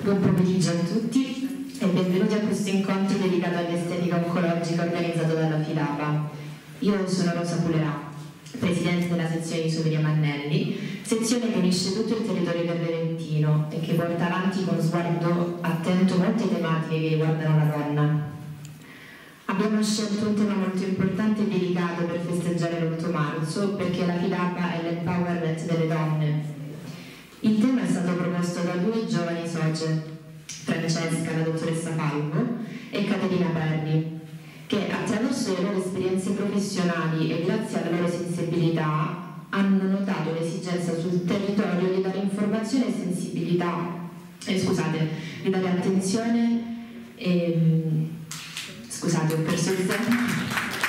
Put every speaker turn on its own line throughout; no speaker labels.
Buon pomeriggio a tutti e benvenuti a questo incontro dedicato all'estetica oncologica organizzato dalla FIDAPA. Io sono Rosa Pulerà, presidente della sezione di Soveria Mannelli, sezione che unisce tutto il territorio berleventino e che porta avanti con sguardo attento molte tematiche che riguardano la donna. Abbiamo scelto un tema molto importante e delicato per festeggiare l'8 marzo perché la FIDAPA è l'empowerment delle donne. Il tema è stato proposto da due giovani socie, Francesca, la dottoressa Falvo, e Caterina Perri, che attraverso le loro esperienze professionali e grazie alla loro sensibilità hanno notato l'esigenza sul territorio di dare informazione e sensibilità, di dare attenzione e... Scusate, ho perso il tempo.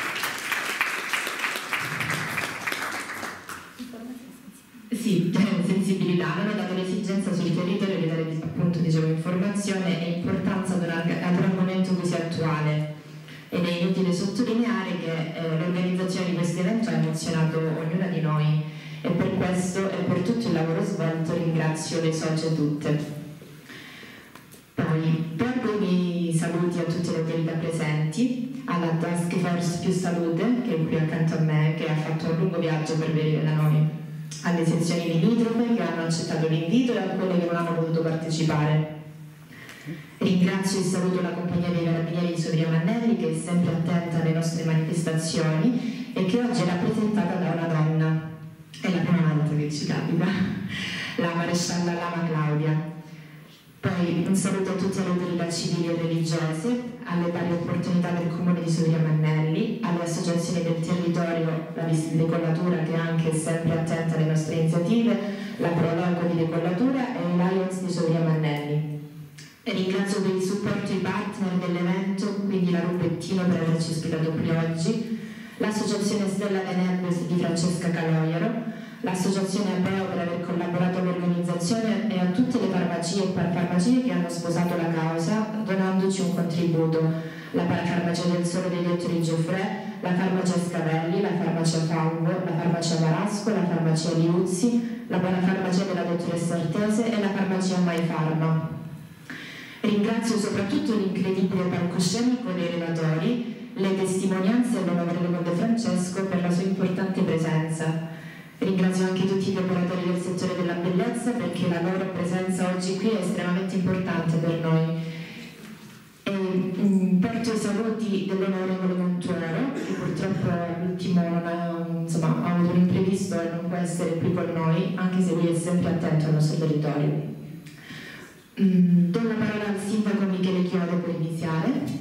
Sì, sensibilità, hanno dato l'esigenza sul territorio di dare appunto informazione e importanza ad un argomento così attuale. Ed è inutile sottolineare che l'organizzazione di questo evento ha emozionato ognuna di noi e per questo e per tutto il lavoro svolto ringrazio le socie tutte. Poi porgo i saluti a tutte le autorità presenti, alla Task Force Più Salute che è qui accanto a me, che ha fatto un lungo viaggio per venire da noi, alle sezioni limitrofe che hanno accettato l'invito e a quelle che non hanno potuto partecipare. Ringrazio e saluto la compagnia dei Carabinieri di Soveria Mannelli che è sempre attenta alle nostre manifestazioni e che oggi è rappresentata da una donna. È la prima volta che ci capita, la marescialla Lama Claudia. Poi un saluto a tutte le autorità civili e religiose, alle pari opportunità del Comune di Soveria Mannelli, alle associazioni del territorio, la Decollatura che anche è sempre attenta alle nostre iniziative, la Proloco di Decollatura e i Lions di Soveria Mannelli. E ringrazio per il supporto i partner dell'evento, quindi la Rubettino per averci ospitato qui oggi, l'associazione Stella Tenebris di Francesca Caloiero, l'associazione Apeo per aver collaborato all'organizzazione e a tutte le farmacie e parafarmacie che hanno sposato la causa donandoci un contributo, la Parafarmacia del Sole dei dottori Gioffre, la Farmacia Scavelli, la Farmacia Falvo, la Farmacia Marasco, la Farmacia Liuzzi, la Parafarmacia della dottoressa Artese e la Farmacia Mai Pharma. Ringrazio soprattutto l'incredibile palcoscenico dei relatori, le testimonianze dell'onorevole De Francesco per la sua importante presenza. Ringrazio anche tutti gli operatori del settore della bellezza perché la loro presenza oggi qui è estremamente importante per noi. E porto i saluti dell'onorevole Montuero, che purtroppo all'ultimo ha avuto un imprevisto e non può essere qui con noi, anche se lui è sempre attento al nostro territorio. Do la parola al sindaco Michele Chiodo per iniziare.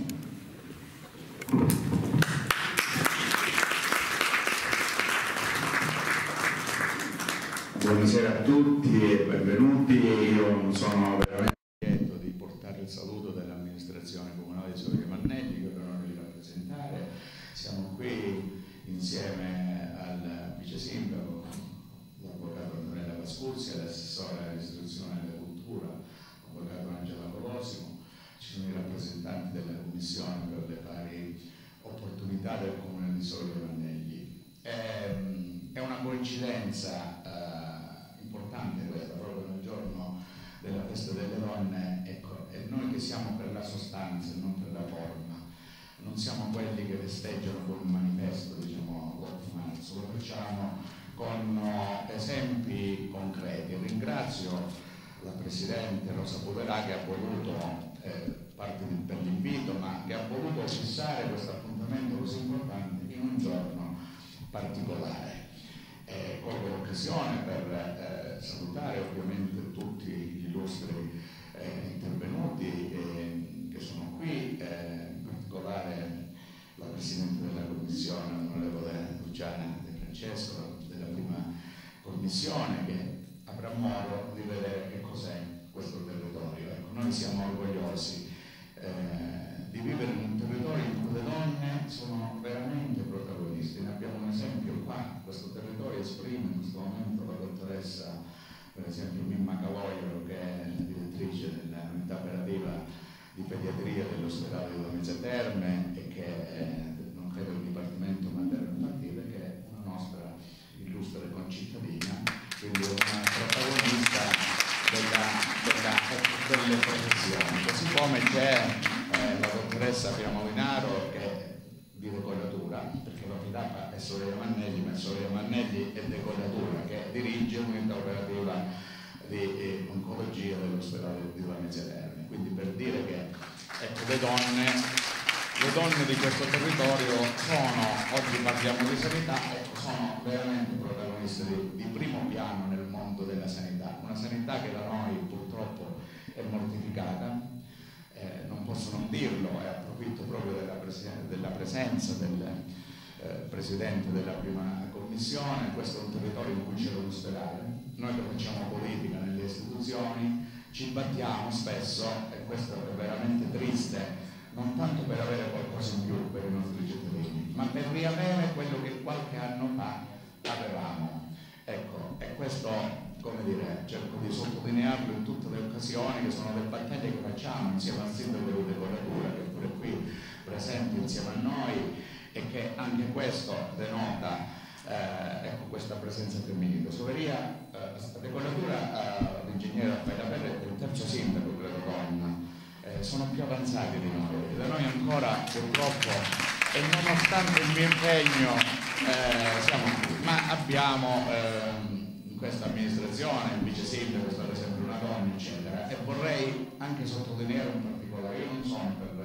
Buonasera a tutti e benvenuti. Io sono veramente lieto di portare il saluto dell'amministrazione comunale di Soveria Mannelli che ho l'onore di rappresentare. Siamo qui insieme al vice sindaco, l'avvocato Antonella Pascuzzi, all'assessore all'istruzione e alla cultura, l'avvocato Angela Colosimo. Ci sono i rappresentanti della commissione per le pari opportunità del comune di Soveria Mannelli. È una coincidenza importante questa, proprio nel giorno della festa delle donne, ecco, e noi che siamo per la sostanza e non per la forma, non siamo quelli che festeggiano con un manifesto, diciamo, l'8 marzo, lo facciamo con esempi concreti. Ringrazio la Presidente Rosa Pulerà che ha voluto, parte per l'invito, ma che ha voluto fissare questo appuntamento così importante in un giorno particolare. Colgo l'occasione per salutare ovviamente tutti gli illustri intervenuti che sono qui, in particolare la Presidente della Commissione, l'onorevole Luciana De Francesco, della prima Commissione, che avrà modo di vedere che cos'è questo territorio. Ecco, noi siamo orgogliosi di vivere in un territorio in cui le donne sono veramente protagonisti. Ne abbiamo un esempio qua. Questo territorio esprime in questo momento la dottoressa, per esempio Mimma Caloiero, che è la direttrice dell'unità operativa di pediatria dell'ospedale di Lamezia Terme e che non credo il Dipartimento Materno-Infantile, che è una nostra illustre concittadina, quindi una protagonista delle professioni, così come c'è la dottoressa Pia Molinaro che di decollatura, perché l'opitapa è Soraya Mannelli, ma Soraya Mannelli è decollatura, che dirige un'unità operativa di oncologia dell'ospedale di Lamezia Terme. Quindi per dire che ecco, le donne di questo territorio sono, oggi parliamo di sanità, ecco, sono veramente protagoniste di primo piano nel mondo della sanità, una sanità che da noi purtroppo è mortificata, non posso non dirlo, e approfitto proprio della presenza del Presidente della prima commissione. Questo è un territorio in cui c'è l'ospedale, noi che facciamo politica nelle istituzioni ci battiamo spesso, e questo è veramente triste, non tanto per avere qualcosa in più per i nostri cittadini, ma per riavere quello che qualche anno fa avevamo. Ecco, e questo, come dire, cerco di sottolinearlo in tutte le occasioni, che sono le battaglie che facciamo insieme al sindaco di decollatura, che è pure qui presente insieme a noi, e che anche questo denota ecco, questa presenza femminile. Soveria, decollatura, l'ingegnere Raffaele Perri è il terzo sindaco, credo, donna. Sono più avanzati di noi, da noi ancora purtroppo, e nonostante il mio impegno siamo qui, ma abbiamo in questa amministrazione il vice sindaco è stata sempre una donna, eccetera, e vorrei anche sottolineare un particolare: io non sono per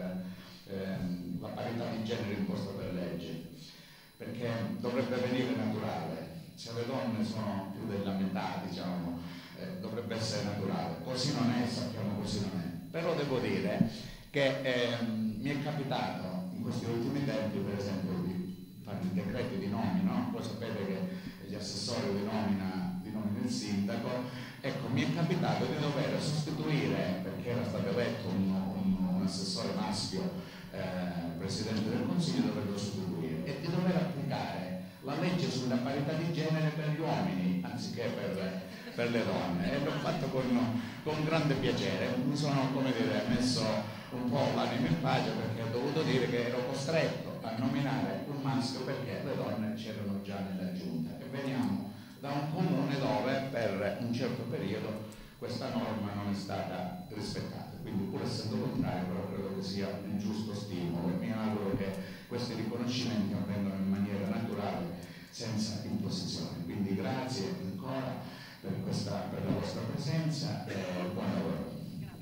la parità di genere imposta per legge, perché dovrebbe venire naturale. Se le donne sono più della metà, diciamo, dovrebbe essere naturale, così non è, sappiamo così non è. Però devo dire che mi è capitato in questi ultimi tempi, per esempio, di fare i decreti di nomina, no? Voi sapete che gli assessori di nomina il sindaco, ecco, mi è capitato di dover sostituire, perché era stato eletto un assessore maschio Presidente del Consiglio, doverlo sostituire, e di dover applicare la legge sulla parità di genere per gli uomini anziché per le donne, e l'ho fatto con grande piacere. Mi sono, come dire, messo un po' l'anima in pace, perché ho dovuto dire che ero costretto a nominare un maschio perché le donne c'erano già nella giunta, e veniamo da un comune dove per un certo periodo questa norma non è stata rispettata. Quindi, pur essendo contrario, però credo che sia un giusto stimolo, e mi auguro che questi riconoscimenti avvengano in maniera naturale, senza imposizione. Quindi grazie ancora per la vostra presenza e buon lavoro.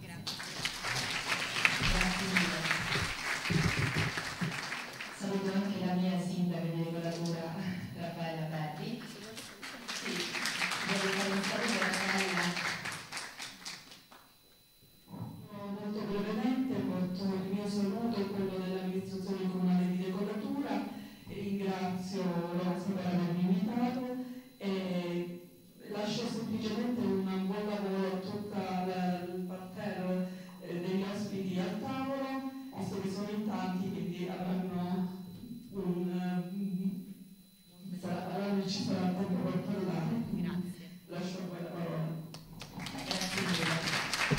Grazie mille. Saluto anche la mia sindaca di decollatura, Raffaella Perri. Sì, voglio fare un saluto a Raffaella. Molto brevemente porto il mio saluto e quello dell'amministrazione comunale di decollatura, e ringrazio Rosa per avermi invitato, e lascio semplicemente un buon lavoro a tutto il parterre degli ospiti al tavolo, visto che sono in tanti, quindi avranno ci sarà tempo per parlare. Grazie. Lascio a voi la parola. Grazie mille.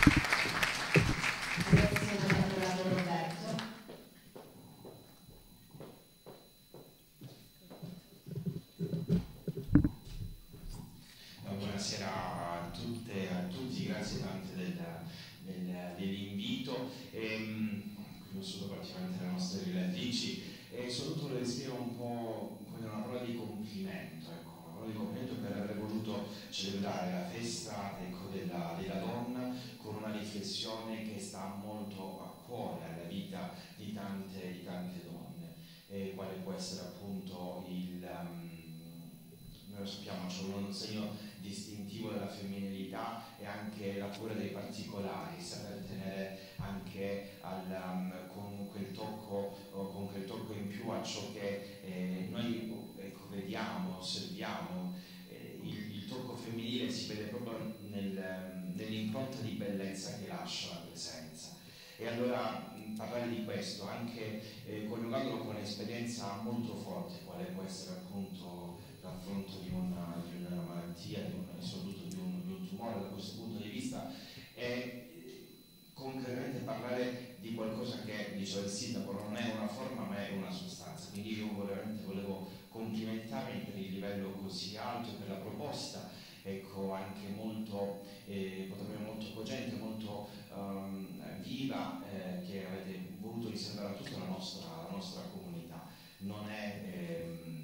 Buonasera a tutte e a tutti, grazie tante dell'invito. Qui saluto particolarmente le nostre relatrici, e soprattutto le spiego un po' come una parola di complimento, ecco, una parola di complimento per aver voluto celebrare la festa, ecco, della donna, con una riflessione che sta molto a cuore alla vita di tante donne, quale può essere appunto noi lo sappiamo, c'è un segno distintivo della femminilità e anche la cura dei particolari, saper tenere anche con quel tocco in più a ciò che noi vediamo, osserviamo. Il tocco femminile si vede proprio nell'impronta di bellezza che lascia la presenza. E allora parlare di questo, anche coniugarlo con un'esperienza molto forte, quale può essere appunto l'affronto di una malattia, soprattutto di un tumore, da questo punto di vista, è concretamente parlare di qualcosa che, diceva il sindaco, non è una forma ma è una sostanza. Quindi io veramente volevo complimentarmi per il livello così alto e per la proposta ecco, anche molto, molto cogente, molto viva, che avete voluto riservare a tutta la nostra comunità. Non è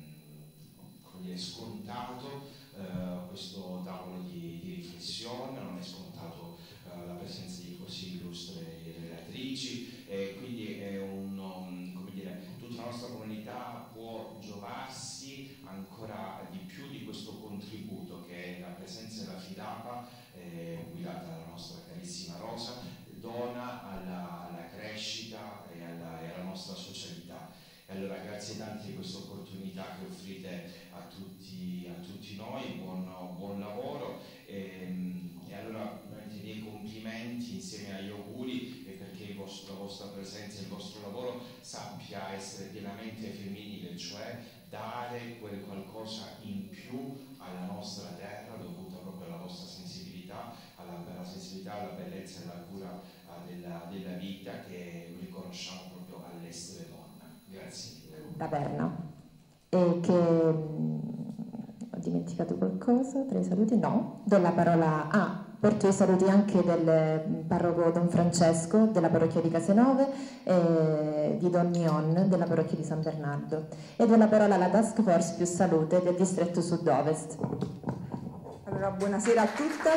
scontato questo tavolo di riflessione, non è scontato la presenza di così illustri relatrici, e quindi è come dire, tutta la nostra comunità può giovarsi ancora di più di questo contributo che la presenza della FIDAPA, guidata dalla nostra carissima Rosa, dona alla crescita e alla nostra socialità. E allora grazie tanti di questa opportunità che offrite a tutti noi, buon lavoro, e allora i miei complimenti insieme agli auguri, perché la vostra presenza e il vostro lavoro sappia essere pienamente femminile, cioè dare quel qualcosa in più alla nostra terra, dovuta proprio alla vostra sensibilità, alla sensibilità, alla bellezza e alla cura della vita che riconosciamo proprio all'essere donna. Grazie mille.
Da Berna. E che ho dimenticato qualcosa tra i saluti? No, do la parola porto i saluti anche del parroco Don Francesco della parrocchia di Casenove e di Don Mion della parrocchia di San Bernardo, e do la parola alla Task Force più Salute del distretto sud-ovest.
Allora, buonasera a tutte.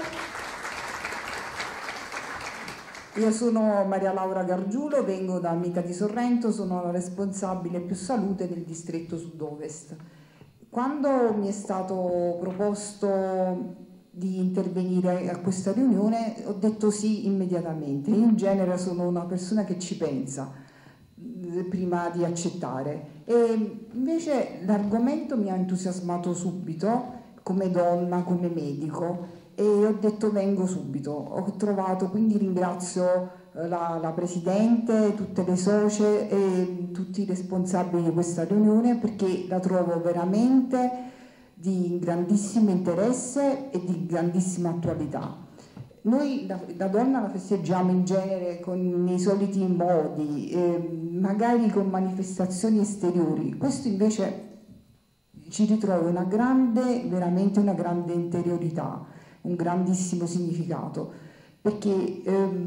Io sono Maria Laura Gargiulo, vengo da Amica di Sorrento, sono la responsabile più salute del distretto sud-ovest. Quando mi è stato proposto di intervenire a questa riunione ho detto sì immediatamente. Io in genere sono una persona che ci pensa prima di accettare, e invece l'argomento mi ha entusiasmato subito come donna, come medico, e ho detto vengo subito. Ho trovato, quindi ringrazio la Presidente, tutte le socie e tutti i responsabili di questa riunione, perché la trovo veramente di grandissimo interesse e di grandissima attualità. Noi la donna la festeggiamo in genere con i soliti modi, magari con manifestazioni esteriori. Questo invece ci ritrova veramente una grande interiorità, un grandissimo significato, perché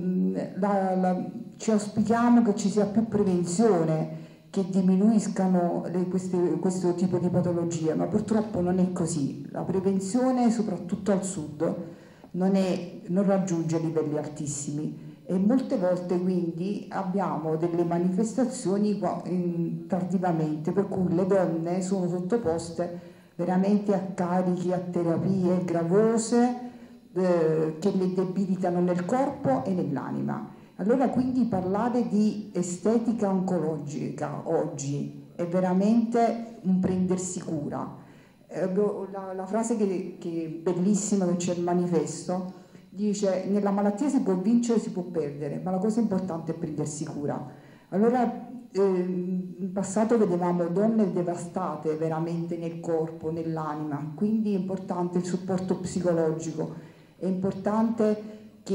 ci auspichiamo che ci sia più prevenzione, che diminuiscano questo tipo di patologie, ma purtroppo non è così. La prevenzione, soprattutto al sud, non raggiunge livelli altissimi, e molte volte quindi abbiamo delle manifestazioni tardivamente, per cui le donne sono sottoposte veramente a carichi, a terapie gravose che le debilitano nel corpo e nell'anima. Allora, quindi parlare di estetica oncologica oggi è veramente un prendersi cura. La frase che è bellissima, che c'è il manifesto, dice: nella malattia si può vincere, si può perdere, ma la cosa importante è prendersi cura. Allora, in passato vedevamo donne devastate veramente nel corpo, nell'anima, quindi è importante il supporto psicologico, è importante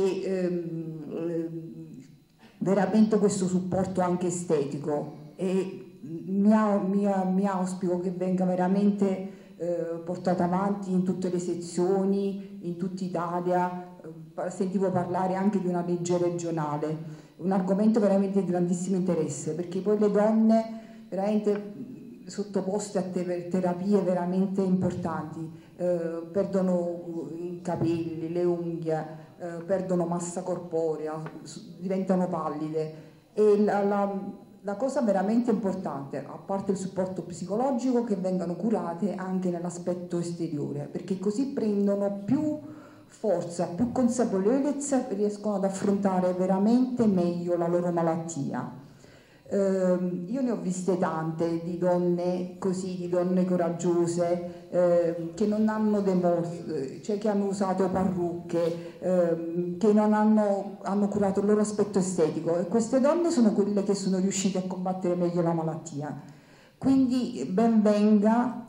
che veramente questo supporto anche estetico, e mi auspico che venga veramente portato avanti in tutte le sezioni, in tutta Italia. Sentivo parlare anche di una legge regionale, un argomento veramente di grandissimo interesse, perché poi le donne veramente sottoposte a terapie veramente importanti perdono i capelli, le unghie, perdono massa corporea, diventano pallide, e la cosa veramente importante, a parte il supporto psicologico, che vengano curate anche nell'aspetto esteriore, perché così prendono più forza, più consapevolezza, riescono ad affrontare veramente meglio la loro malattia. Io ne ho viste tante di donne così, di donne coraggiose, che non hanno cioè che hanno usato parrucche, che non hanno curato il loro aspetto estetico, e queste donne sono quelle che sono riuscite a combattere meglio la malattia. Quindi ben venga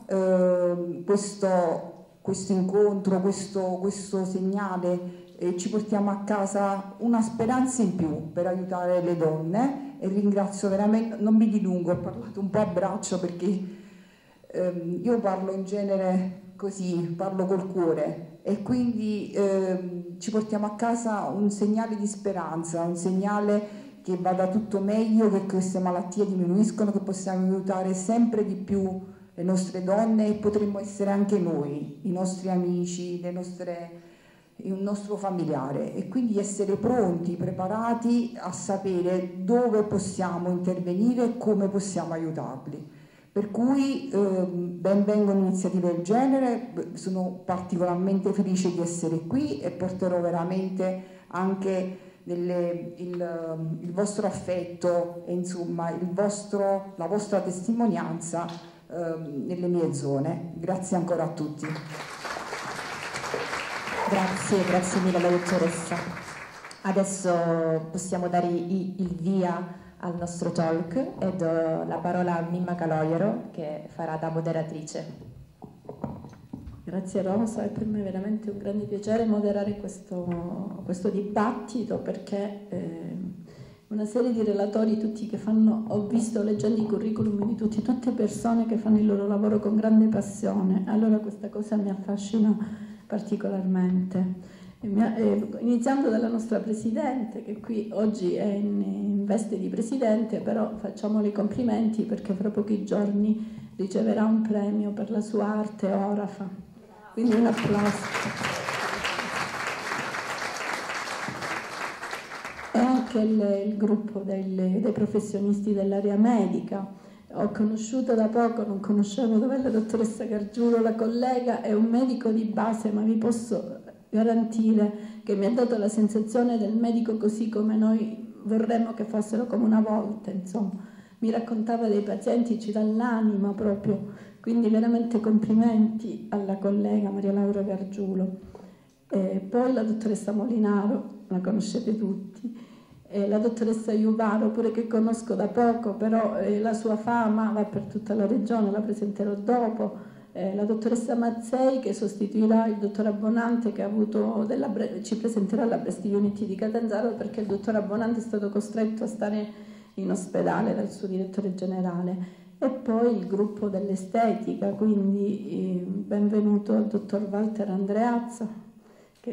questo incontro, questo segnale, ci portiamo a casa una speranza in più per aiutare le donne, e ringrazio veramente, non mi dilungo, ho parlato un po' a braccio perché io parlo in genere così, parlo col cuore, e quindi ci portiamo a casa un segnale di speranza, un segnale che vada tutto meglio, che queste malattie diminuiscono, che possiamo aiutare sempre di più le nostre donne e potremmo essere anche noi, i nostri amici, il nostro familiare, e quindi essere pronti, preparati a sapere dove possiamo intervenire e come possiamo aiutarli. Per cui ben vengono iniziative del genere, sono particolarmente felice di essere qui e porterò veramente anche il vostro affetto e insomma la vostra testimonianza nelle mie zone. Grazie ancora a tutti.
Grazie mille alla dottoressa. Adesso possiamo dare il via al nostro talk e do la parola a Mimma Caloiero che farà da moderatrice.
Grazie Rosa, è per me veramente un grande piacere moderare questo dibattito, perché una serie di relatori, tutti che ho visto leggendo i curriculum di tutte persone che fanno il loro lavoro con grande passione, allora questa cosa mi affascina particolarmente. Iniziando dalla nostra Presidente, che qui oggi è in veste di Presidente, però facciamole i complimenti perché fra pochi giorni riceverà un premio per la sua arte orafa. Quindi un applauso. E anche il gruppo dei professionisti dell'area medica. Ho conosciuto da poco, non conoscevo dov'è la dottoressa Gargiulo, la collega è un medico di base, ma vi posso garantire che mi ha dato la sensazione del medico così come noi vorremmo che fossero, come una volta, insomma. Mi raccontava dei pazienti, ci dà l'anima proprio. Quindi veramente complimenti alla collega Maria Laura Gargiulo. Poi la dottoressa Molinaro, la conoscete tutti, la dottoressa Iuvaro, pure che conosco da poco, però la sua fama va per tutta la regione, la presenterò dopo. La dottoressa Mazzei che sostituirà il dottor Abbonante che ci presenterà la Breast Unity di Catanzaro, perché il dottor Abbonante è stato costretto a stare in ospedale dal suo direttore generale. E poi il gruppo dell'estetica, quindi benvenuto al dottor Walter Andreazza, che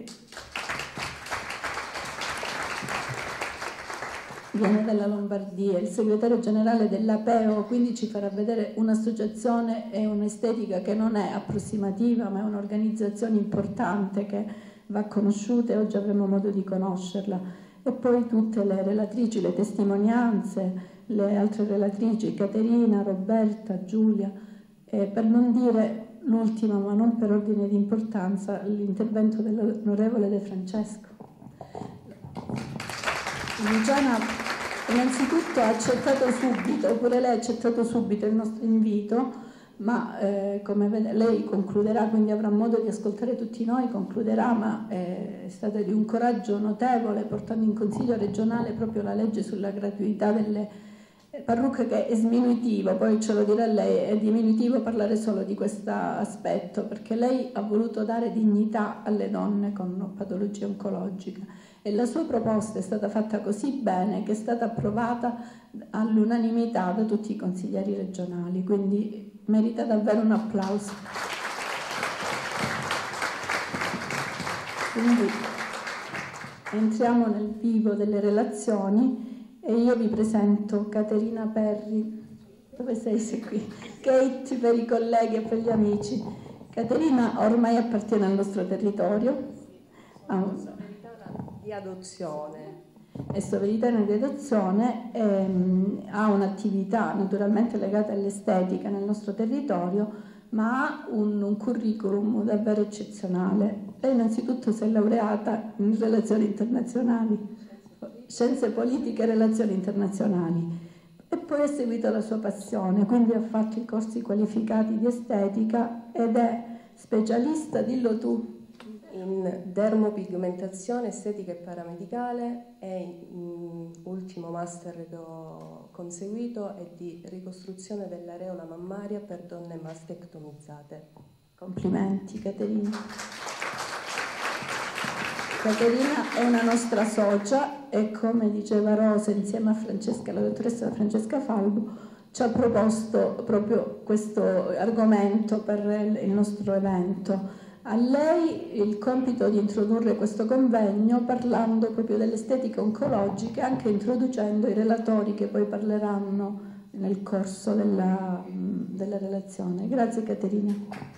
viene dalla Lombardia, il segretario generale dell'APEO, quindi ci farà vedere un'associazione e un'estetica che non è approssimativa, ma è un'organizzazione importante che va conosciuta e oggi avremo modo di conoscerla. E poi tutte le relatrici, le testimonianze, le altre relatrici, Caterina, Roberta, Giulia, per non dire l'ultima, ma non per ordine di importanza, l'intervento dell'onorevole De Francesco. Luciana innanzitutto ha accettato subito, oppure lei ha accettato subito il nostro invito, ma come vede, lei concluderà, quindi avrà modo di ascoltare tutti noi, concluderà, ma è stata di un coraggio notevole, portando in Consiglio regionale proprio la legge sulla gratuità delle parrucche, che è sminuitivo, poi ce lo dirà lei, è diminutivo parlare solo di questo aspetto, perché lei ha voluto dare dignità alle donne con patologia oncologica e la sua proposta è stata fatta così bene che è stata approvata all'unanimità da tutti i consiglieri regionali, quindi merita davvero un applauso. Quindi entriamo nel vivo delle relazioni e io vi presento Caterina Perri. Dove sei? Sei qui. Kate per i colleghi e per gli amici. Caterina ormai appartiene al nostro territorio.
Di adozione.
È sovrintendente di adozione, ha un'attività naturalmente legata all'estetica nel nostro territorio, ma ha un curriculum davvero eccezionale. Lei innanzitutto si è laureata in relazioni internazionali, scienze politiche e relazioni internazionali, e poi ha seguito la sua passione, quindi ha fatto i corsi qualificati di estetica ed è specialista, dillo tu,
in dermopigmentazione estetica e paramedicale, e ultimo master che ho conseguito è di ricostruzione dell'areola mammaria per donne mastectomizzate.
Complimenti Caterina. Caterina è una nostra socia e, come diceva Rosa, insieme a Francesca, la dottoressa Francesca Falbo, ci ha proposto proprio questo argomento per il nostro evento. A lei il compito di introdurre questo convegno parlando proprio dell'estetica oncologica, anche introducendo i relatori che poi parleranno nel corso della relazione. Grazie Caterina.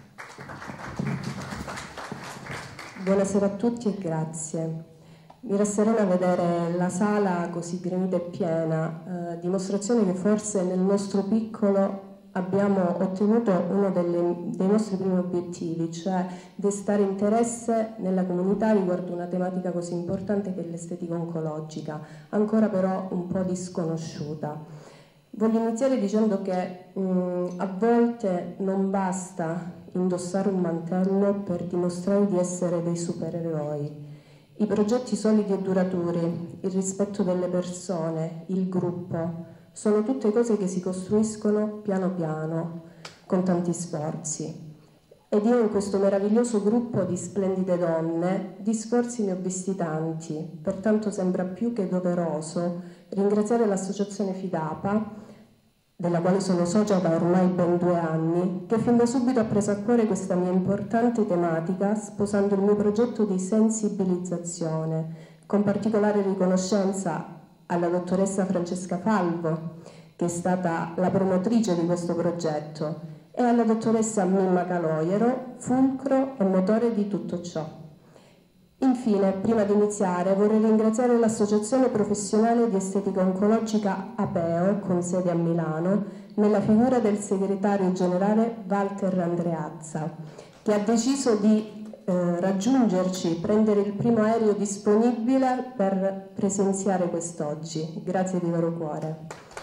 Buonasera a tutti e grazie. Mi rasserena vedere la sala così gremita e piena, dimostrazione che forse nel nostro piccolo abbiamo ottenuto uno dei nostri primi obiettivi, cioè destare interesse nella comunità riguardo una tematica così importante che è l'estetica oncologica, ancora però un po' disconosciuta. Voglio iniziare dicendo che a volte non basta indossare un mantello per dimostrare di essere dei supereroi. I progetti solidi e duraturi, il rispetto delle persone, il gruppo, sono tutte cose che si costruiscono piano piano, con tanti sforzi. Ed io in questo meraviglioso gruppo di splendide donne di sforzi ne ho visti tanti, pertanto sembra più che doveroso ringraziare l'associazione Fidapa, della quale sono socia da ormai ben 2 anni, che fin da subito ha preso a cuore questa mia importante tematica, sposando il mio progetto di sensibilizzazione, con particolare riconoscenza alla dottoressa Francesca Falvo, che è stata la promotrice di questo progetto, e alla dottoressa Mimma Caloiero, fulcro e motore di tutto ciò. Infine, prima di iniziare, vorrei ringraziare l'Associazione Professionale di Estetica Oncologica APEO, con sede a Milano, nella figura del segretario generale Walter Andreazza, che ha deciso di raggiungerci, prendere il primo aereo disponibile per presenziare quest'oggi. Grazie di vero cuore.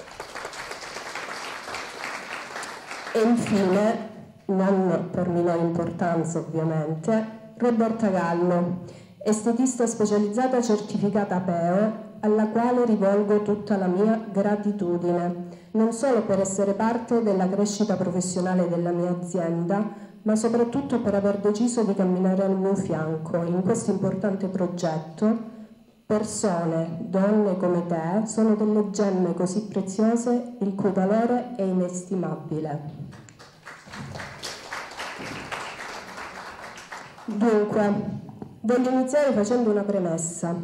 E infine, non per minore importanza ovviamente, Roberta Gallo, estetista specializzata certificata APEO, alla quale rivolgo tutta la mia gratitudine, non solo per essere parte della crescita professionale della mia azienda, ma soprattutto per aver deciso di camminare al mio fianco in questo importante progetto. Persone, donne come te, sono delle gemme così preziose il cui valore è inestimabile. Dunque, voglio iniziare facendo una premessa.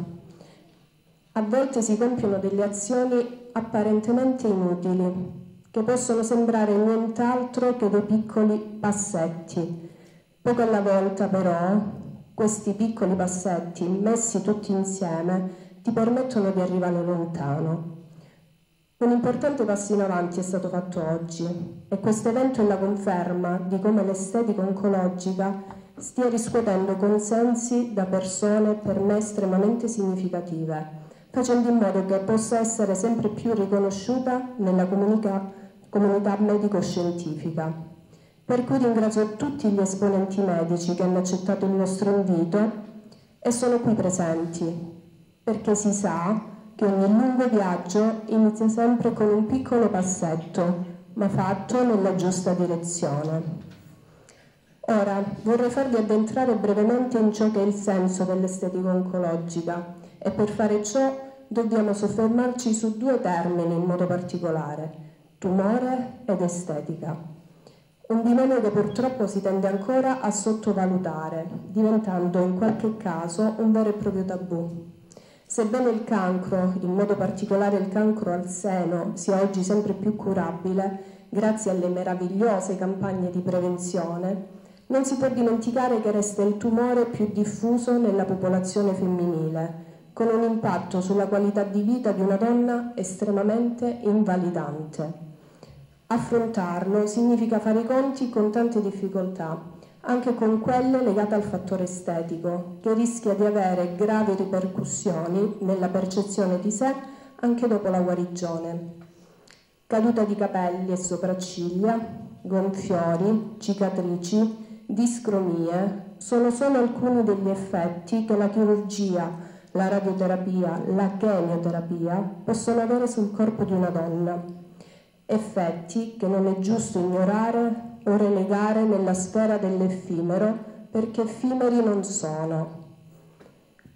A volte si compiono delle azioni apparentemente inutili, che possono sembrare nient'altro che dei piccoli passetti. Poco alla volta, però, questi piccoli passetti, messi tutti insieme, ti permettono di arrivare lontano. Un importante passo in avanti è stato fatto oggi e questo evento è la conferma di come l'estetica oncologica stia riscuotendo consensi da persone per me estremamente significative, facendo in modo che possa essere sempre più riconosciuta nella comunità medico-scientifica. Per cui ringrazio tutti gli esponenti medici che hanno accettato il nostro invito e sono qui presenti, perché si sa che ogni lungo viaggio inizia sempre con un piccolo passetto, ma fatto nella giusta direzione. Ora vorrei farvi addentrare brevemente in ciò che è il senso dell'estetica oncologica e per fare ciò dobbiamo soffermarci su 2 termini in modo particolare: tumore ed estetica. Un binomio che purtroppo si tende ancora a sottovalutare, diventando in qualche caso un vero e proprio tabù. Sebbene il cancro, in modo particolare il cancro al seno, sia oggi sempre più curabile, grazie alle meravigliose campagne di prevenzione, non si può dimenticare che resta il tumore più diffuso nella popolazione femminile, con un impatto sulla qualità di vita di una donna estremamente invalidante. Affrontarlo significa fare i conti con tante difficoltà, anche con quelle legate al fattore estetico, che rischia di avere gravi ripercussioni nella percezione di sé anche dopo la guarigione. Caduta di capelli e sopracciglia, gonfiori, cicatrici, discromie sono solo alcuni degli effetti che la chirurgia, la radioterapia, la chemioterapia possono avere sul corpo di una donna. Effetti che non è giusto ignorare o relegare nella sfera dell'effimero, perché effimeri non sono.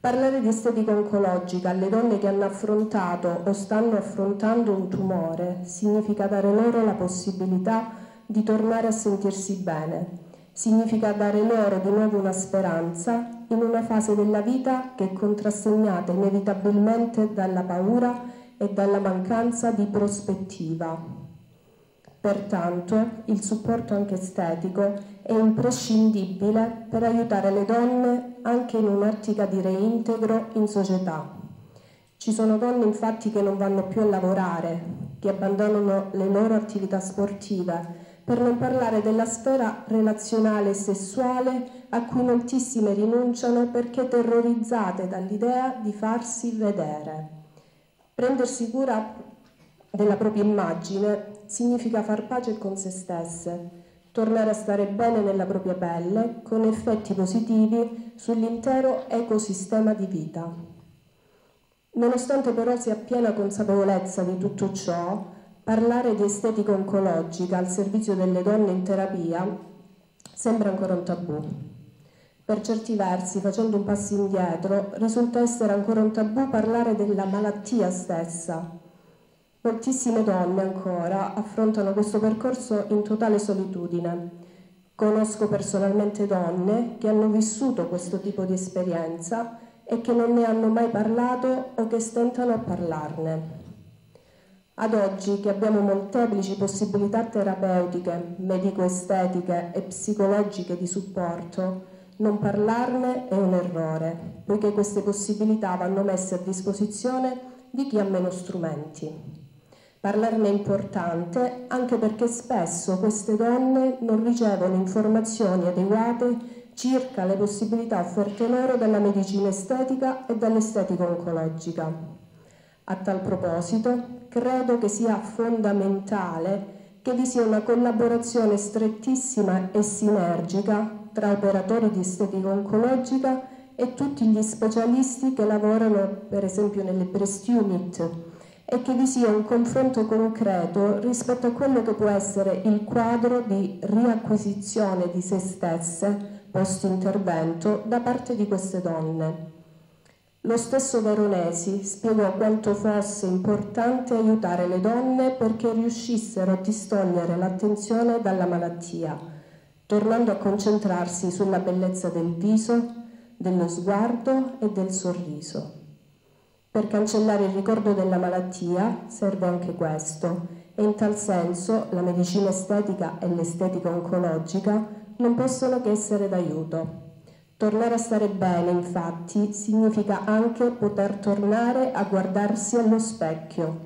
Parlare di estetica oncologica alle donne che hanno affrontato o stanno affrontando un tumore significa dare loro la possibilità di tornare a sentirsi bene, significa dare loro di nuovo una speranza in una fase della vita che è contrassegnata inevitabilmente dalla paura e dalla mancanza di prospettiva. Pertanto, il supporto anche estetico è imprescindibile per aiutare le donne anche in un'ottica di reintegro in società. Ci sono donne infatti che non vanno più a lavorare, che abbandonano le loro attività sportive, per non parlare della sfera relazionale e sessuale a cui moltissime rinunciano perché terrorizzate dall'idea di farsi vedere. Prendersi cura della propria immagine significa far pace con se stesse, tornare a stare bene nella propria pelle, con effetti positivi sull'intero ecosistema di vita. Nonostante però sia piena consapevolezza di tutto ciò, parlare di estetica oncologica al servizio delle donne in terapia sembra ancora un tabù. Per certi versi, facendo un passo indietro, risulta essere ancora un tabù parlare della malattia stessa. Moltissime donne ancora affrontano questo percorso in totale solitudine. Conosco personalmente donne che hanno vissuto questo tipo di esperienza e che non ne hanno mai parlato o che stentano a parlarne. Ad oggi, che abbiamo molteplici possibilità terapeutiche, medico-estetiche e psicologiche di supporto, non parlarne è un errore, poiché queste possibilità vanno messe a disposizione di chi ha meno strumenti. Parlarne è importante anche perché spesso queste donne non ricevono informazioni adeguate circa le possibilità offerte loro dalla medicina estetica e dall'estetica oncologica. A tal proposito, credo che sia fondamentale che vi sia una collaborazione strettissima e sinergica tra operatori di estetica oncologica e tutti gli specialisti che lavorano, per esempio, nelle breast unit, e che vi sia un confronto concreto rispetto a quello che può essere il quadro di riacquisizione di se stesse post-intervento da parte di queste donne. Lo stesso Veronesi spiegò quanto fosse importante aiutare le donne perché riuscissero a distogliere l'attenzione dalla malattia, tornando a concentrarsi sulla bellezza del viso, dello sguardo e del sorriso. Per cancellare il ricordo della malattia serve anche questo, e in tal senso la medicina estetica e l'estetica oncologica non possono che essere d'aiuto. Tornare a stare bene, infatti, significa anche poter tornare a guardarsi allo specchio.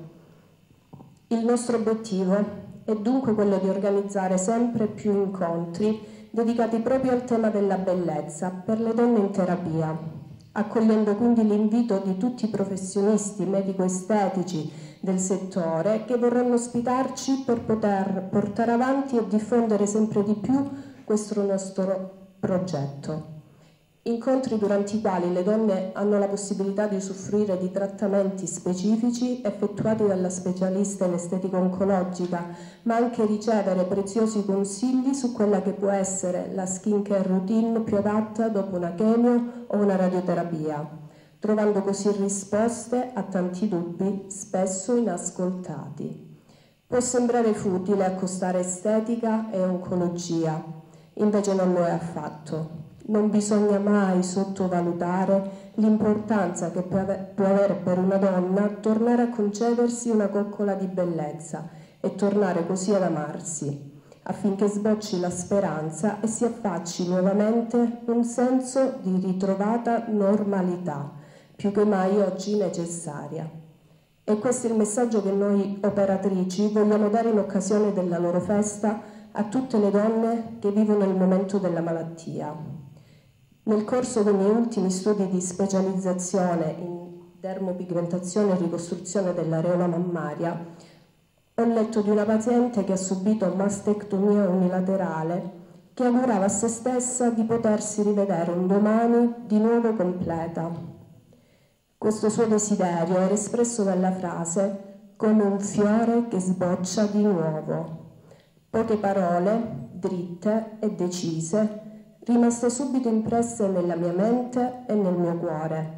Il nostro obiettivo è dunque quello di organizzare sempre più incontri dedicati proprio al tema della bellezza per le donne in terapia, accogliendo quindi l'invito di tutti i professionisti medico-estetici del settore che vorranno ospitarci per poter portare avanti e diffondere sempre di più questo nostro progetto. Incontri durante i quali le donne hanno la possibilità di usufruire di trattamenti specifici effettuati dalla specialista in estetica oncologica, ma anche ricevere preziosi consigli su quella che può essere la skincare routine più adatta dopo una chemio o una radioterapia, trovando così risposte a tanti dubbi spesso inascoltati. Può sembrare futile accostare estetica e oncologia, invece non lo è affatto. Non bisogna mai sottovalutare l'importanza che può avere per una donna tornare a concedersi una coccola di bellezza e tornare così ad amarsi, affinché sbocci la speranza e si affacci nuovamente un senso di ritrovata normalità, più che mai oggi necessaria. E questo è il messaggio che noi operatrici vogliamo dare in occasione della loro festa a tutte le donne che vivono il momento della malattia. Nel corso dei miei ultimi studi di specializzazione in dermopigmentazione e ricostruzione dell'areola mammaria, ho letto di una paziente che ha subito mastectomia unilaterale, che augurava a se stessa di potersi rivedere un domani di nuovo completa. Questo suo desiderio era espresso dalla frase «come un fiore che sboccia di nuovo». Poche parole, dritte e decise, rimaste subito impresse nella mia mente e nel mio cuore,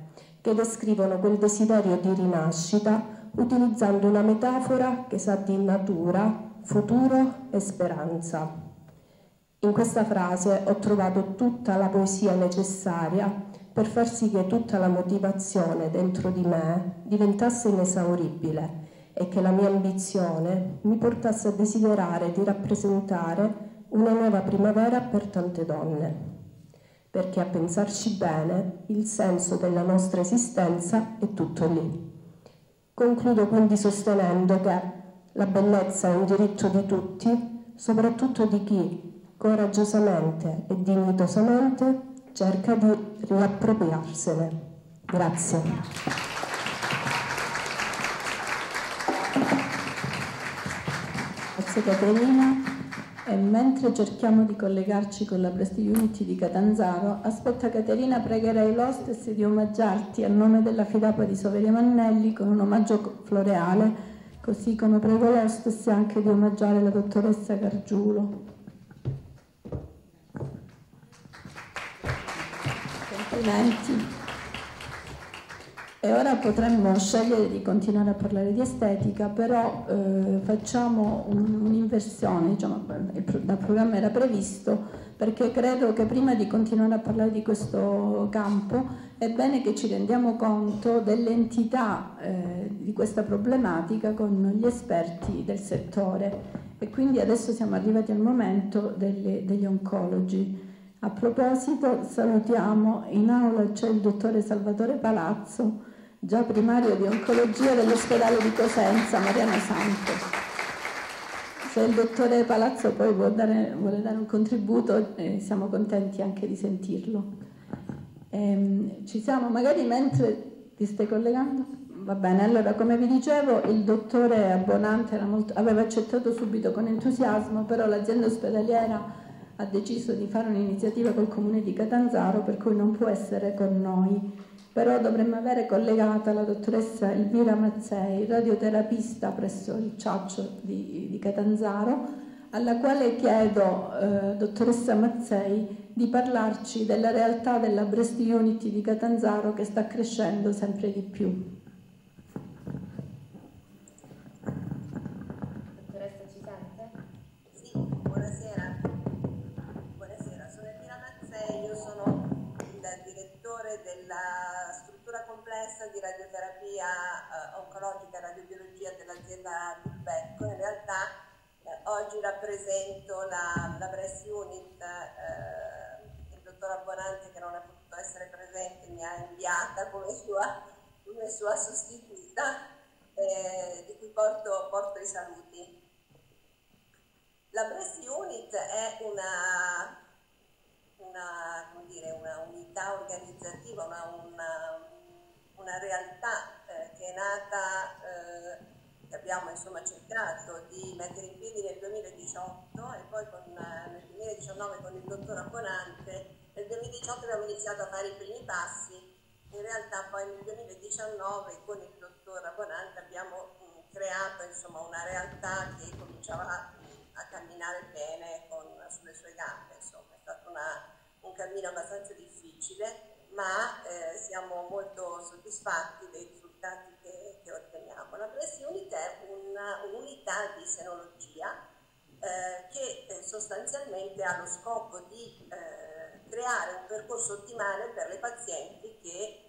che descrivono quel desiderio di rinascita utilizzando una metafora che sa di natura, futuro e speranza. In questa frase ho trovato tutta la poesia necessaria per far sì che tutta la motivazione dentro di me diventasse inesauribile e che la mia ambizione mi portasse a desiderare di rappresentare una nuova primavera per tante donne. Perché a pensarci bene, il senso della nostra esistenza è tutto lì. Concludo quindi sostenendo che la bellezza è un diritto di tutti, soprattutto di chi coraggiosamente e dignitosamente cerca di riappropriarsene. Grazie. Grazie Caterina. E mentre cerchiamo di collegarci con la Breast Unity di Catanzaro, aspetta Caterina, pregherei l'hostess di omaggiarti a nome della Fidapa di Soveria Mannelli con un omaggio floreale, così come prego l'hostess anche di omaggiare la dottoressa Gargiulo. Complimenti. E ora potremmo scegliere di continuare a parlare di estetica, però facciamo un'inversione, diciamo, dal programma era previsto, perché credo che prima di continuare a parlare di questo campo è bene che ci rendiamo conto dell'entità di questa problematica con gli esperti del settore. E quindi adesso siamo arrivati al momento degli oncologi. A proposito, salutiamo, in aula c'è il dottore Salvatore Palazzo, già primario di oncologia dell'ospedale di Cosenza, Mariano Santo. Se il dottore Palazzo poi vuole dare un contributo, siamo contenti anche di sentirlo. Ci siamo, magari mentre ti stai collegando? Va bene, allora come vi dicevo il dottore Abbonante aveva accettato subito con entusiasmo, però l'azienda ospedaliera ha deciso di fare un'iniziativa col comune di Catanzaro, per cui non può essere con noi. Però dovremmo avere collegata la dottoressa Elvira Mazzei, radioterapista presso il Ciaccio di Catanzaro, alla quale chiedo, dottoressa Mazzei, di parlarci della realtà della Breast Unity di Catanzaro che sta crescendo sempre di più.
Dottoressa, ci sente? Sì, buonasera. Buonasera, sono Elvira Mazzei, io sono il direttore della struttura complessa di radioterapia oncologica e radiobiologia dell'azienda Dulbecco. In realtà oggi rappresento la Breast Unit, il dottor Abbonante, che non è potuto essere presente, mi ha inviata come sua sostituta, di cui porto i saluti. La Breast Unit è una unità organizzativa, una realtà che è nata, che abbiamo insomma cercato di mettere in piedi nel 2018 e poi nel 2019 con il dottor Abbonante. Nel 2018 abbiamo iniziato a fare i primi passi, in realtà poi nel 2019 con il dottor Abbonante abbiamo creato insomma una realtà che cominciava a camminare bene sulle sue gambe. Insomma, è stato un cammino abbastanza difficile, ma siamo molto soddisfatti dei risultati che otteniamo. La Breast Unit è un'unità di senologia che sostanzialmente ha lo scopo di creare un percorso ottimale per le pazienti che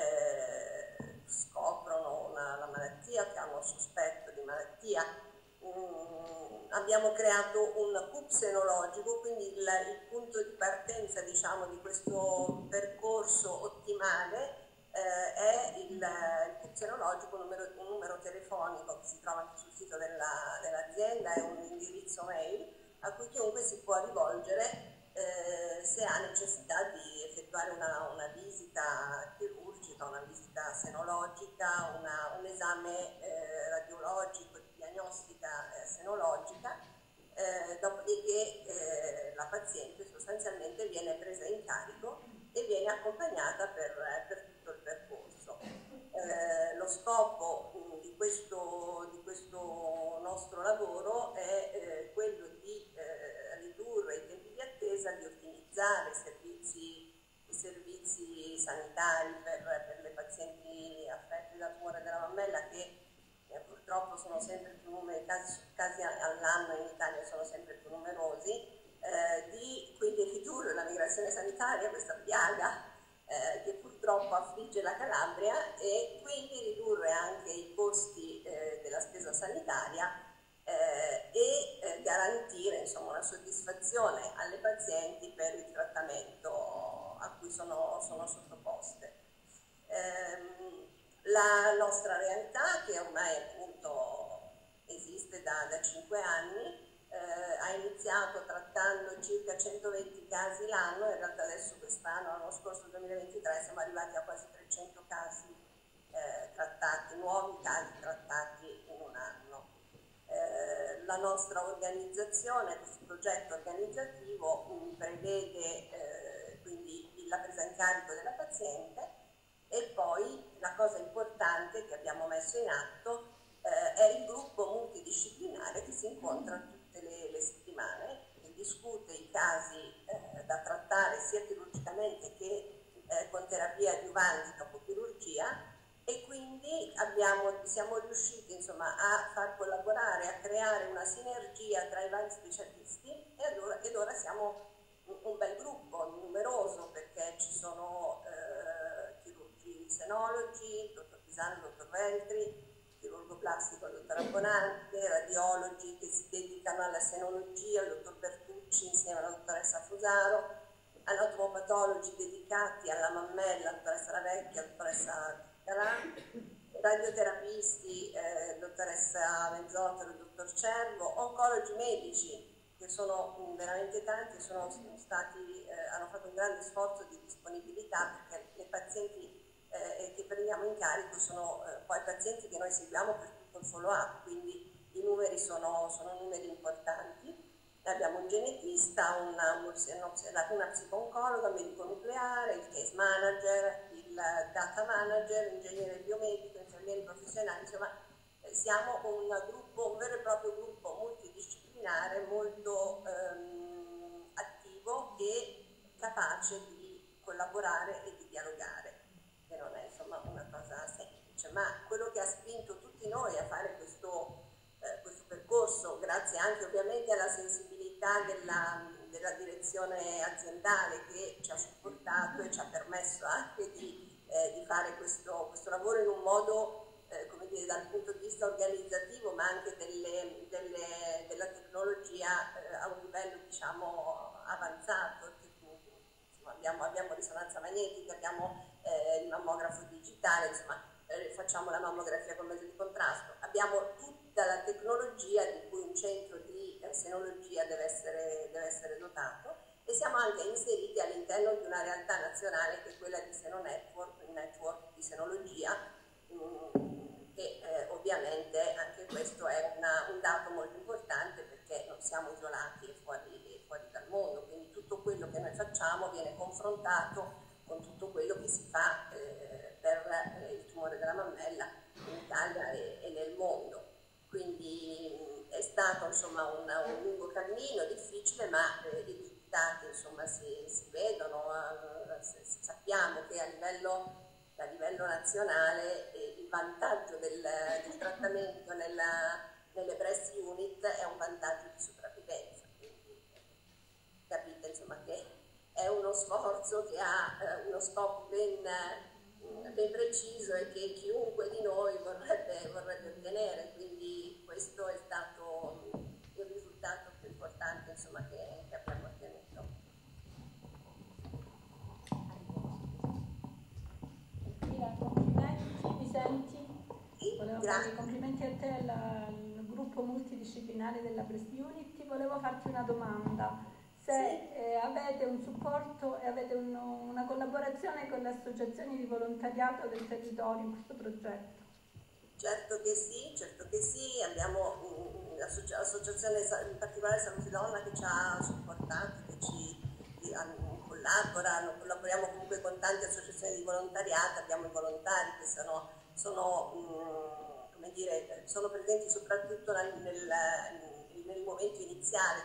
scoprono la malattia, che hanno il sospetto di malattia. Abbiamo creato un CUP senologico, quindi il punto di partenza, diciamo, di questo percorso ottimale è il CUP senologico, un numero telefonico che si trova anche sul sito dell'azienda, è un indirizzo mail a cui chiunque si può rivolgere se ha necessità di effettuare una visita chirurgica, una visita senologica, un esame radiologico, di diagnostica senologica, dopodiché la paziente sostanzialmente viene presa in carico e viene accompagnata per tutto il percorso. Lo scopo di questo nostro lavoro è quello di ridurre i tempi di attesa, di ottimizzare i servizi sanitari per le pazienti sono sempre più numerosi, casi all'anno in Italia sono sempre più numerosi, quindi ridurre la migrazione sanitaria, questa piaga che purtroppo affligge la Calabria, e quindi ridurre anche i costi della spesa sanitaria e garantire, insomma, una soddisfazione alle pazienti per il trattamento a cui sono sottoposte. La nostra realtà, che ormai appunto esiste da 5 anni, ha iniziato trattando circa 120 casi l'anno, in realtà adesso quest'anno, l'anno scorso 2023, siamo arrivati a quasi 300 casi trattati, nuovi casi trattati in un anno. La nostra organizzazione, questo progetto organizzativo, prevede quindi la presa in carico della paziente, e poi la cosa importante che abbiamo messo in atto è il gruppo multidisciplinare che si incontra tutte le settimane, che discute i casi da trattare sia chirurgicamente che con terapia adjuvanti dopo chirurgia, e quindi siamo riusciti, insomma, a far collaborare, a creare una sinergia tra i vari specialisti, ed ora siamo un bel gruppo, numeroso, perché ci sono chirurgi senologi, il dottor Pisano, il dottor Veltri, chirurgo plastico, il dottor Abbonante, radiologi che si dedicano alla senologia, il dottor Bertucci insieme alla dottoressa Fusaro, anatomopatologi dedicati alla mammella, la dottoressa Lavecchia, la dottoressa Calà, radioterapisti, dottoressa Menzottero, il dottor Cervo, oncologi medici, che sono veramente tanti, hanno fatto un grande sforzo di disponibilità, perché le pazienti che prendiamo in carico sono poi pazienti che noi seguiamo per tutto il follow-up, quindi i numeri sono numeri importanti. Abbiamo un genetista, una psico-oncologa, un medico nucleare, il case manager, il data manager, ingegnere biomedico, infermieri professionali, insomma siamo un vero e proprio gruppo multidisciplinare molto attivo e capace di collaborare e di dialogare, che non è, insomma, una cosa semplice, ma quello che ha spinto tutti noi a fare questo percorso, grazie anche ovviamente alla sensibilità della direzione aziendale, che ci ha supportato e ci ha permesso anche di fare questo lavoro in un modo, come dire, dal punto di vista organizzativo, ma anche della tecnologia a un livello, diciamo, avanzato. Abbiamo risonanza magnetica, abbiamo il mammografo digitale, insomma facciamo la mammografia con mezzo di contrasto, abbiamo tutta la tecnologia di cui un centro di senologia deve essere dotato, e siamo anche inseriti all'interno di una realtà nazionale che è quella di Senonetwork, il network di senologia, e ovviamente anche questo è un dato molto importante, perché non siamo isolati e fuori dal mondo, quindi tutto quello che noi facciamo viene confrontato con tutto quello che si fa per il tumore della mammella in Italia e nel mondo. Quindi è stato, insomma, un lungo cammino, difficile, ma i risultati, insomma, si vedono. Sappiamo che a livello nazionale il vantaggio del trattamento nelle breast unit è un vantaggio di sopravvivenza, quindi capite, insomma, che è uno sforzo che ha uno scopo ben preciso e che chiunque di noi vorrebbe ottenere, quindi questo è stato il risultato più importante, insomma, che abbiamo ottenuto.
Complimenti, mi senti?
Sì,
volevo fare i complimenti a te al gruppo multidisciplinare della Breast Unit. Volevo farti una domanda. Se avete un supporto e avete una collaborazione con le associazioni di volontariato del territorio in questo progetto?
Certo che sì, abbiamo l'associazione, in particolare Salute Donna, che ci ha supportato, che collaboriamo comunque con tante associazioni di volontariato, abbiamo i volontari che sono presenti soprattutto nel momento iniziale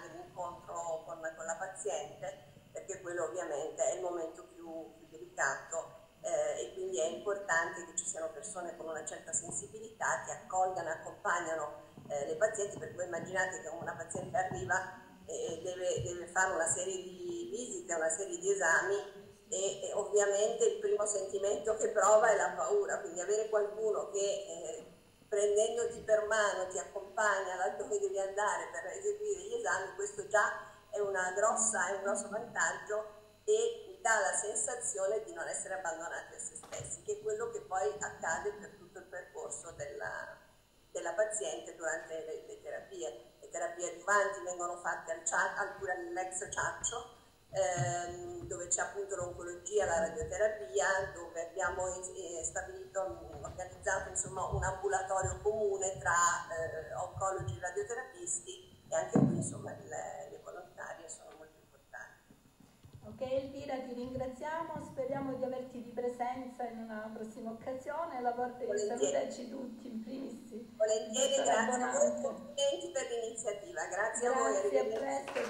dell'incontro con la paziente, perché quello ovviamente è il momento più delicato, e quindi è importante che ci siano persone con una certa sensibilità che accolgano e accompagnano le pazienti, perché voi immaginate che una paziente arriva e deve fare una serie di visite, una serie di esami e ovviamente il primo sentimento che prova è la paura, quindi avere qualcuno che prendendoti per mano ti accompagna laddove devi andare per eseguire gli esami, questo già è un grosso vantaggio e dà la sensazione di non essere abbandonati a se stessi, che è quello che poi accade per tutto il percorso della paziente durante le terapie. Le terapie adjuvanti vengono fatte all'ex Ciaccio, dove c'è appunto l'oncologia, la radioterapia, dove abbiamo organizzato insomma un ambulatorio comune tra oncologi e radioterapisti, e anche qui insomma le volontarie sono molto importanti.
Ok Elvira, ti ringraziamo, speriamo di averti di presenza in una prossima occasione, la porta di salutarci tutti in primis.
Volentieri, grazie a voi, complimenti per l'iniziativa, grazie a voi.
Grazie, a presto,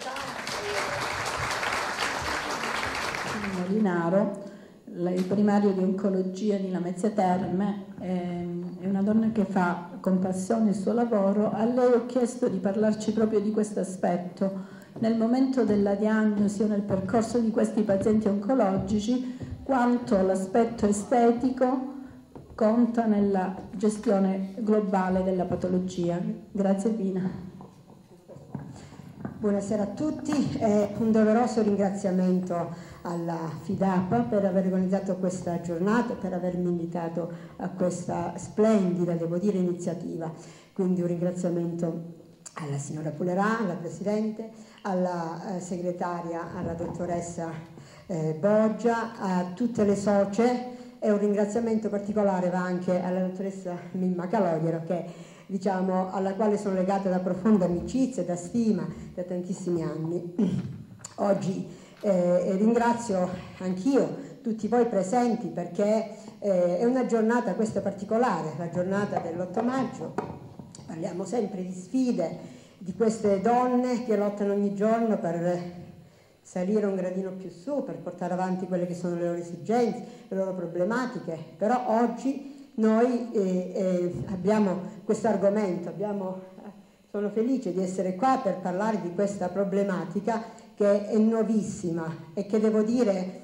ciao. Molinaro, il primario di oncologia di Lamezia Terme, è una donna che fa con passione il suo lavoro. A lei ho chiesto di parlarci proprio di questo aspetto nel momento della diagnosi o nel percorso di questi pazienti oncologici, quanto l'aspetto estetico conta nella gestione globale della patologia. Grazie Pina.
Buonasera a tutti, un doveroso ringraziamento alla FIDAPA per aver organizzato questa giornata, per avermi invitato a questa splendida, devo dire, iniziativa. Quindi un ringraziamento alla signora Pulerà, alla Presidente, alla segretaria, alla dottoressa Boggia, a tutte le socie, e un ringraziamento particolare va anche alla dottoressa Mimma Calogero, che diciamo alla quale sono legata da profonda amicizia e da stima da tantissimi anni. Oggi ringrazio anch'io tutti voi presenti, perché è una giornata questa particolare, la giornata dell'8 maggio. Parliamo sempre di sfide, di queste donne che lottano ogni giorno per salire un gradino più su, per portare avanti quelle che sono le loro esigenze, le loro problematiche. Però oggi noi abbiamo questo argomento, sono felice di essere qua per parlare di questa problematica che è nuovissima e che devo dire,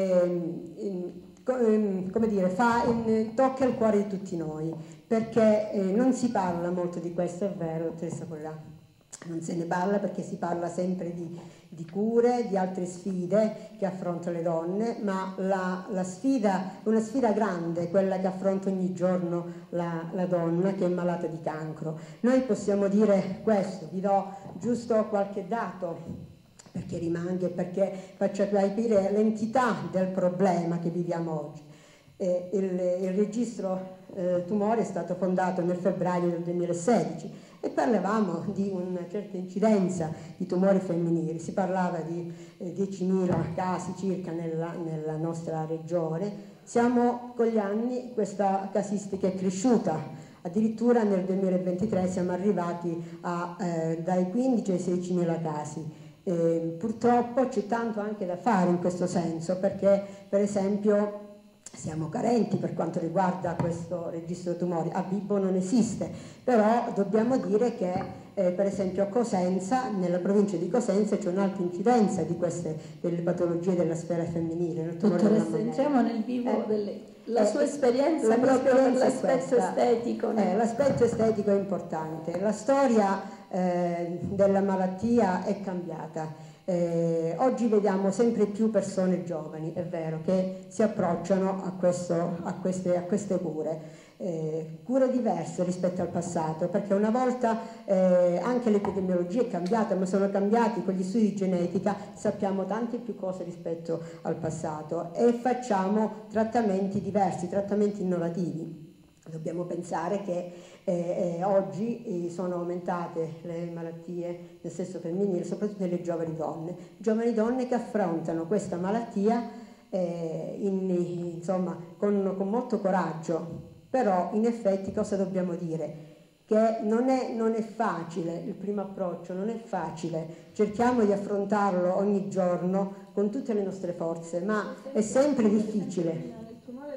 tocca il cuore di tutti noi, perché non si parla molto di questo, è vero, dottoressa Pollà. Non se ne parla perché si parla sempre di cure, di altre sfide che affrontano le donne, ma la sfida è una sfida grande, quella che affronta ogni giorno la donna che è malata di cancro. Noi possiamo dire questo, vi do giusto qualche dato perché rimanga, perché faccia capire l'entità del problema che viviamo oggi. Il registro tumori è stato fondato nel febbraio del 2016 e parlavamo di una certa incidenza di tumori femminili, si parlava di 10.000 casi circa nella nostra regione. Con gli anni questa casistica è cresciuta, addirittura nel 2023 siamo arrivati dai 15 ai 16.000 casi. Purtroppo c'è tanto anche da fare in questo senso, perché per esempio siamo carenti per quanto riguarda questo registro tumori. A Vibo non esiste, però dobbiamo dire che per esempio a Cosenza, nella provincia di Cosenza, c'è un'alta incidenza delle patologie della sfera femminile.
Dottoressa, entriamo nel vivo la sua esperienza proprio per l'aspetto estetico.
L'aspetto estetico è importante. La storia della malattia è cambiata. Oggi vediamo sempre più persone giovani, è vero, che si approcciano a queste cure diverse rispetto al passato, perché una volta anche l'epidemiologia è cambiata, ma sono cambiati con gli studi di genetica, sappiamo tante più cose rispetto al passato e facciamo trattamenti diversi, trattamenti innovativi. Dobbiamo pensare che oggi sono aumentate le malattie del sesso femminile, soprattutto nelle giovani donne che affrontano questa malattia con molto coraggio. Però in effetti cosa dobbiamo dire? Che non è facile, il primo approccio non è facile, cerchiamo di affrontarlo ogni giorno con tutte le nostre forze, ma è sempre difficile.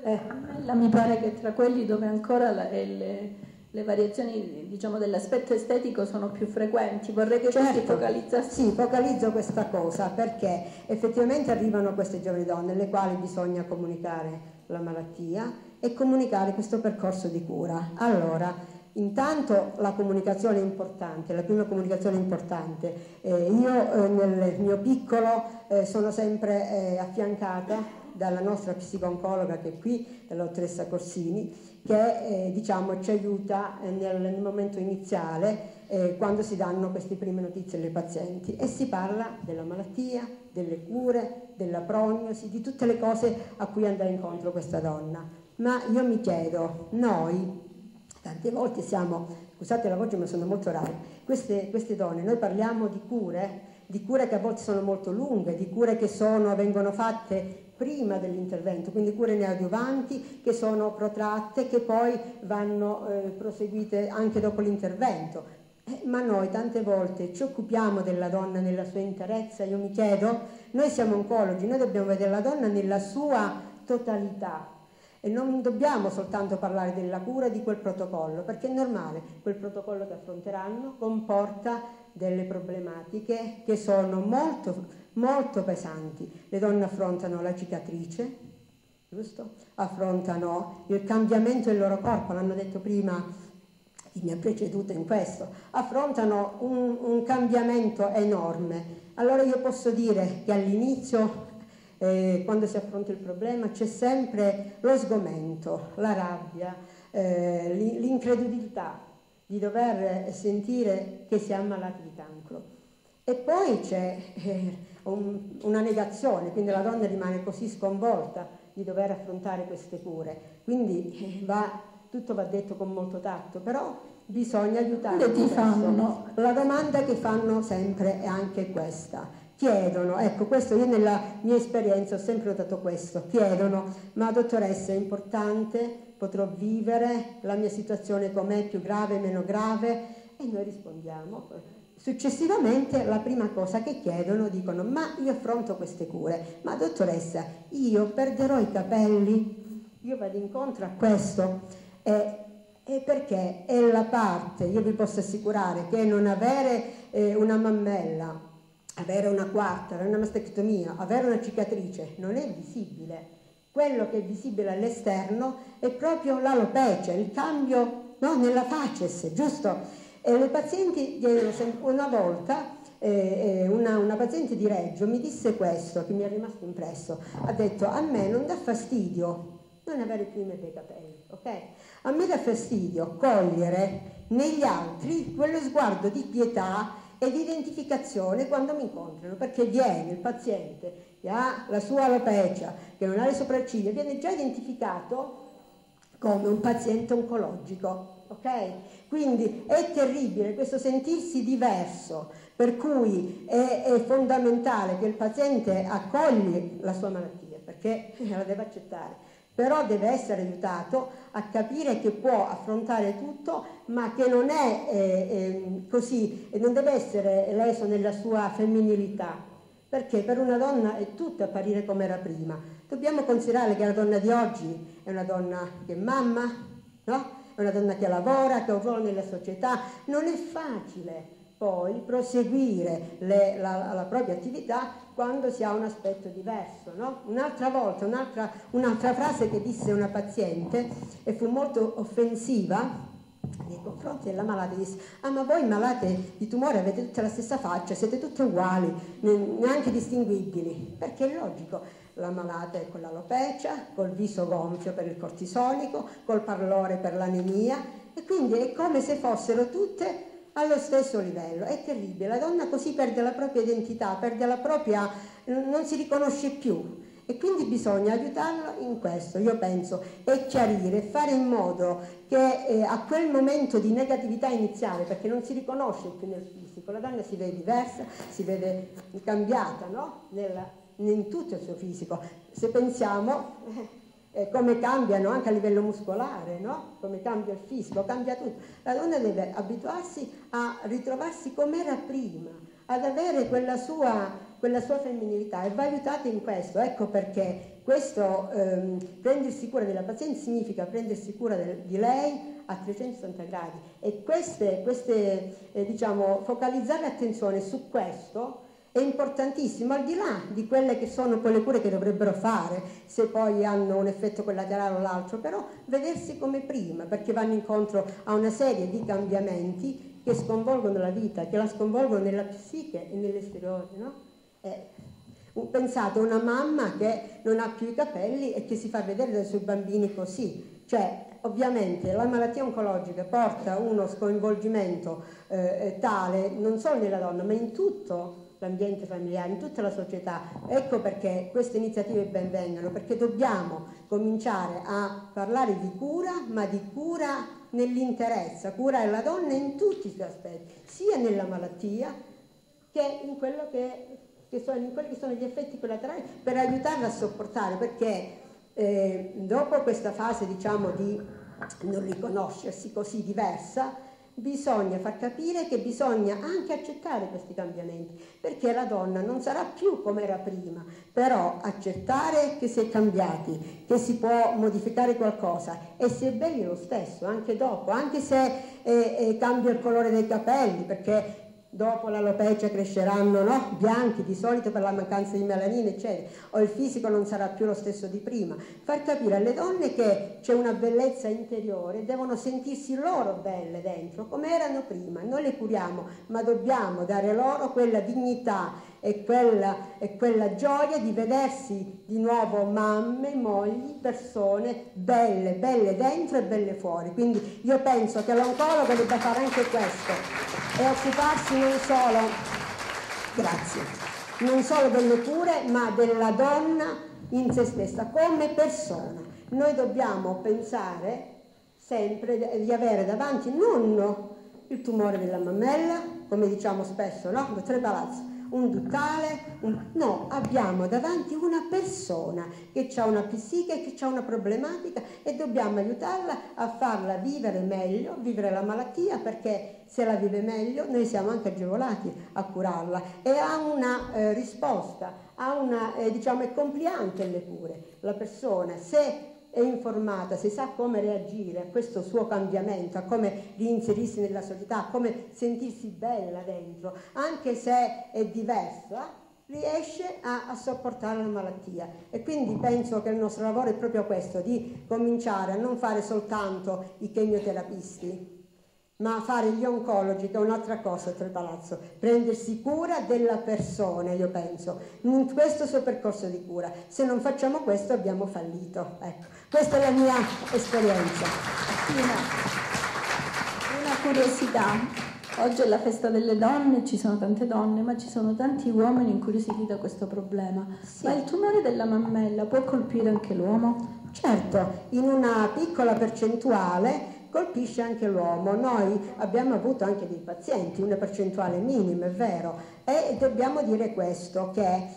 Mi pare che tra quelli dove ancora le variazioni, diciamo, dell'aspetto estetico sono più frequenti. Vorrei che tu ti focalizzassi.
Sì, focalizzo questa cosa perché effettivamente arrivano queste giovani donne alle quali bisogna comunicare la malattia e comunicare questo percorso di cura. Allora, intanto la comunicazione è importante, la prima comunicazione è importante. Io nel mio piccolo sono sempre affiancata dalla nostra psico-oncologa che è qui, la dottoressa Corsini, che diciamo, ci aiuta nel momento iniziale quando si danno queste prime notizie alle pazienti e si parla della malattia, delle cure, della prognosi, di tutte le cose a cui andrà incontro questa donna. Ma io mi chiedo, noi tante volte siamo, scusate la voce ma sono molto rare, queste donne, noi parliamo di cure che a volte sono molto lunghe, di cure che vengono fatte prima dell'intervento, quindi cure neoadiuvanti che sono protratte, che poi vanno proseguite anche dopo l'intervento. Ma noi tante volte ci occupiamo della donna nella sua interezza, io mi chiedo, noi siamo oncologi, noi dobbiamo vedere la donna nella sua totalità e non dobbiamo soltanto parlare della cura di quel protocollo, perché è normale, quel protocollo che affronteranno comporta delle problematiche che sono molto, molto pesanti. Le donne affrontano la cicatrice, giusto? Affrontano il cambiamento del loro corpo, l'hanno detto prima chi mi ha preceduto in questo, affrontano un cambiamento enorme. Allora io posso dire che all'inizio, quando si affronta il problema, c'è sempre lo sgomento, la rabbia, l'incredulità di dover sentire che si è ammalati di cancro. E poi c'è una negazione, quindi la donna rimane così sconvolta di dover affrontare queste cure. Quindi tutto va detto con molto tatto, però bisogna aiutare. La domanda che fanno sempre è anche questa. Chiedono, ecco questo io nella mia esperienza ho sempre notato questo, chiedono, ma dottoressa è importante, potrò vivere, la mia situazione com'è, più grave, meno grave? E noi rispondiamo. Successivamente la prima cosa che chiedono, dicono, ma io affronto queste cure, ma dottoressa io perderò i capelli? Io vado incontro a questo. E perché è la parte, io vi posso assicurare che non avere una mammella, avere una quarta, avere una mastectomia, avere una cicatrice non è visibile. Quello che è visibile all'esterno è proprio l'alopecia, il cambio, no, nella facies, giusto? E le pazienti una volta una paziente di Reggio mi disse questo che mi è rimasto impresso, ha detto a me non dà fastidio non avere più i miei capelli, ok? A me dà fastidio cogliere negli altri quello sguardo di pietà e di identificazione quando mi incontrano, perché viene il paziente che ha la sua alopecia, che non ha le sopracciglia, viene già identificato come un paziente oncologico, ok? Quindi è terribile questo sentirsi diverso, per cui è fondamentale che il paziente accoglie la sua malattia, perché la deve accettare. Però deve essere aiutato a capire che può affrontare tutto, ma che non è così, e non deve essere leso nella sua femminilità, perché per una donna è tutto apparire come era prima. Dobbiamo considerare che la donna di oggi è una donna che è mamma, no? È una donna che lavora, che ha un ruolo nella società. Non è facile poi proseguire la propria attività quando si ha un aspetto diverso, no? Un'altra volta, un'altra frase che disse una paziente e fu molto offensiva nei confronti della malata, disse: ah, ma voi malate di tumore avete tutta la stessa faccia, siete tutte uguali, neanche distinguibili, perché è logico, la malata è con l'alopecia, col viso gonfio per il cortisonico, col pallore per l'anemia, e quindi è come se fossero tutte allo stesso livello. È terribile, la donna così perde la propria identità, perde la propria, non si riconosce più, e quindi bisogna aiutarla in questo, io penso, e chiarire, fare in modo che a quel momento di negatività iniziale, perché non si riconosce più nel fisico, la donna si vede diversa, si vede cambiata, no? In tutto il suo fisico. Se pensiamo come cambiano anche a livello muscolare, no? Come cambia il fisico, cambia tutto. La donna deve abituarsi a ritrovarsi come era prima, ad avere quella sua quella sua femminilità e va aiutata in questo. Ecco perché questo prendersi cura della paziente significa prendersi cura di lei a 360 gradi, e diciamo, focalizzare l'attenzione su questo è importantissimo, al di là di quelle che sono quelle cure che dovrebbero fare, se poi hanno un effetto collaterale o l'altro, però vedersi come prima, perché vanno incontro a una serie di cambiamenti che sconvolgono la vita, che la sconvolgono nella psiche e nell'esteriore, no? Pensate a una mamma che non ha più i capelli e che si fa vedere dai suoi bambini così, cioè ovviamente la malattia oncologica porta uno sconvolgimento tale non solo nella donna ma in tutto l'ambiente familiare, in tutta la società. Ecco perché queste iniziative ben vengano, perché dobbiamo cominciare a parlare di cura, ma di cura nell'interesse, cura della donna in tutti i suoi aspetti, sia nella malattia che in quello che sono gli effetti collaterali, per aiutarla a sopportare, perché dopo questa fase, diciamo, di non riconoscersi così diversa, bisogna far capire che bisogna anche accettare questi cambiamenti, perché la donna non sarà più come era prima, però accettare che si è cambiati, che si può modificare qualcosa e si è belli lo stesso anche dopo, anche se cambia il colore dei capelli, perché dopo l'alopecia cresceranno, no? Bianchi di solito per la mancanza di melanina, eccetera, o il fisico non sarà più lo stesso di prima. Far capire alle donne che c'è una bellezza interiore, devono sentirsi loro belle dentro come erano prima. Noi le curiamo, ma dobbiamo dare loro quella dignità e quella gioia di vedersi di nuovo mamme, mogli, persone belle dentro e belle fuori. Quindi io penso che l'oncologo debba fare anche questo e occuparsi non solo delle cure, ma della donna in se stessa come persona. Noi dobbiamo pensare sempre di avere davanti non il tumore della mammella, come diciamo spesso, no? Dottore Palazzo, un duttale, no, abbiamo davanti una persona che ha una psiche, che ha una problematica e dobbiamo aiutarla a farla vivere meglio, vivere la malattia, perché se la vive meglio noi siamo anche agevolati a curarla e ha una risposta, diciamo, è compliante alle cure. La persona, se è informata, se sa come reagire a questo suo cambiamento, a come reinserirsi nella società, a come sentirsi bella dentro, anche se è diversa, riesce a sopportare la malattia. E quindi penso che il nostro lavoro è proprio questo, di cominciare a non fare soltanto i chemioterapisti, ma fare gli oncologi, che è un'altra cosa, Tre Palazzo, prendersi cura della persona, io penso, in questo suo percorso di cura. Se non facciamo questo abbiamo fallito. Ecco, questa è la mia esperienza.
Una curiosità. Oggi è la festa delle donne, ci sono tante donne, ma ci sono tanti uomini incuriositi da questo problema. Sì. Ma il tumore della mammella può colpire anche l'uomo?
Certo, in una piccola percentuale colpisce anche l'uomo. Noi abbiamo avuto anche dei pazienti, una percentuale minima, è vero, e dobbiamo dire questo, che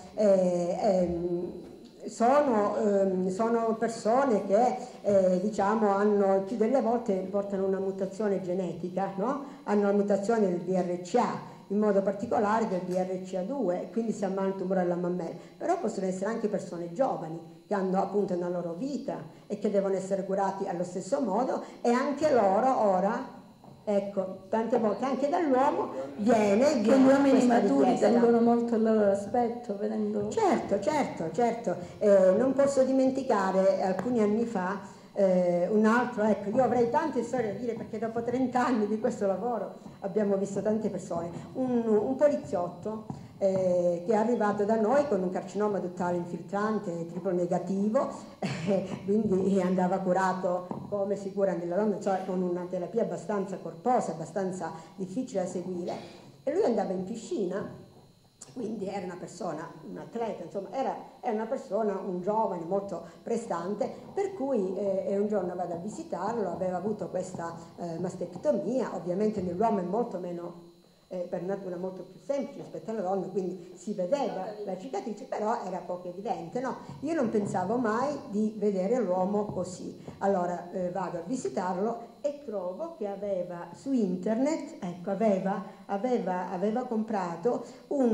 sono persone che diciamo hanno, più delle volte portano una mutazione genetica, no? Hanno la mutazione del BRCA, in modo particolare del BRCA2, e quindi si ammala il tumore alla mammella. Però possono essere anche persone giovani che hanno appunto una loro vita e che devono essere curati allo stesso modo, e anche loro ora, ecco, tante volte anche dall'uomo viene
gli uomini maturi tengono molto al loro aspetto, vedendo.
Certo, non posso dimenticare alcuni anni fa un altro, ecco, io avrei tante storie da dire, perché dopo 30 anni di questo lavoro abbiamo visto tante persone. Un poliziotto che è arrivato da noi con un carcinoma duttale infiltrante triplo negativo, quindi andava curato come si cura nella donna, cioè con una terapia abbastanza corposa, abbastanza difficile da seguire, e lui andava in piscina. Quindi era una persona, un atleta, insomma, era una persona, un giovane molto prestante, per cui un giorno vado a visitarlo, aveva avuto questa mastectomia, ovviamente nell'uomo è molto meno per natura molto più semplice rispetto alla donna, quindi si vedeva la cicatrice, però era poco evidente, no? Io non pensavo mai di vedere l'uomo così. Allora vado a visitarlo e trovo che aveva su internet, ecco, aveva comprato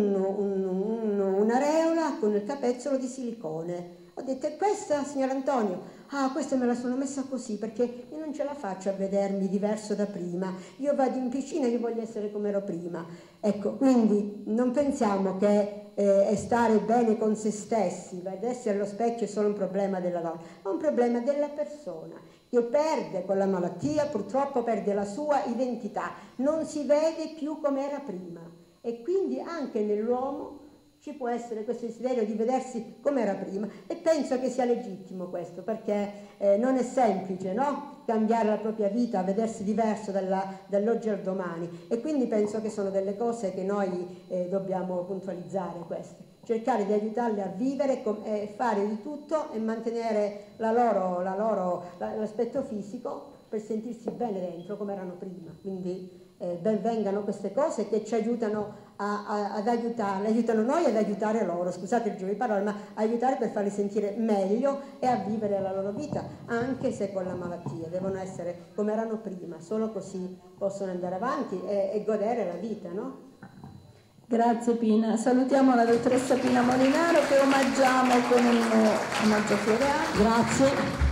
un'areola con il capezzolo di silicone. Ho detto: e questa, signor Antonio? Ah, questa me la sono messa così perché io non ce la faccio a vedermi diverso da prima. Io vado in piscina e io voglio essere come ero prima. Ecco, quindi non pensiamo che stare bene con se stessi, vedersi allo specchio è solo un problema della donna, è un problema della persona che perde con la malattia, purtroppo perde la sua identità, non si vede più come era prima, e quindi anche nell'uomo ci può essere questo desiderio di vedersi come era prima, e penso che sia legittimo questo, perché non è semplice, no? Cambiare la propria vita, vedersi diverso dall'oggi al domani, e quindi penso che sono delle cose che noi dobbiamo puntualizzare, queste, cercare di aiutarle a vivere e fare di tutto e mantenere l'aspetto fisico per sentirsi bene dentro come erano prima. Quindi ben vengano queste cose che ci aiutano aiutano noi ad aiutare loro, scusate il gioco di parole, ma aiutare per farli sentire meglio e a vivere la loro vita, anche se con la malattia. Devono essere come erano prima, solo così possono andare avanti e godere la vita, no?
Grazie Pina. Salutiamo la dottoressa Pina Molinaro, che omaggiamo con un omaggio floreale.
Grazie.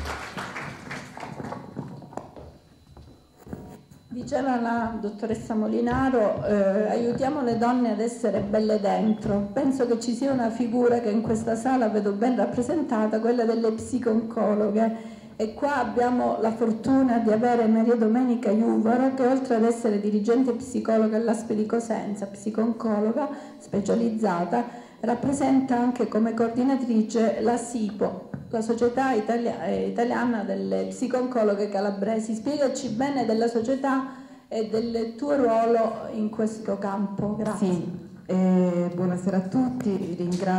Diceva la dottoressa Molinaro, aiutiamo le donne ad essere belle dentro. Penso che ci sia una figura che in questa sala vedo ben rappresentata, quella delle psiconcologhe, e qua abbiamo la fortuna di avere Maria Domenica Iuvaro, che oltre ad essere dirigente psicologa all'ASP di Cosenza, psiconcologa specializzata, rappresenta anche come coordinatrice la SIPO, la Società Italiana delle Psiconcologhe Calabresi. Spiegaci bene della società e del tuo ruolo in questo campo. Grazie.
Sì, buonasera a tutti,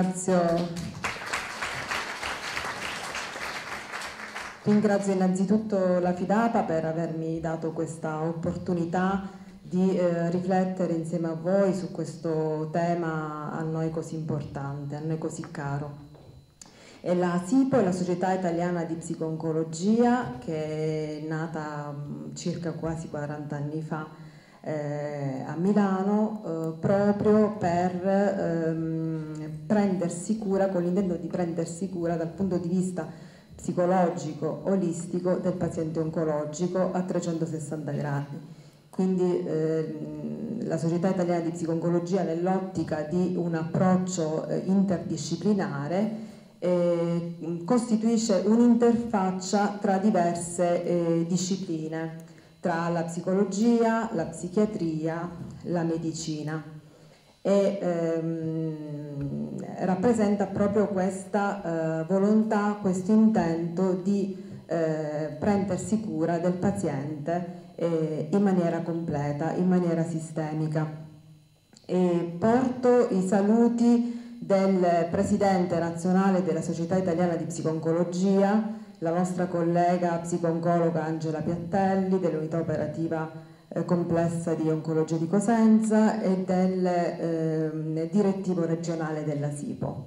ringrazio innanzitutto la Fidapa per avermi dato questa opportunità di riflettere insieme a voi su questo tema a noi così importante, a noi così caro. E la SIPO è la Società Italiana di Psiconcologia, che è nata circa quasi 40 anni fa a Milano, proprio per prendersi cura, con l'intento di prendersi cura dal punto di vista psicologico, olistico del paziente oncologico a 360 gradi. Quindi la Società Italiana di Psiconcologia, nell'ottica di un approccio interdisciplinare, costituisce un'interfaccia tra diverse discipline, tra la psicologia, la psichiatria, la medicina, e rappresenta proprio questa volontà, questo intento di prendersi cura del paziente in maniera completa, in maniera sistemica. E porto i saluti del Presidente nazionale della Società Italiana di Psiconcologia, la nostra collega psiconcologa Angela Piattelli, dell'unità operativa complessa di oncologia di Cosenza, e del direttivo regionale della SIPO.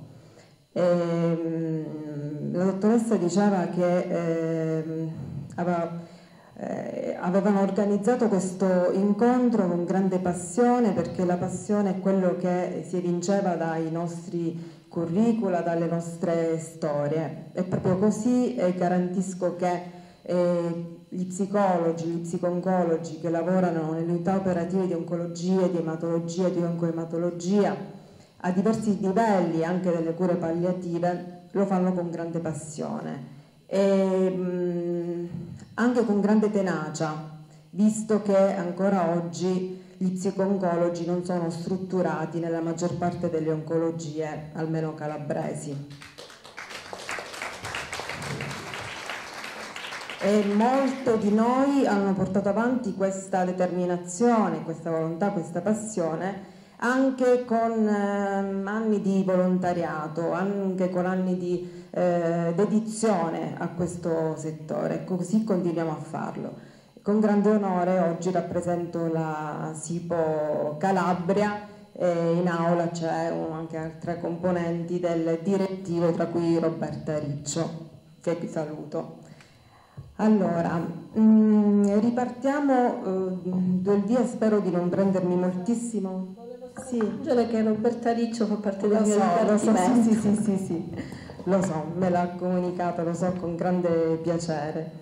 La dottoressa diceva che avevano organizzato questo incontro con grande passione, perché la passione è quello che si evinceva dai nostri curricula, dalle nostre storie. È proprio così, e garantisco che gli psicologi, gli psiconcologi che lavorano nelle unità operative di oncologia, di ematologia, di oncoematologia a diversi livelli, anche delle cure palliative, lo fanno con grande passione e anche con grande tenacia, visto che ancora oggi gli psiconcologi non sono strutturati nella maggior parte delle oncologie, almeno calabresi. E molte di noi hanno portato avanti questa determinazione, questa volontà, questa passione anche con anni di volontariato, anche con anni di dedizione a questo settore. Così continuiamo a farlo. Con grande onore oggi rappresento la SIPO Calabria e in aula c'è anche altre componenti del direttivo, tra cui Roberta Riccio, che vi saluto. Allora, ripartiamo del via, spero di non prendermi moltissimo.
Sì, aggiungere che Roberta Riccio fa parte del mio
dipartimento. Sì, lo so, me l'ha comunicato, lo so, con grande piacere.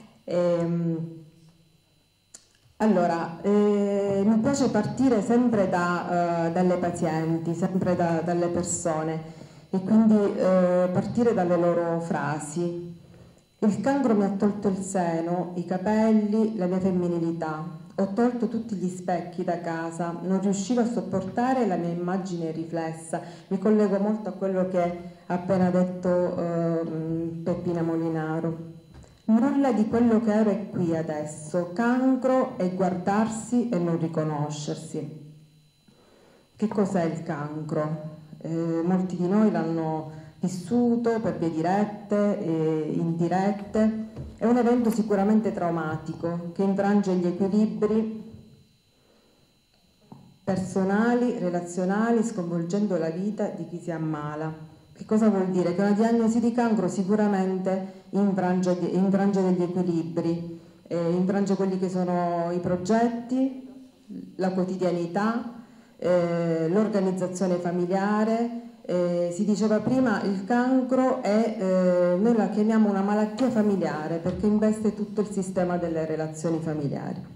Allora, mi piace partire sempre dalle pazienti, sempre dalle persone, e quindi partire dalle loro frasi. Il cancro mi ha tolto il seno, i capelli, la mia femminilità. Ho tolto tutti gli specchi da casa, non riuscivo a sopportare la mia immagine riflessa. Mi collego molto a quello che ha appena detto Peppina Molinaro. Nulla di quello che ero è qui adesso. Cancro è guardarsi e non riconoscersi. Che cos'è il cancro? Molti di noi l'hanno vissuto per vie dirette e indirette. È un evento sicuramente traumatico che infrange gli equilibri personali, relazionali, sconvolgendo la vita di chi si ammala. Che cosa vuol dire? Che una diagnosi di cancro sicuramente infrange degli equilibri, infrange quelli che sono i progetti, la quotidianità, l'organizzazione familiare. Si diceva prima, il cancro è, noi la chiamiamo una malattia familiare perché investe tutto il sistema delle relazioni familiari.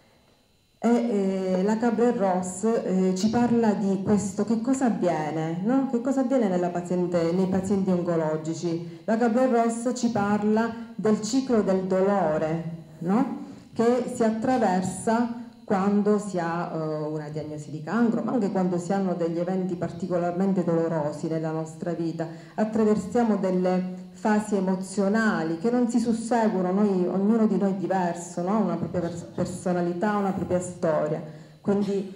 La Kübler-Ross ci parla di questo, che cosa avviene, no? Che cosa avviene nei pazienti oncologici. La Kübler-Ross ci parla del ciclo del dolore, no? Che si attraversa quando si ha una diagnosi di cancro, ma anche quando si hanno degli eventi particolarmente dolorosi nella nostra vita. Attraversiamo delle fasi emozionali che non si susseguono, ognuno di noi è diverso, no? Ha una propria personalità, una propria storia, quindi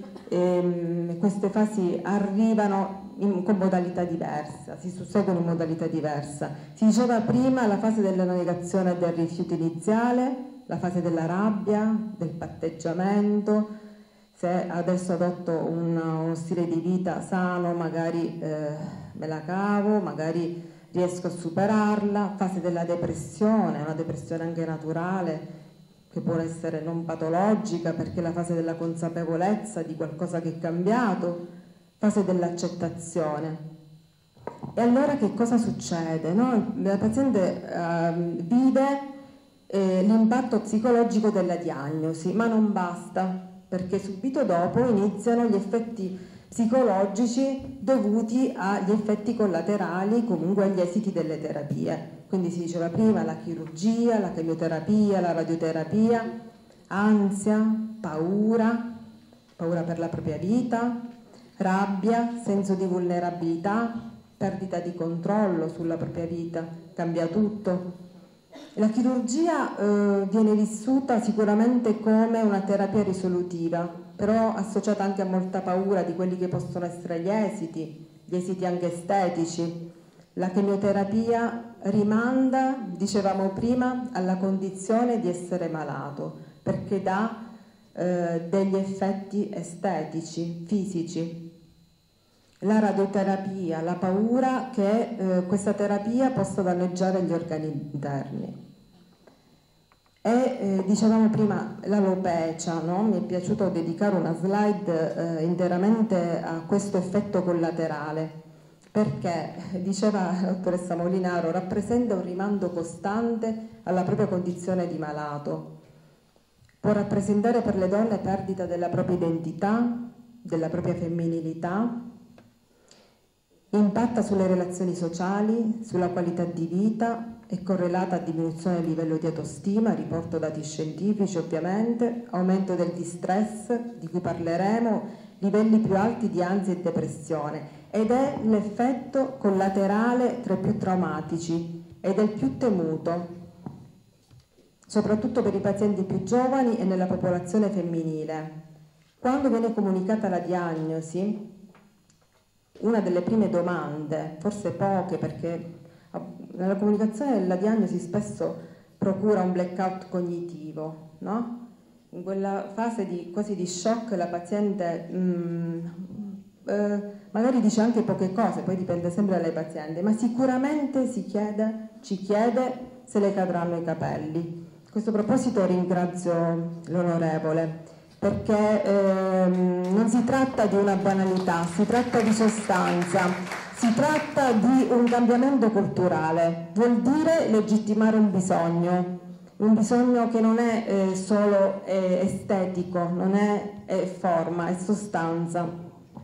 queste fasi arrivano con modalità diversa, si susseguono in modalità diversa. Si diceva prima la fase della negazione e del rifiuto iniziale, la fase della rabbia, del patteggiamento. Se adesso adotto uno stile di vita sano, magari me la cavo, magari riesco a superarla. Fase della depressione, una depressione anche naturale, che può essere non patologica, perché è la fase della consapevolezza di qualcosa che è cambiato. Fase dell'accettazione. E allora che cosa succede? No? La paziente vive l'impatto psicologico della diagnosi, ma non basta, perché subito dopo iniziano gli effetti psicologici dovuti agli effetti collaterali, comunque agli esiti delle terapie. Quindi si diceva prima la chirurgia, la chemioterapia, la radioterapia, ansia, paura per la propria vita, rabbia, senso di vulnerabilità, perdita di controllo sulla propria vita, cambia tutto. La chirurgia viene vissuta sicuramente come una terapia risolutiva, però associata anche a molta paura di quelli che possono essere gli esiti anche estetici. La chemioterapia rimanda, dicevamo prima, alla condizione di essere malato, perché dà degli effetti estetici, fisici. La radioterapia, la paura che questa terapia possa danneggiare gli organi interni. E dicevamo prima l'alopecia, no? Mi è piaciuto dedicare una slide interamente a questo effetto collaterale, perché, diceva la dottoressa Molinaro, rappresenta un rimando costante alla propria condizione di malato. Può rappresentare per le donne perdita della propria identità, della propria femminilità, impatta sulle relazioni sociali, sulla qualità di vita, è correlata a diminuzione del livello di autostima, riporto dati scientifici ovviamente, aumento del distress, di cui parleremo, livelli più alti di ansia e depressione, ed è l'effetto collaterale tra i più traumatici ed è il più temuto, soprattutto per i pazienti più giovani e nella popolazione femminile. Quando viene comunicata la diagnosi, una delle prime domande, forse poche, perché nella comunicazione della diagnosi spesso procura un blackout cognitivo, no? In quella fase quasi di shock la paziente magari dice anche poche cose, poi dipende sempre dalle pazienti, ma sicuramente ci chiede se le cadranno i capelli. A questo proposito ringrazio l'onorevole, perché non si tratta di una banalità, si tratta di sostanza, si tratta di un cambiamento culturale, vuol dire legittimare un bisogno che non è solo estetico, non è forma, è sostanza.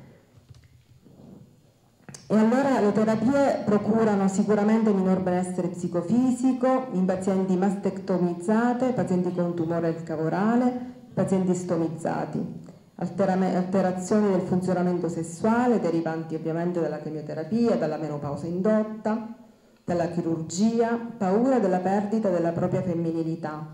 E allora le terapie procurano sicuramente minor benessere psicofisico in pazienti mastectomizzate, pazienti con tumore del cavo orale, pazienti stomizzati, alterazioni del funzionamento sessuale derivanti ovviamente dalla chemioterapia, dalla menopausa indotta, dalla chirurgia, paura della perdita della propria femminilità,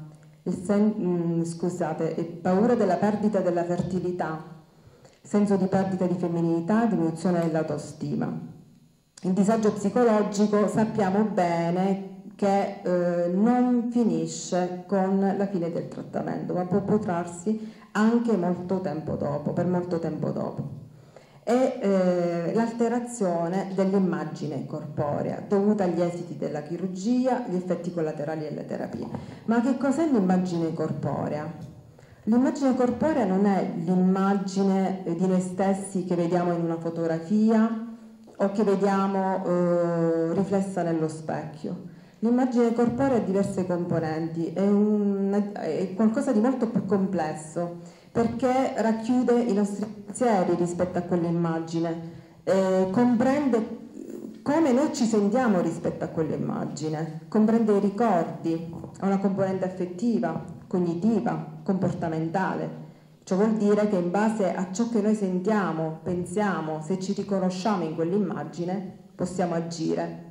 paura della perdita della fertilità, senso di perdita di femminilità, diminuzione dell'autostima. Il disagio psicologico sappiamo bene che non finisce con la fine del trattamento, ma può protrarsi anche molto tempo dopo, per molto tempo dopo. E l'alterazione dell'immagine corporea dovuta agli esiti della chirurgia, gli effetti collaterali delle terapie. Ma che cos'è l'immagine corporea? L'immagine corporea non è l'immagine di noi stessi che vediamo in una fotografia o che vediamo riflessa nello specchio. L'immagine corporea ha diverse componenti, è qualcosa di molto più complesso, perché racchiude i nostri pensieri rispetto a quell'immagine, comprende come noi ci sentiamo rispetto a quell'immagine, comprende i ricordi, ha una componente affettiva, cognitiva, comportamentale. Ciò vuol dire che in base a ciò che noi sentiamo, pensiamo, se ci riconosciamo in quell'immagine, possiamo agire.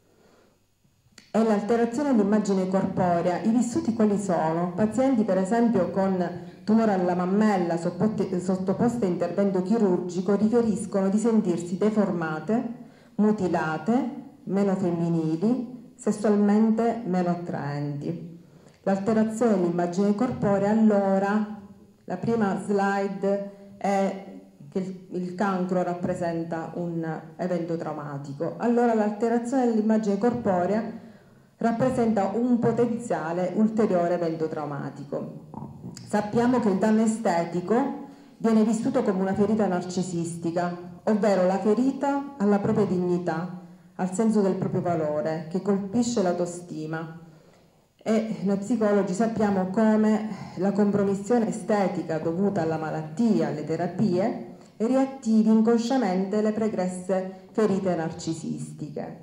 E l'alterazione dell'immagine corporea, i vissuti quali sono? Pazienti per esempio con tumore alla mammella sottoposte a intervento chirurgico riferiscono di sentirsi deformate, mutilate, meno femminili, sessualmente meno attraenti. L'alterazione dell'immagine corporea, allora, la prima slide è che il cancro rappresenta un evento traumatico. Allora l'alterazione dell'immagine corporea rappresenta un potenziale ulteriore evento traumatico. Sappiamo che il danno estetico viene vissuto come una ferita narcisistica, ovvero la ferita alla propria dignità, al senso del proprio valore, che colpisce l'autostima. E noi psicologi sappiamo come la compromissione estetica dovuta alla malattia, alle terapie, riattivi inconsciamente le pregresse ferite narcisistiche.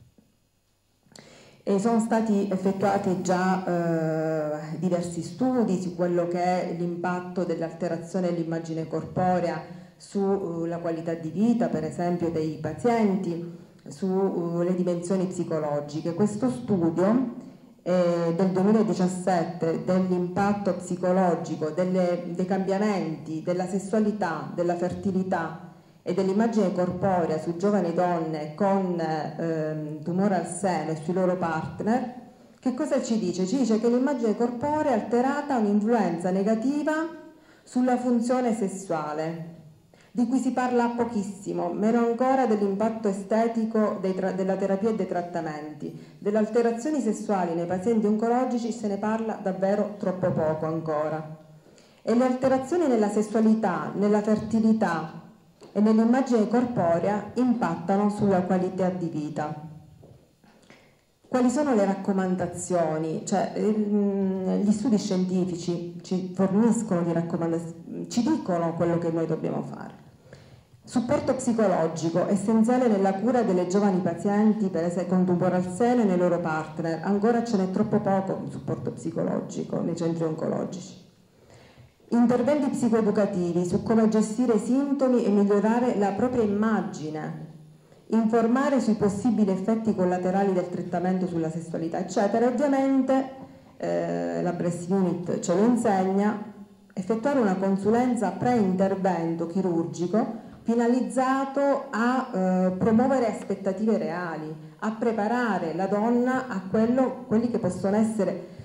E sono stati effettuati già diversi studi su quello che è l'impatto dell'alterazione dell'immagine corporea sulla qualità di vita, per esempio, dei pazienti, sulle dimensioni psicologiche. Questo studio del 2017 dell'impatto psicologico, dei cambiamenti della sessualità, della fertilità e dell'immagine corporea su giovani donne con tumore al seno e sui loro partner, che cosa ci dice? Ci dice che l'immagine corporea alterata ha un'influenza negativa sulla funzione sessuale, di cui si parla pochissimo, meno ancora dell'impatto estetico della terapia e dei trattamenti. Delle alterazioni sessuali nei pazienti oncologici se ne parla davvero troppo poco ancora. E le alterazioni nella sessualità, nella fertilità e nell'immagine corporea impattano sulla qualità di vita. Quali sono le raccomandazioni? Cioè, gli studi scientifici ci forniscono di raccomandazioni, ci dicono quello che noi dobbiamo fare. Supporto psicologico, essenziale nella cura delle giovani pazienti per esempio con tumore al seno e nei loro partner. Ancora ce n'è troppo poco di supporto psicologico nei centri oncologici. Interventi psicoeducativi su come gestire i sintomi e migliorare la propria immagine, informare sui possibili effetti collaterali del trattamento sulla sessualità, eccetera. Ovviamente la Breast Unit ce lo insegna, effettuare una consulenza pre-intervento chirurgico finalizzato a promuovere aspettative reali, a preparare la donna a quelli che possono essere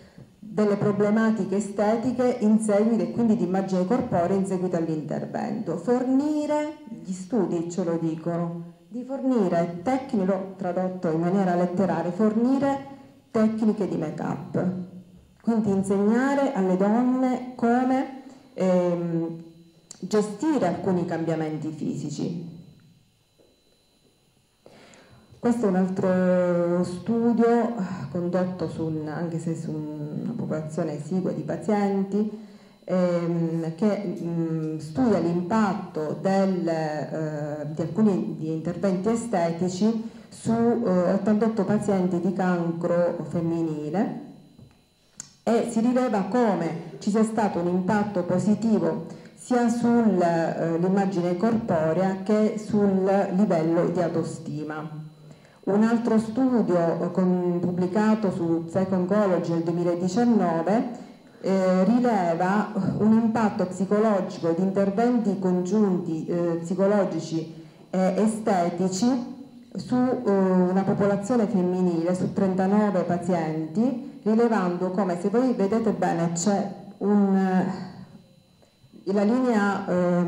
delle problematiche estetiche in seguito e quindi di immagine corporea in seguito all'intervento. Fornire, gli studi ce lo dicono, di fornire tecniche, l'ho tradotto in maniera letterale, fornire tecniche di make-up, quindi insegnare alle donne come gestire alcuni cambiamenti fisici. Questo è un altro studio condotto anche se su una popolazione esigua di pazienti che studia l'impatto di alcuni interventi estetici su 88 pazienti di cancro femminile e si rileva come ci sia stato un impatto positivo sia sull'immagine corporea che sul livello di autostima. Un altro studio pubblicato su Psycho-Oncology nel 2019 rileva un impatto psicologico di interventi congiunti psicologici e estetici su una popolazione femminile, su 39 pazienti, rilevando come, se voi vedete bene, c'è la linea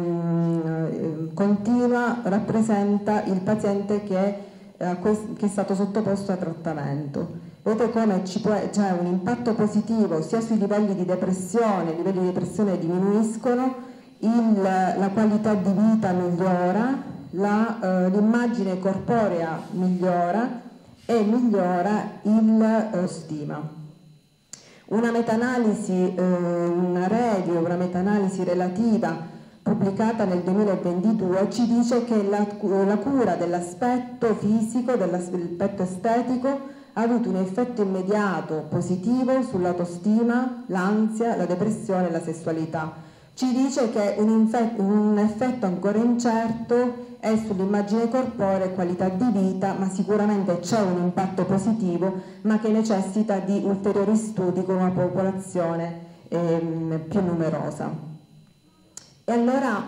continua rappresenta il paziente che è stato sottoposto a trattamento. Vedete come c'è un impatto positivo sia sui livelli di depressione, i livelli di depressione diminuiscono, la qualità di vita migliora, l'immagine corporea migliora e migliora il stima. Una meta-analisi, una meta-analisi relativa pubblicata nel 2022 ci dice che la cura dell'aspetto fisico, dell'aspetto estetico ha avuto un effetto immediato positivo sull'autostima, l'ansia, la depressione e la sessualità. Ci dice che un effetto ancora incerto è sull'immagine corporea e qualità di vita, ma sicuramente c'è un impatto positivo, ma che necessita di ulteriori studi con una popolazione più numerosa. E allora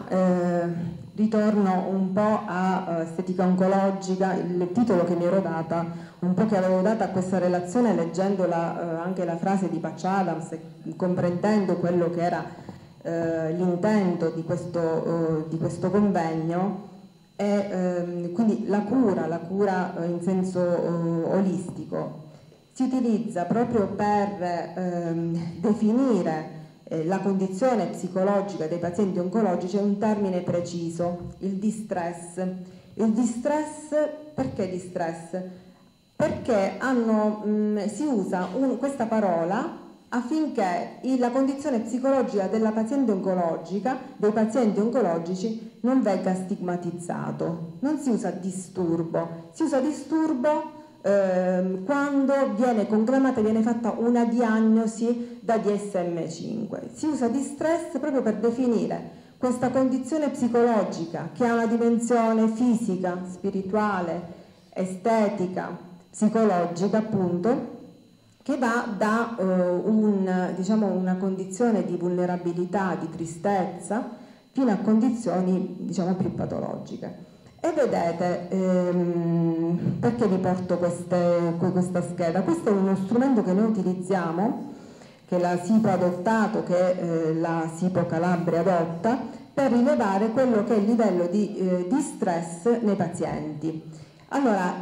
ritorno un po' a estetica oncologica, il titolo che mi ero data, un po' che avevo data a questa relazione leggendola anche la frase di Patch Adams e comprendendo quello che era l'intento di questo convegno, e quindi la cura in senso olistico si utilizza proprio per definire la condizione psicologica dei pazienti oncologici. È un termine preciso, il distress. Il distress, perché distress? Perché si usa questa parola affinché la condizione psicologica della paziente oncologica, dei pazienti oncologici, non venga stigmatizzato. Non si usa disturbo, si usa disturbo quando viene conclamata, viene fatta una diagnosi da DSM-5. Si usa distress proprio per definire questa condizione psicologica che ha una dimensione fisica, spirituale, estetica, psicologica appunto, che va da una condizione di vulnerabilità, di tristezza, fino a condizioni più patologiche. E vedete, perché vi porto questa scheda? Questo è uno strumento che noi utilizziamo, che la SIPO ha adottato, che la SIPO Calabria adotta, per rilevare quello che è il livello di stress nei pazienti. Allora,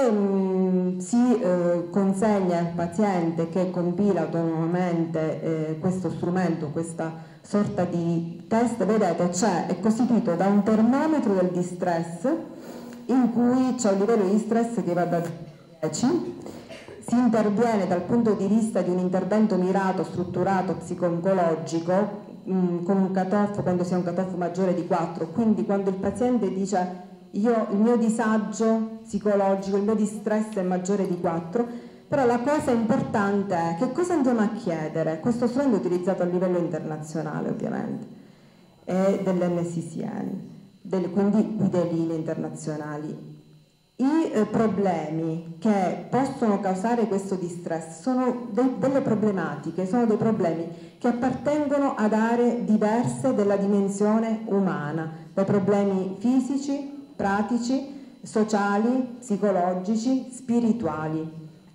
si consegna al paziente che compila autonomamente questo strumento, questa sorta di test. Vedete, è costituito da un termometro del distress, in cui c'è un livello di stress che va da 10. Si interviene dal punto di vista di un intervento mirato, strutturato, psico-oncologico, con un cutoff, quando si ha un cutoff maggiore di 4. Quindi quando il paziente dice il mio disagio psicologico, il mio distress è maggiore di 4, però la cosa importante è che cosa andiamo a chiedere. Questo strumento è utilizzato a livello internazionale ovviamente, e dell'NCCN, quindi guide linee internazionali. I problemi che possono causare questo distress sono delle problematiche, sono dei problemi che appartengono ad aree diverse della dimensione umana, dai problemi fisici, pratici, sociali, psicologici, spirituali.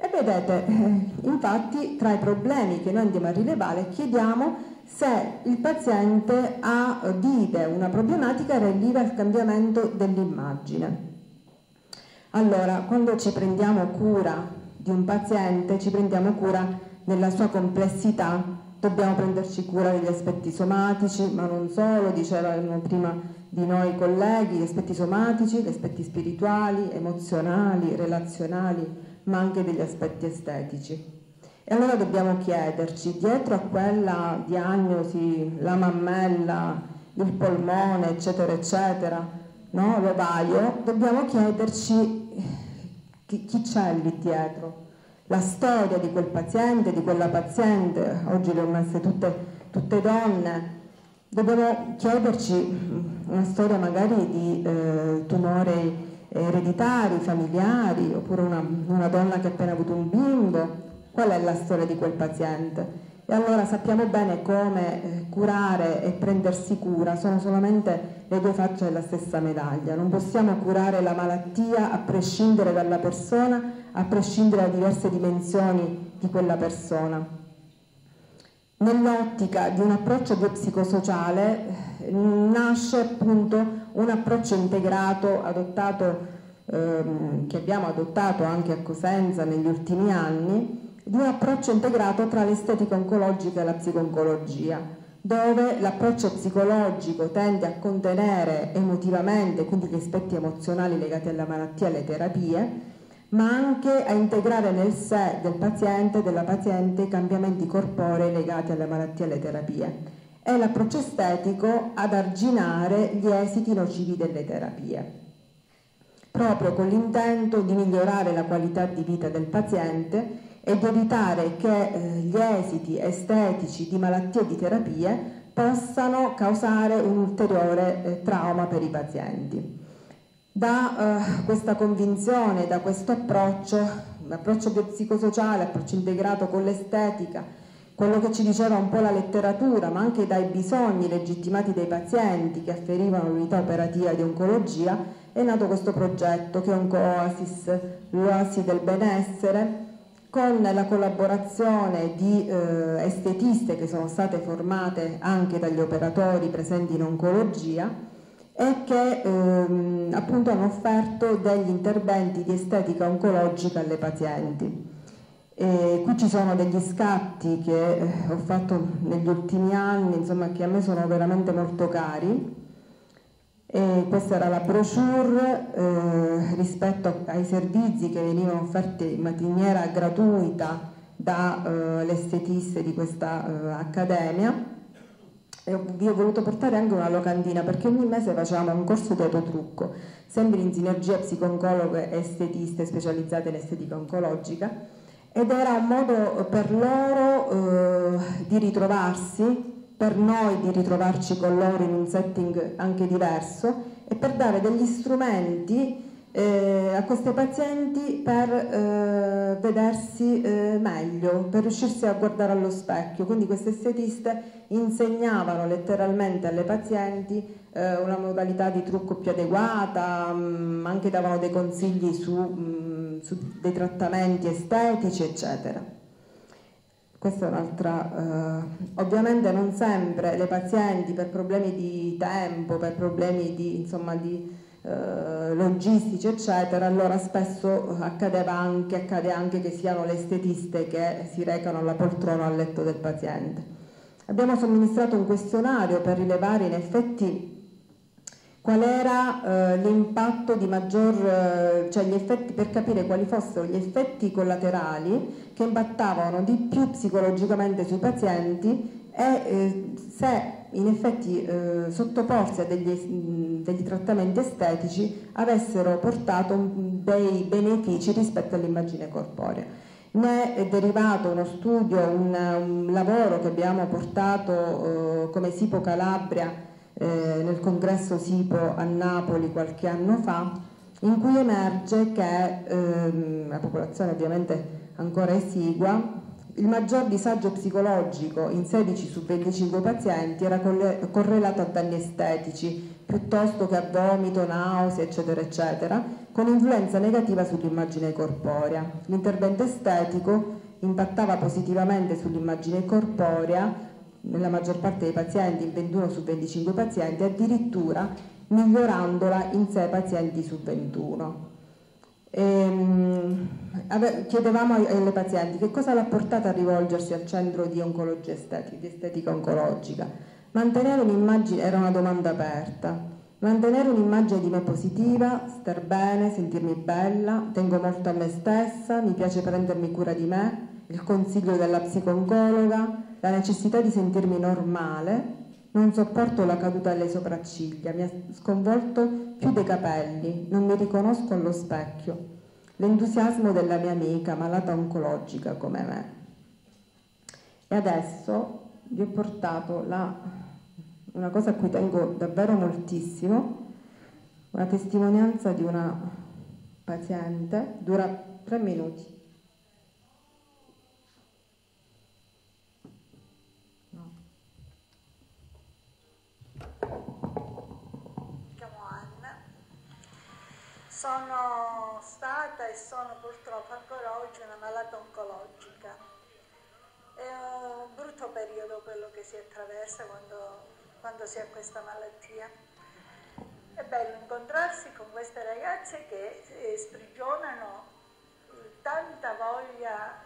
E vedete, infatti, tra i problemi che noi andiamo a rilevare chiediamo se il paziente vive una problematica relativa al cambiamento dell'immagine. Allora, quando ci prendiamo cura di un paziente, ci prendiamo cura nella sua complessità, dobbiamo prenderci cura degli aspetti somatici, ma non solo, dicevano prima di noi colleghi, gli aspetti somatici, gli aspetti spirituali, emozionali, relazionali, ma anche degli aspetti estetici. E allora dobbiamo chiederci, dietro a quella diagnosi, la mammella, il polmone, eccetera, eccetera, no? L'ovaio, dobbiamo chiederci chi c'è lì dietro, la storia di quel paziente, di quella paziente, oggi le ho messe tutte donne, dobbiamo chiederci una storia magari di tumori ereditari, familiari, oppure una donna che ha appena avuto un bimbo. Qual è la storia di quel paziente? E allora sappiamo bene come curare e prendersi cura sono solamente le due facce della stessa medaglia. Non possiamo curare la malattia a prescindere dalla persona, a prescindere da diverse dimensioni di quella persona. Nell'ottica di un approccio biopsicosociale nasce appunto un approccio integrato che abbiamo adottato anche a Cosenza negli ultimi anni, di un approccio integrato tra l'estetica oncologica e la psico-oncologia, dove l'approccio psicologico tende a contenere emotivamente, quindi gli aspetti emozionali legati alla malattia e alle terapie, ma anche a integrare nel sé del paziente e della paziente i cambiamenti corporei legati alle malattie e alle terapie, e l'approccio estetico ad arginare gli esiti nocivi delle terapie, proprio con l'intento di migliorare la qualità di vita del paziente e di evitare che gli esiti estetici di malattie e di terapie possano causare un ulteriore trauma per i pazienti. Da questa convinzione, da questo approccio, l'approccio biopsicosociale, approccio integrato con l'estetica, quello che ci diceva un po' la letteratura, ma anche dai bisogni legittimati dei pazienti che afferivano l'unità operativa di oncologia, è nato questo progetto che è OncoOasis, l'oasi del benessere, con la collaborazione di estetiste che sono state formate anche dagli operatori presenti in oncologia e che appunto hanno offerto degli interventi di estetica oncologica alle pazienti. Qui ci sono degli scatti che ho fatto negli ultimi anni, insomma, che a me sono veramente molto cari. Questa era la brochure rispetto ai servizi che venivano offerti in maniera gratuita dall'estetista di questa accademia, e vi ho voluto portare anche una locandina perché ogni mese facevamo un corso di autotrucco, sempre in sinergia psico-oncologhe e estetiste specializzate in estetica oncologica, ed era un modo per loro di ritrovarsi, per noi di ritrovarci con loro in un setting anche diverso e per dare degli strumenti a questi pazienti per vedersi meglio, per riuscirsi a guardare allo specchio. Quindi queste estetiste insegnavano letteralmente alle pazienti una modalità di trucco più adeguata, anche davano dei consigli su dei trattamenti estetici, eccetera. Questa è un'altra, ovviamente non sempre le pazienti per problemi di tempo, per problemi di logistici eccetera, allora spesso accade anche che siano le estetiste che si recano alla poltrona al letto del paziente. Abbiamo somministrato un questionario per rilevare in effetti qual era l'impatto di cioè gli effetti, per capire quali fossero gli effetti collaterali che impattavano di più psicologicamente sui pazienti e se in effetti sottoporsi a degli trattamenti estetici avessero portato dei benefici rispetto all'immagine corporea. Ne è derivato uno studio, un lavoro che abbiamo portato come SIPO Calabria nel congresso SIPO a Napoli qualche anno fa, in cui emerge che la popolazione ovviamente ancora esigua, Il maggior disagio psicologico in 16 su 25 pazienti era correlato a danni estetici, piuttosto che a vomito, nausea, eccetera, eccetera, con influenza negativa sull'immagine corporea. L'intervento estetico impattava positivamente sull'immagine corporea nella maggior parte dei pazienti, in 21 su 25 pazienti, addirittura migliorandola in 6 pazienti su 21. Chiedevamo alle pazienti che cosa l'ha portata a rivolgersi al centro di oncologia estetica, di estetica oncologica. Mantenere un'immagine, era una domanda aperta, mantenere un'immagine di me positiva, star bene, sentirmi bella, tengo molto a me stessa, mi piace prendermi cura di me, il consiglio della psiconcologa, la necessità di sentirmi normale. Non sopporto la caduta alle sopracciglia, mi ha sconvolto più dei capelli, non mi riconosco allo specchio. L'entusiasmo della mia amica malata oncologica come me. E adesso vi ho portato una cosa a cui tengo davvero moltissimo, una testimonianza di una paziente, dura 3 minuti.
Sono stata e sono purtroppo ancora oggi una malata oncologica. È un brutto periodo quello che si attraversa quando si ha questa malattia. È bello incontrarsi con queste ragazze che sprigionano tanta voglia.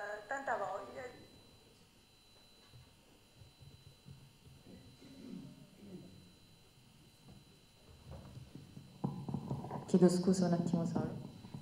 Chiedo scusa un attimo solo.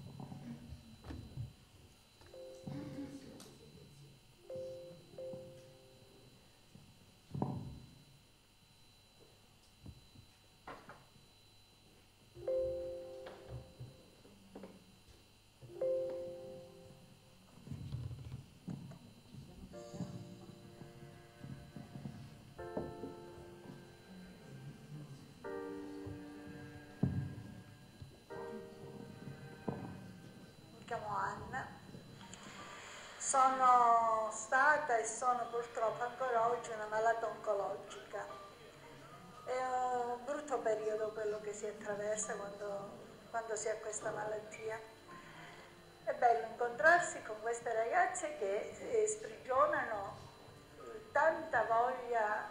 Sono stata e sono purtroppo ancora oggi una malata oncologica. È un brutto periodo quello che si attraversa quando si ha questa malattia. È bello incontrarsi con queste ragazze che sprigionano tanta voglia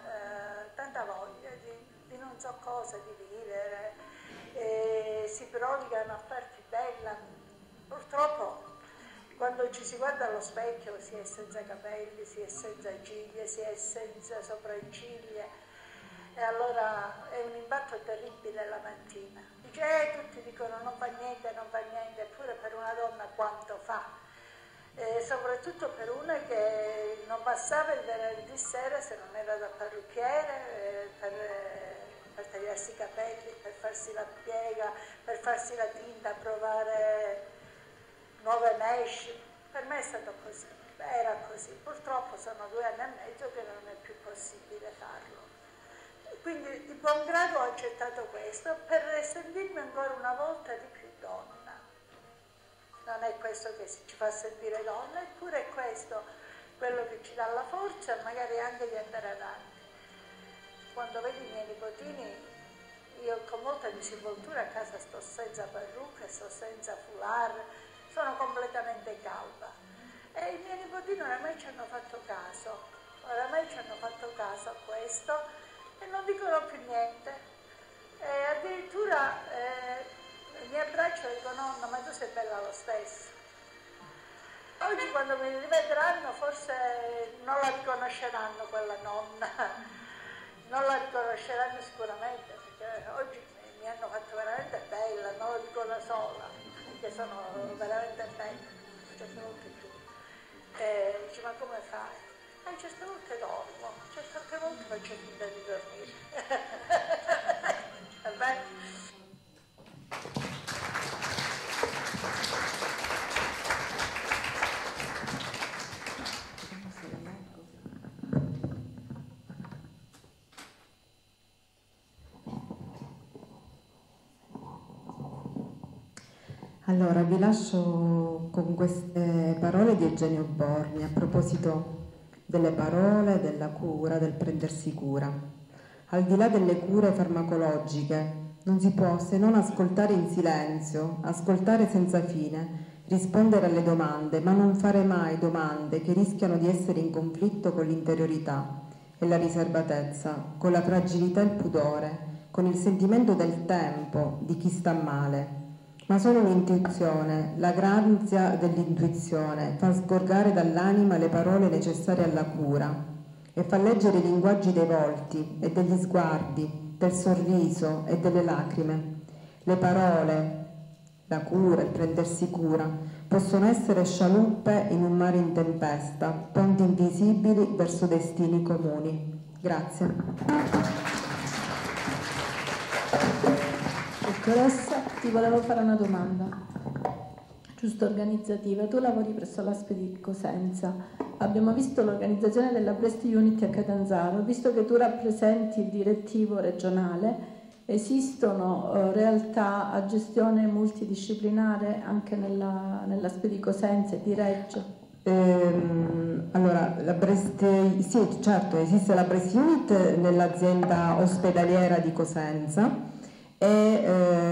di non so cosa, di vivere, si prodigano a farti bella. Purtroppo quando ci si guarda allo specchio si è senza capelli, si è senza ciglia, si è senza sopracciglia e allora è un impatto terribile la mattina. Dice, tutti dicono non fa niente, eppure per una donna quanto fa? Soprattutto per una che non passava il venerdì sera se non era da parrucchiere per tagliarsi i capelli, per farsi la piega, per farsi la tinta, provare nuove mesh. Per me è stato così, era così. Purtroppo sono 2 anni e mezzo che non è più possibile farlo. Quindi di buon grado ho accettato questo per sentirmi ancora una volta di più donna. Non è questo che ci fa sentire donna, eppure è questo quello che ci dà la forza magari anche di andare avanti. Quando vedo i miei nipotini, io con molta disinvoltura a casa sto senza parrucca, sto senza foulard, sono completamente calva. E i miei nipotini oramai ci hanno fatto caso a questo e non dicono più niente. E addirittura mi abbracciano e dicono nonna, ma tu sei bella lo stesso. Oggi quando mi rivedranno forse non la riconosceranno quella nonna, non la riconosceranno sicuramente, perché oggi mi hanno fatto veramente bella, non lo dico da sola, perché sono veramente bella, certe volte più. Dice, ma come fai? Certe volte dormo, certe volte faccio finta di dormire. Va bene?
Allora, vi lascio con queste parole di Eugenio Borgni a proposito delle parole, della cura, del prendersi cura. Al di là delle cure farmacologiche, non si può se non ascoltare in silenzio, ascoltare senza fine, rispondere alle domande, ma non fare mai domande che rischiano di essere in conflitto con l'interiorità e la riservatezza, con la fragilità e il pudore, con il sentimento del tempo di chi sta male. Ma solo l'intuizione, la grazia dell'intuizione fa sgorgare dall'anima le parole necessarie alla cura e fa leggere i linguaggi dei volti e degli sguardi, del sorriso e delle lacrime. Le parole, la cura, il prendersi cura, possono essere scialuppe in un mare in tempesta, ponti invisibili verso destini comuni. Grazie.
Dottoressa, ti volevo fare una domanda, giusto organizzativa. Tu lavori presso l'ASP di Cosenza. Abbiamo visto l'organizzazione della Breast Unit a Catanzaro. Visto che tu rappresenti il direttivo regionale, esistono realtà a gestione multidisciplinare anche nell'ASP di Cosenza e di Reggio?
Allora, sì, certo, esiste la Breast Unit nell'azienda ospedaliera di Cosenza e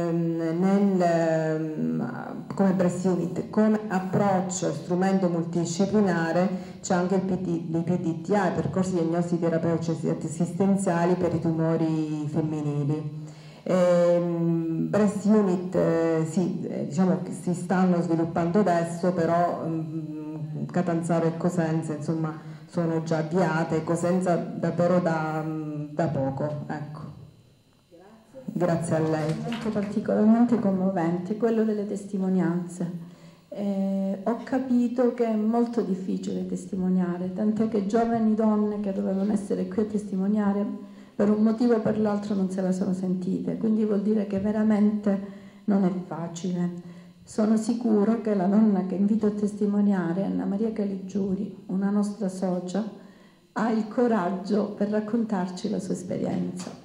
come Breast Unit, come approccio, strumento multidisciplinare, c'è anche il PDTI, percorsi diagnostici terapeutici assistenziali per i tumori femminili. Breast Unit sì, diciamo che si stanno sviluppando adesso, però Catanzaro e Cosenza insomma sono già avviate, Cosenza davvero da poco, ecco. Grazie a lei.
Un momento particolarmente commovente, quello delle testimonianze. Ho capito che è molto difficile testimoniare, tant'è che giovani donne che dovevano essere qui a testimoniare per un motivo o per l'altro non se la sono sentite, quindi vuol dire che veramente non è facile. Sono sicuro che la donna che invito a testimoniare, Anna Maria Caligiuri, una nostra socia, ha il coraggio per raccontarci la sua esperienza.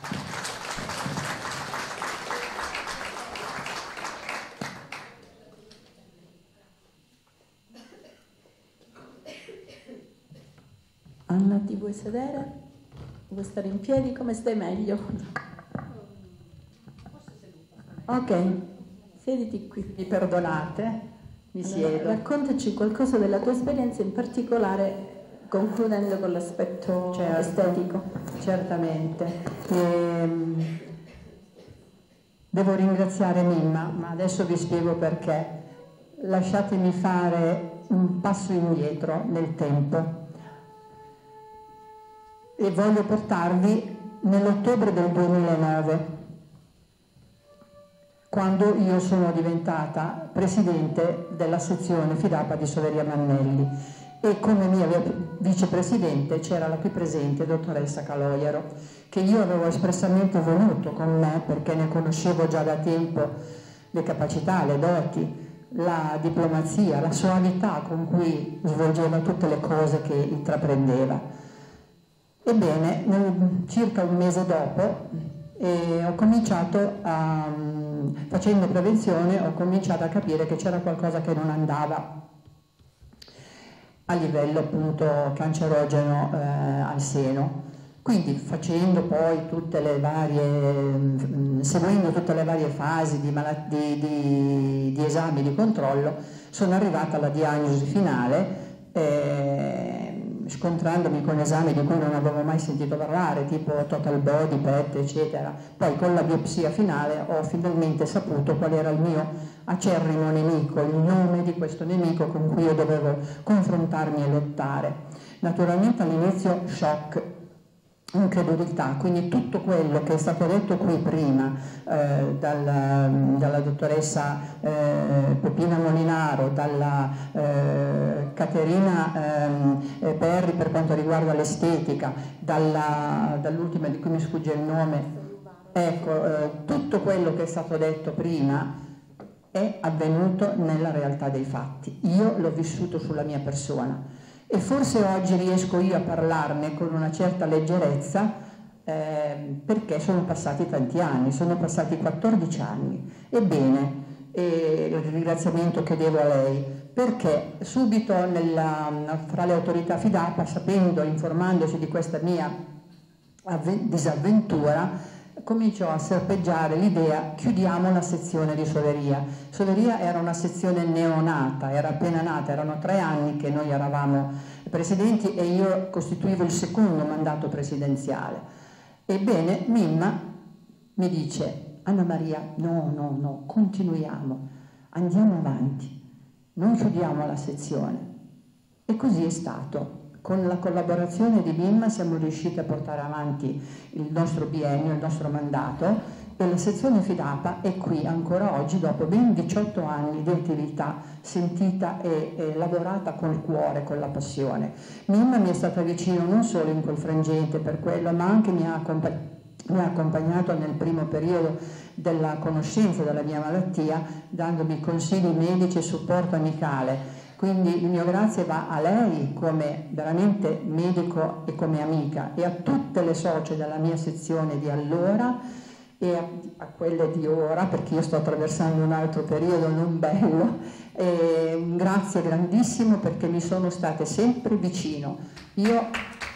Anna, ti vuoi sedere? Vuoi stare in piedi? Come stai meglio? Ok, siediti qui.
Mi perdonate? Mi siedo.
Raccontaci qualcosa della tua esperienza, in particolare concludendo con l'aspetto estetico.
Certamente. Devo ringraziare Mimma, ma adesso vi spiego perché. Lasciatemi fare un passo indietro nel tempo. E voglio portarvi nell'ottobre del 2009, quando io sono diventata presidente della sezione Fidapa di Soveria Mannelli e come mia vicepresidente c'era la qui presente dottoressa Caloiero, che io avevo espressamente voluto con me perché ne conoscevo già da tempo le capacità, le doti, la diplomazia, la soavità con cui svolgeva tutte le cose che intraprendeva. Ebbene, circa un mese dopo, ho cominciato facendo prevenzione, ho cominciato a capire che c'era qualcosa che non andava a livello appunto cancerogeno al seno. Quindi facendo poi seguendo tutte le varie fasi di esami di controllo, sono arrivata alla diagnosi finale, scontrandomi con esami di cui non avevo mai sentito parlare, tipo total body, PET, eccetera. Poi con la biopsia finale ho finalmente saputo qual era il mio acerrimo nemico, il nome di questo nemico con cui io dovevo confrontarmi e lottare. Naturalmente all'inizio shock, incredulità, quindi tutto quello che è stato detto qui prima dalla dottoressa Peppina Molinaro, dalla Caterina Perri per quanto riguarda l'estetica, dall'ultima di cui mi sfugge il nome, ecco, tutto quello che è stato detto prima è avvenuto nella realtà dei fatti. Io l'ho vissuto sulla mia persona. E forse oggi riesco io a parlarne con una certa leggerezza perché sono passati tanti anni, sono passati 14 anni. Ebbene, e il ringraziamento che devo a lei, perché subito fra le autorità FIDAPA, sapendo, informandosi di questa mia disavventura, cominciò a serpeggiare l'idea: chiudiamo la sezione di Soveria. Soveria era una sezione neonata, era appena nata, erano 3 anni che noi eravamo presidenti e io costituivo il secondo mandato presidenziale. Ebbene, Mimma mi dice: Anna Maria, no, continuiamo, andiamo avanti, non chiudiamo la sezione. E così è stato. Con la collaborazione di Mimma siamo riusciti a portare avanti il nostro biennio, il nostro mandato, e la sezione FIDAPA è qui ancora oggi dopo ben 18 anni di attività sentita e lavorata col cuore, con la passione. Mimma mi è stata vicino non solo in quel frangente per quello, ma anche mi ha accompagnato nel primo periodo della conoscenza della mia malattia, dandomi consigli medici e supporto amicale. Quindi il mio grazie va a lei come veramente medico e come amica, e a tutte le socie della mia sezione di allora e a quelle di ora, perché io sto attraversando un altro periodo non bello. E un grazie grandissimo perché mi sono state sempre vicino. Io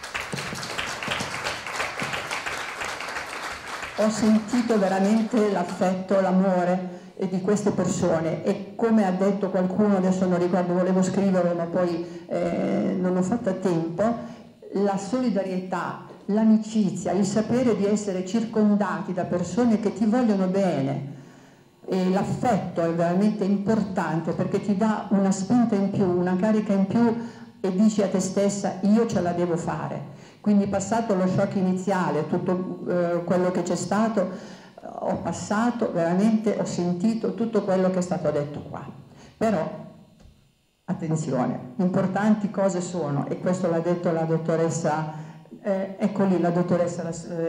ho sentito veramente l'affetto, l'amore di queste persone, e come ha detto qualcuno, adesso non ricordo, volevo scriverlo ma poi non ho fatto a tempo, la solidarietà, l'amicizia, il sapere di essere circondati da persone che ti vogliono bene, e l'affetto è veramente importante perché ti dà una spinta in più, una carica in più, e dici a te stessa: io ce la devo fare. Quindi, passato lo shock iniziale, tutto quello che c'è stato, ho passato veramente, ho sentito tutto quello che è stato detto qua. Però attenzione, importanti cose sono, e questo l'ha detto la dottoressa, ecco lì la dottoressa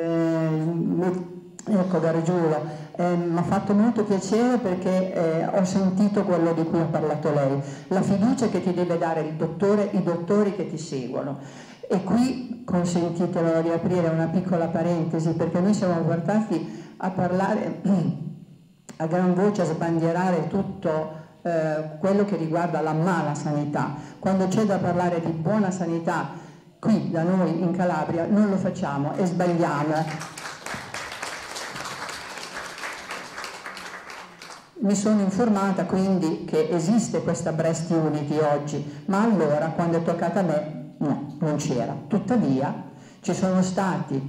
Gargiulo, mi ha fatto molto piacere perché ho sentito quello di cui ha parlato lei, la fiducia che ti deve dare il dottore, i dottori che ti seguono. E qui consentitelo di aprire una piccola parentesi, perché noi siamo portati a parlare a gran voce, a sbandierare tutto quello che riguarda la mala sanità, quando c'è da parlare di buona sanità qui da noi in Calabria non lo facciamo e sbagliamo. Mi sono informata quindi che esiste questa Breast Unity oggi, ma allora, quando è toccata a me, no, non c'era. Tuttavia ci sono stati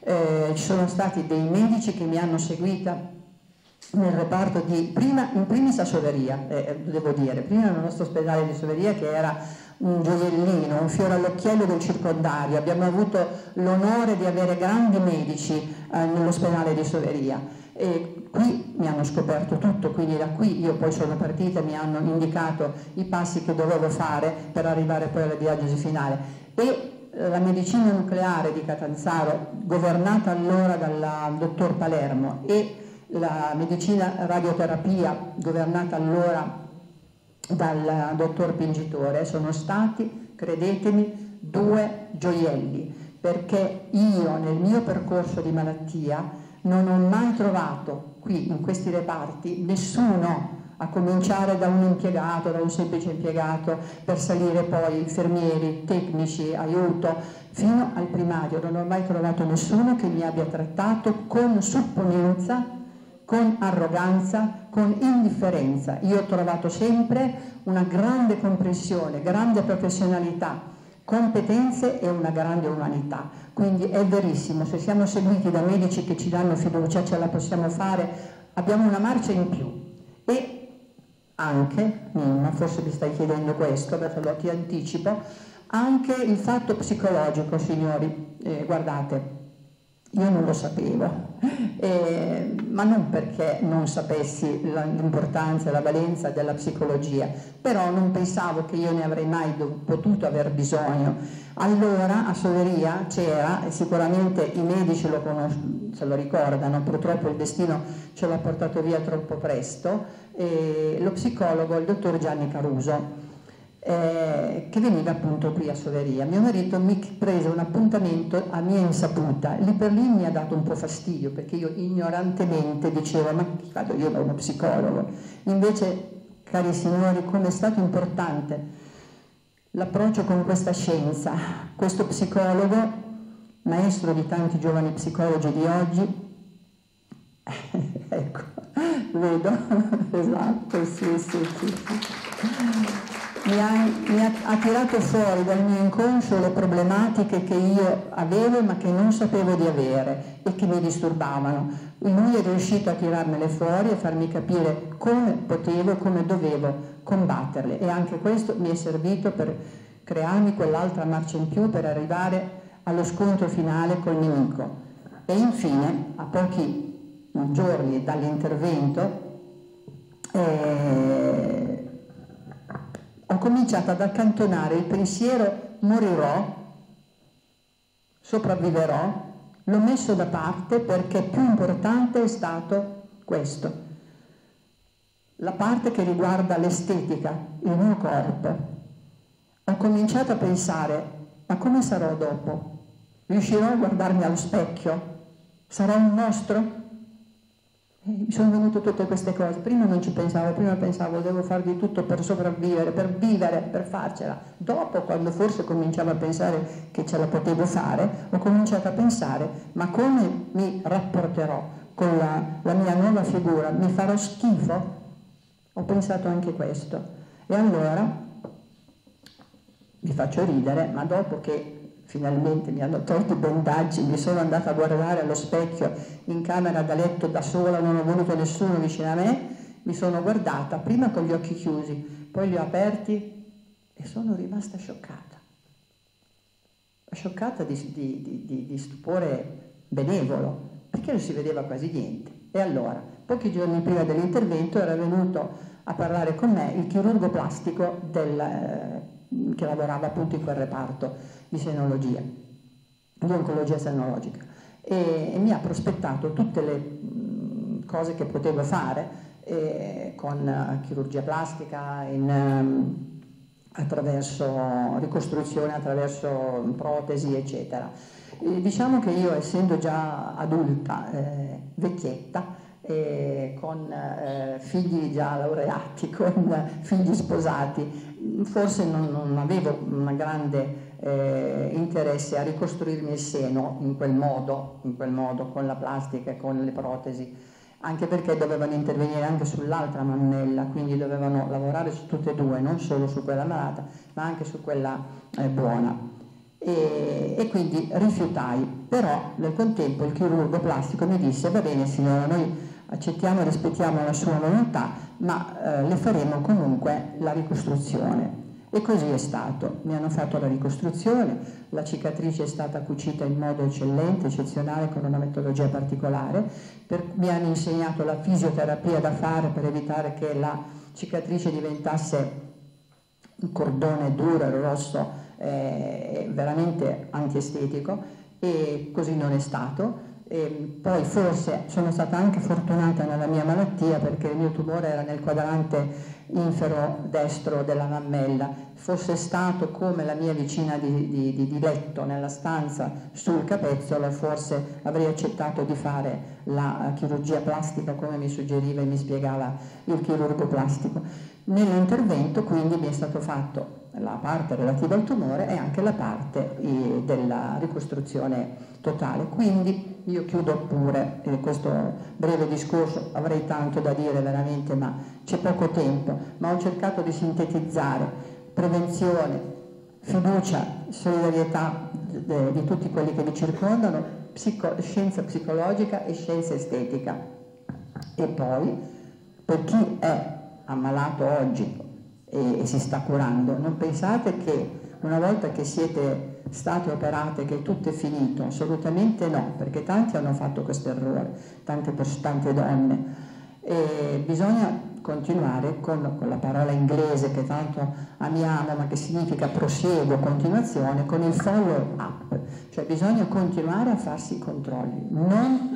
dei medici che mi hanno seguita nel reparto di, in primis a Soveria, devo dire, prima nel nostro ospedale di Soveria, che era un gioiellino, un fiore all'occhiello del circondario. Abbiamo avuto l'onore di avere grandi medici nell'ospedale di Soveria, e qui mi hanno scoperto tutto, quindi da qui io poi sono partita, mi hanno indicato i passi che dovevo fare per arrivare poi alla diagnosi finale. E la medicina nucleare di Catanzaro, governata allora dal dottor Palermo, e la medicina radioterapia, governata allora dal dottor Pingitore, sono stati, credetemi, 2 gioielli, perché io nel mio percorso di malattia non ho mai trovato qui in questi reparti nessuno, a cominciare da un impiegato, da un semplice impiegato, per salire poi infermieri, tecnici, aiuto, fino al primario. Non ho mai trovato nessuno che mi abbia trattato con supponenza, con arroganza, con indifferenza. Io ho trovato sempre una grande comprensione, grande professionalità, competenze e una grande umanità. Quindi è verissimo, se siamo seguiti da medici che ci danno fiducia, ce la possiamo fare, abbiamo una marcia in più. E anche, Mimma, forse mi stai chiedendo questo, perché ti anticipo, anche il fatto psicologico, signori, guardate, io non lo sapevo, ma non perché non sapessi l'importanza e la valenza della psicologia, però non pensavo che io ne avrei mai potuto aver bisogno. Allora a Soveria c'era, e sicuramente i medici se lo ricordano, purtroppo il destino ce l'ha portato via troppo presto, lo psicologo, il dottor Gianni Caruso. che veniva appunto qui a Soveria. Mio marito mi prese un appuntamento a mia insaputa, lì per lì mi ha dato un po' fastidio perché io ignorantemente dicevo ma vado io da uno psicologo, invece cari signori come è stato importante l'approccio con questa scienza, questo psicologo, maestro di tanti giovani psicologi di oggi, ecco, vedo, esatto, sì. Mi ha tirato fuori dal mio inconscio le problematiche che io avevo ma che non sapevo di avere e che mi disturbavano. Lui è riuscito a tirarmele fuori e farmi capire come potevo, come dovevo combatterle, e anche questo mi è servito per crearmi quell'altra marcia in più per arrivare allo scontro finale col nemico. E infine, a pochi giorni dall'intervento, ho cominciato ad accantonare il pensiero morirò, sopravviverò, l'ho messo da parte perché più importante è stato questo, la parte che riguarda l'estetica, il mio corpo. Ho cominciato a pensare, ma come sarò dopo? Riuscirò a guardarmi allo specchio? Sarò un mostro? Mi sono venute tutte queste cose. Prima non ci pensavo, prima pensavo devo fare di tutto per sopravvivere, per vivere, per farcela. Dopo, quando forse cominciavo a pensare che ce la potevo fare, ho cominciato a pensare ma come mi rapporterò con la mia nuova figura? Mi farò schifo? Ho pensato anche questo. E allora vi faccio ridere, ma dopo che finalmente mi hanno tolto i bandaggi, mi sono andata a guardare allo specchio in camera da letto da sola, non ho voluto nessuno vicino a me, mi sono guardata prima con gli occhi chiusi, poi li ho aperti e sono rimasta scioccata di stupore benevolo, perché non si vedeva quasi niente. E allora, pochi giorni prima dell'intervento era venuto a parlare con me il chirurgo plastico che lavorava appunto in quel reparto di senologia, di oncologia senologica, e mi ha prospettato tutte le cose che potevo fare con chirurgia plastica, attraverso ricostruzione, attraverso protesi, eccetera. Diciamo che io, essendo già adulta, vecchietta, con figli già laureati, con figli sposati, forse non avevo un grande interesse a ricostruirmi il seno in quel modo, con la plastica e con le protesi, anche perché dovevano intervenire anche sull'altra mammella, quindi dovevano lavorare su tutte e due, non solo su quella malata, ma anche su quella buona. E quindi rifiutai, però nel contempo il chirurgo plastico mi disse: va bene signora, noi accettiamo e rispettiamo la sua volontà, ma le faremo comunque la ricostruzione. E così è stato. Mi hanno fatto la ricostruzione, la cicatrice è stata cucita in modo eccellente, eccezionale, con una metodologia particolare, mi hanno insegnato la fisioterapia da fare per evitare che la cicatrice diventasse un cordone duro e rosso, veramente antiestetico, e così non è stato. E poi forse sono stata anche fortunata nella mia malattia, perché il mio tumore era nel quadrante infero destro della mammella. Fosse stato come la mia vicina di letto nella stanza sul capezzolo, forse avrei accettato di fare la chirurgia plastica come mi suggeriva e mi spiegava il chirurgo plastico. Nell'intervento quindi mi è stato fatto la parte relativa al tumore e anche la parte della ricostruzione totale. Quindi io chiudo pure questo breve discorso, avrei tanto da dire veramente, ma c'è poco tempo, ma ho cercato di sintetizzare prevenzione, fiducia, solidarietà di tutti quelli che vi circondano, scienza psicologica e scienza estetica. E poi, per chi è ammalato oggi e si sta curando, non pensate che una volta che siete state operate che tutto è finito, assolutamente no, perché tanti hanno fatto questo errore, tante donne, e bisogna continuare con la parola inglese che tanto amiamo, ma che significa prosieguo, continuazione, con il follow up, cioè bisogna continuare a farsi i controlli, non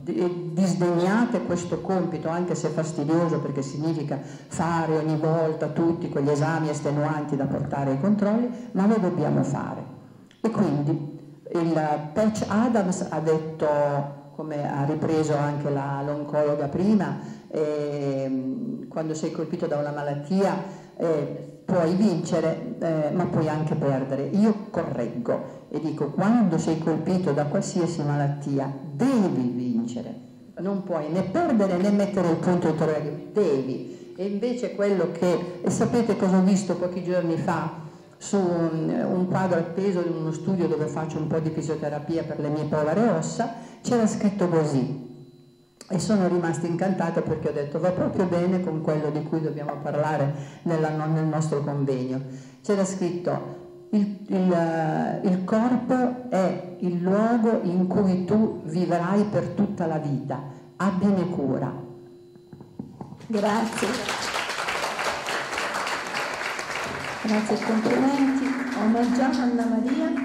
disdegnate questo compito, anche se fastidioso, perché significa fare ogni volta tutti quegli esami estenuanti da portare ai controlli, ma lo dobbiamo fare. E quindi il Patch Adams ha detto, come ha ripreso anche l'oncologa prima, quando sei colpito da una malattia puoi vincere ma puoi anche perdere. Io correggo e dico, quando sei colpito da qualsiasi malattia devi vincere, non puoi né perdere né mettere il punto interrogativo, devi. E invece quello che, e sapete cosa ho visto pochi giorni fa su un quadro appeso in uno studio dove faccio un po' di fisioterapia per le mie povere ossa, c'era scritto così, e sono rimasta incantata perché ho detto va proprio bene con quello di cui dobbiamo parlare nel nostro convegno. C'era scritto il corpo è il luogo in cui tu vivrai per tutta la vita, abbiene cura.
Grazie. Grazie, complimenti. Omaggiamo Anna Maria.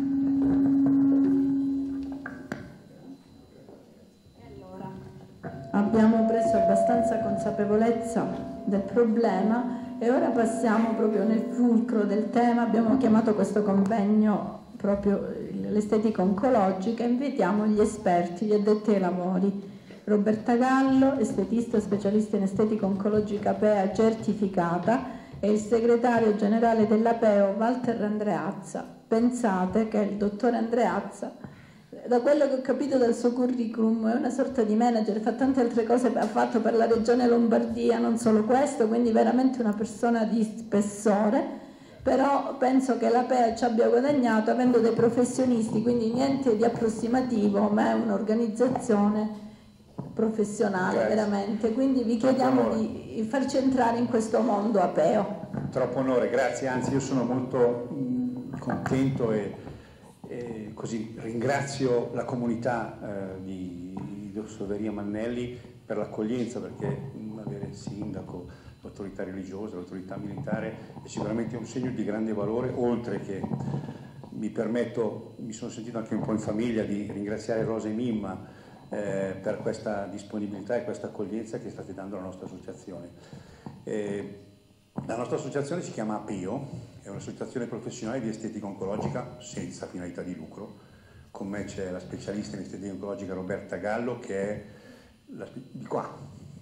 Abbiamo preso abbastanza consapevolezza del problema e ora passiamo proprio nel fulcro del tema. Abbiamo chiamato questo convegno proprio l'estetica oncologica. Invitiamo gli esperti, gli addetti ai lavori. Roberta Gallo, estetista specialista in estetica oncologica APEA certificata, e il segretario generale dell'APEO Walter Andreazza. Pensate che il dottore Andreazza, da quello che ho capito dal suo curriculum, è una sorta di manager, fa tante altre cose, ha fatto per la regione Lombardia, non solo questo, quindi veramente una persona di spessore, però penso che l'APEA ci abbia guadagnato avendo dei professionisti, quindi niente di approssimativo, ma è un'organizzazione professionale. Grazie. Veramente, quindi vi chiediamo di farci entrare in questo mondo APEO.
Troppo onore, grazie, anzi io sono molto contento e così ringrazio la comunità di Dossoveria Mannelli per l'accoglienza, perché avere il sindaco, l'autorità religiosa, l'autorità militare è sicuramente un segno di grande valore, oltre che mi sono sentito anche un po' in famiglia di ringraziare Rosa e Mimma per questa disponibilità e questa accoglienza che state dando alla nostra associazione. La nostra associazione si chiama APEO, è un'associazione professionale di estetica oncologica senza finalità di lucro. Con me c'è la specialista in estetica oncologica Roberta Gallo, che è di qua,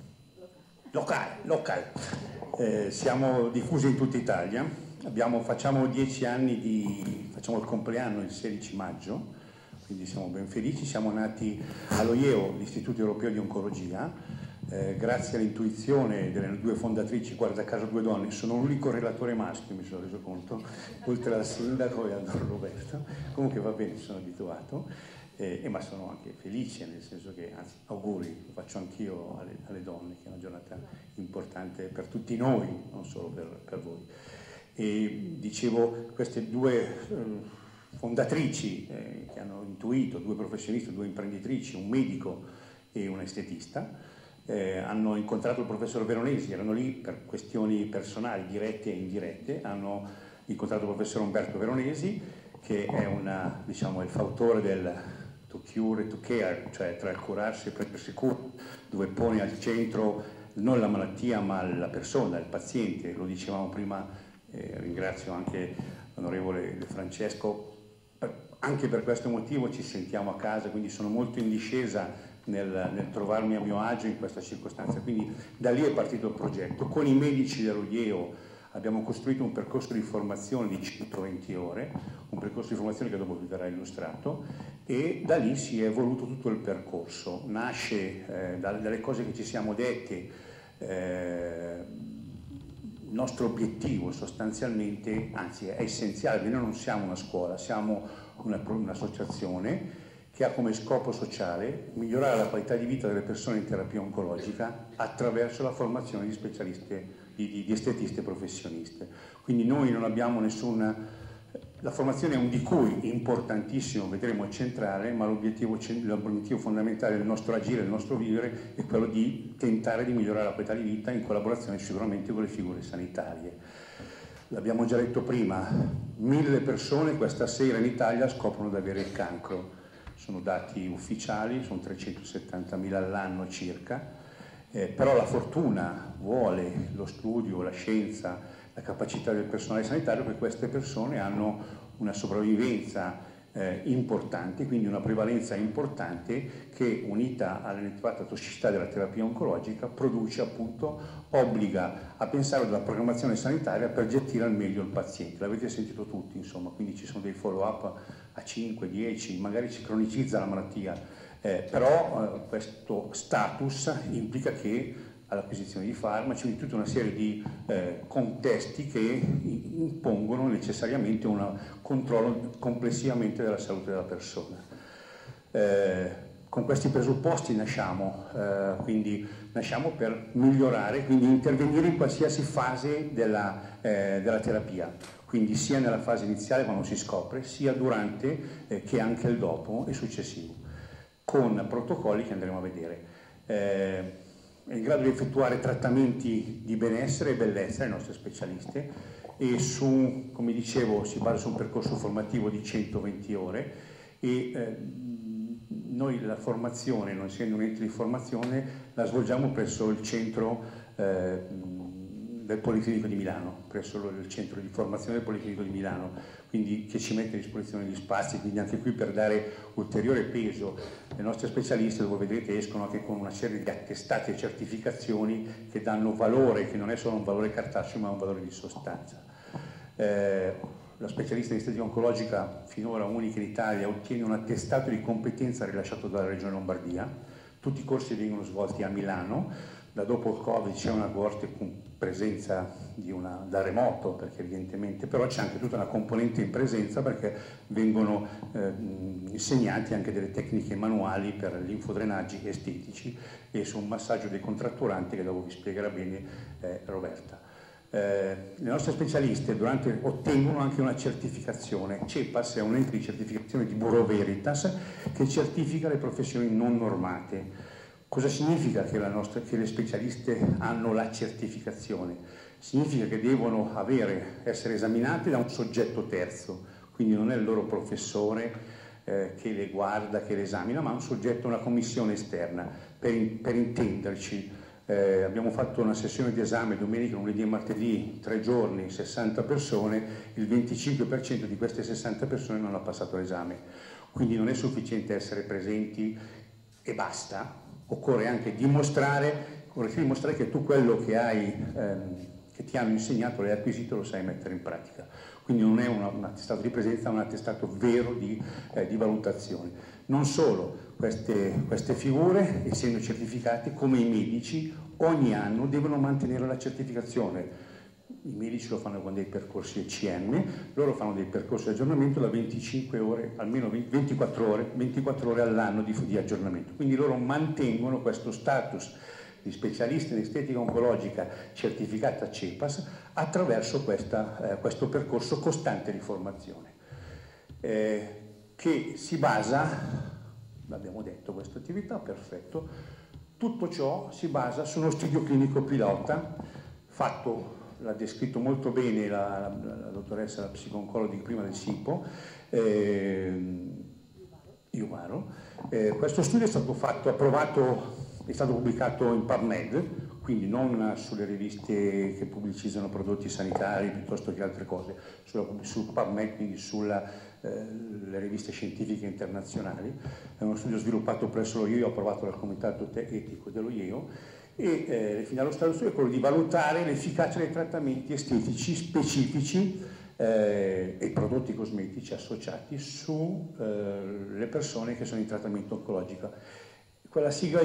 locale. Siamo diffusi in tutta Italia, facciamo 10 anni, facciamo il compleanno il 16 maggio, quindi siamo ben felici. Siamo nati all'OIEO, l'Istituto Europeo di Oncologia, grazie all'intuizione delle due fondatrici, guarda caso 2 donne, sono l'unico relatore maschio, mi sono reso conto, oltre al sindaco e al Don Roberto. Comunque va bene, sono abituato, ma sono anche felice, nel senso che, anzi, auguri, lo faccio anch'io alle donne, che è una giornata importante per tutti noi, non solo per voi. E dicevo, queste due fondatrici che hanno intuito, 2 professionisti, 2 imprenditrici, un medico e un estetista, hanno incontrato il professor Veronesi, erano lì per questioni personali dirette e indirette, hanno incontrato il professor Umberto Veronesi, che è il fautore del to cure e to care, cioè tra il curarsi e prendersi cura, dove pone al centro non la malattia ma la persona, il paziente. Lo dicevamo prima, ringrazio anche l'onorevole Francesco, anche per questo motivo ci sentiamo a casa, quindi sono molto in discesa nel trovarmi a mio agio in questa circostanza. Quindi da lì è partito il progetto. Con i medici dell'OIEO abbiamo costruito un percorso di formazione di 120 ore, un percorso di formazione che dopo vi verrà illustrato, e da lì si è evoluto tutto il percorso. Nasce dalle cose che ci siamo detti. Il nostro obiettivo sostanzialmente, anzi è essenziale, perché noi non siamo una scuola, siamo un'associazione che ha come scopo sociale migliorare la qualità di vita delle persone in terapia oncologica attraverso la formazione di specialiste, di estetiste professioniste. Quindi noi non abbiamo nessuna... La formazione è un di cui importantissimo, vedremo, è centrale, ma l'obiettivo fondamentale del nostro agire, del nostro vivere, è quello di tentare di migliorare la qualità di vita in collaborazione sicuramente con le figure sanitarie. L'abbiamo già detto prima, 1000 persone questa sera in Italia scoprono di avere il cancro. sono dati ufficiali, sono 370.000 all'anno circa, però la fortuna vuole, lo studio, la scienza, la capacità del personale sanitario, che queste persone hanno una sopravvivenza importante, quindi una prevalenza importante che, unita all'elevata tossicità della terapia oncologica, produce appunto, obbliga a pensare alla programmazione sanitaria per gestire al meglio il paziente. L'avete sentito tutti, insomma, quindi ci sono dei follow-up a 5, 10, magari si cronicizza la malattia, però questo status implica che all'acquisizione di farmaci, quindi tutta una serie di contesti che impongono necessariamente un controllo complessivamente della salute della persona. Con questi presupposti nasciamo per migliorare, quindi intervenire in qualsiasi fase della terapia, quindi sia nella fase iniziale quando si scopre, sia durante che anche il dopo e successivo, con protocolli che andremo a vedere. È in grado di effettuare trattamenti di benessere e bellezza, i nostri specialisti, e come dicevo, si basa su un percorso formativo di 120 ore e noi la formazione, non essendo un ente di formazione, la svolgiamo presso il centro del Policlinico di Milano, presso il centro di formazione del Policlinico di Milano, quindi che ci mette a disposizione gli spazi, quindi anche qui per dare ulteriore peso ai nostri specialisti, dove vedrete escono anche con una serie di attestati e certificazioni che danno valore, che non è solo un valore cartaceo ma un valore di sostanza. La specialista di estetica oncologica, finora unica in Italia, ottiene un attestato di competenza rilasciato dalla Regione Lombardia. Tutti i corsi vengono svolti a Milano. Da dopo il Covid c'è una corte con presenza da remoto, perché evidentemente, però c'è anche tutta una componente in presenza, perché vengono insegnati anche delle tecniche manuali per gli infodrenaggi estetici e su un massaggio dei contratturanti che dopo vi spiegherà bene Roberta. Le nostre specialiste ottengono anche una certificazione. CEPAS è un ente di certificazione di Bureau Veritas che certifica le professioni non normate. Cosa significa che le specialiste hanno la certificazione? Significa che devono essere esaminate da un soggetto terzo, quindi non è il loro professore che le guarda, che le esamina, ma un soggetto, una commissione esterna. Per intenderci, abbiamo fatto una sessione di esame domenica, lunedì e martedì, 3 giorni, 60 persone, il 25% di queste 60 persone non ha passato l'esame. Quindi non è sufficiente essere presenti e basta. Occorre anche dimostrare che tu quello che ti hanno insegnato, l'hai acquisito, lo sai mettere in pratica. Quindi non è un attestato di presenza, è un attestato vero di valutazione. Non solo, queste figure, essendo certificate come i medici, ogni anno devono mantenere la certificazione. I medici lo fanno con dei percorsi ECM, loro fanno dei percorsi di aggiornamento da 25 ore, almeno 24 ore all'anno di aggiornamento. Quindi loro mantengono questo status di specialisti in estetica oncologica certificata CEPAS attraverso questo percorso costante di formazione, che si basa, l'abbiamo detto, questa attività, perfetto, tutto ciò si basa su uno studio clinico pilota fatto, l'ha descritto molto bene la dottoressa, la psico-oncologa prima del SIPO, Iuvaro. Questo studio è stato approvato, è stato pubblicato in PubMed, quindi non sulle riviste che pubblicizzano prodotti sanitari piuttosto che altre cose, su PubMed, quindi sulle riviste scientifiche internazionali. È uno studio sviluppato presso lo IEO, approvato dal comitato etico dello IEO, e il fine allo stato studio è quello di valutare l'efficacia dei trattamenti estetici specifici e prodotti cosmetici associati sulle persone che sono in trattamento oncologico. Quella sigla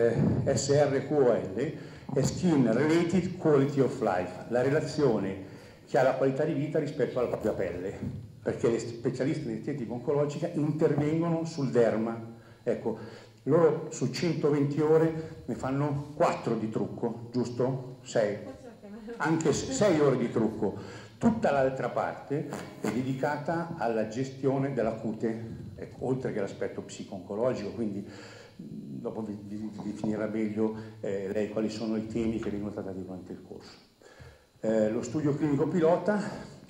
SRQOL è Skin Related Quality of Life, la relazione che ha la qualità di vita rispetto alla propria pelle, perché le specialiste di estetica oncologica intervengono sul derma. Ecco, loro su 120 ore ne fanno 4 di trucco, giusto? 6. Anche 6 ore di trucco. Tutta l'altra parte è dedicata alla gestione della cute, ecco, oltre che all'aspetto psico-oncologico, quindi dopo vi definirà meglio lei quali sono i temi che vengono trattati durante il corso. Lo studio clinico pilota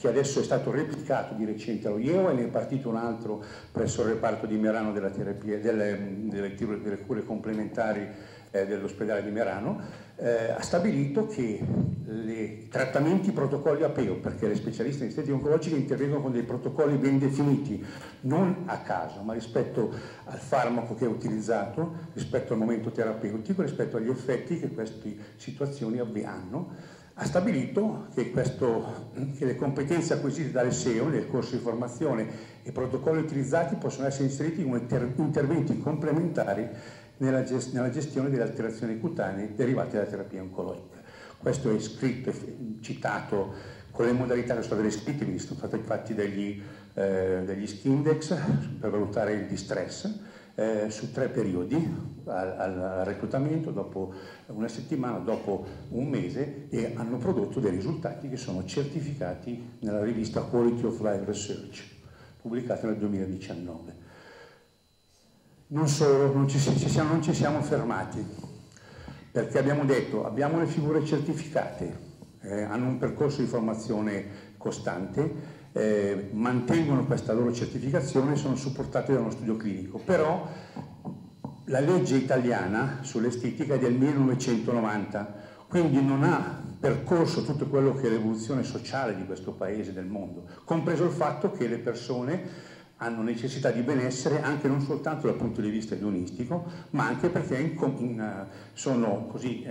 che adesso è stato replicato di recente allo IEO e ne è partito un altro presso il reparto di Merano delle cure complementari dell'ospedale di Merano, ha stabilito che i trattamenti, i protocolli APEO, perché le specialiste in estetica oncologica intervengono con dei protocolli ben definiti, non a caso, ma rispetto al farmaco che è utilizzato, rispetto al momento terapeutico, rispetto agli effetti che queste situazioni hanno. Ha stabilito che le competenze acquisite dalle SEO nel corso di formazione e i protocolli utilizzati possono essere inseriti come interventi complementari nella gestione delle alterazioni cutanee derivate dalla terapia oncologica. Questo è scritto e citato con le modalità che sono state descritte, quindi sono stati fatti degli skindex per valutare il distress su 3 periodi, al reclutamento, dopo una settimana, dopo un mese, e hanno prodotto dei risultati che sono certificati nella rivista Quality of Life Research, pubblicata nel 2019. Non solo, non ci siamo fermati, perché abbiamo detto, abbiamo le figure certificate, hanno un percorso di formazione costante, mantengono questa loro certificazione e sono supportate da uno studio clinico. Però la legge italiana sull'estetica è del 1990, quindi non ha percorso tutto quello che è l'evoluzione sociale di questo paese e del mondo, compreso il fatto che le persone hanno necessità di benessere anche non soltanto dal punto di vista edonistico, ma anche perché sono così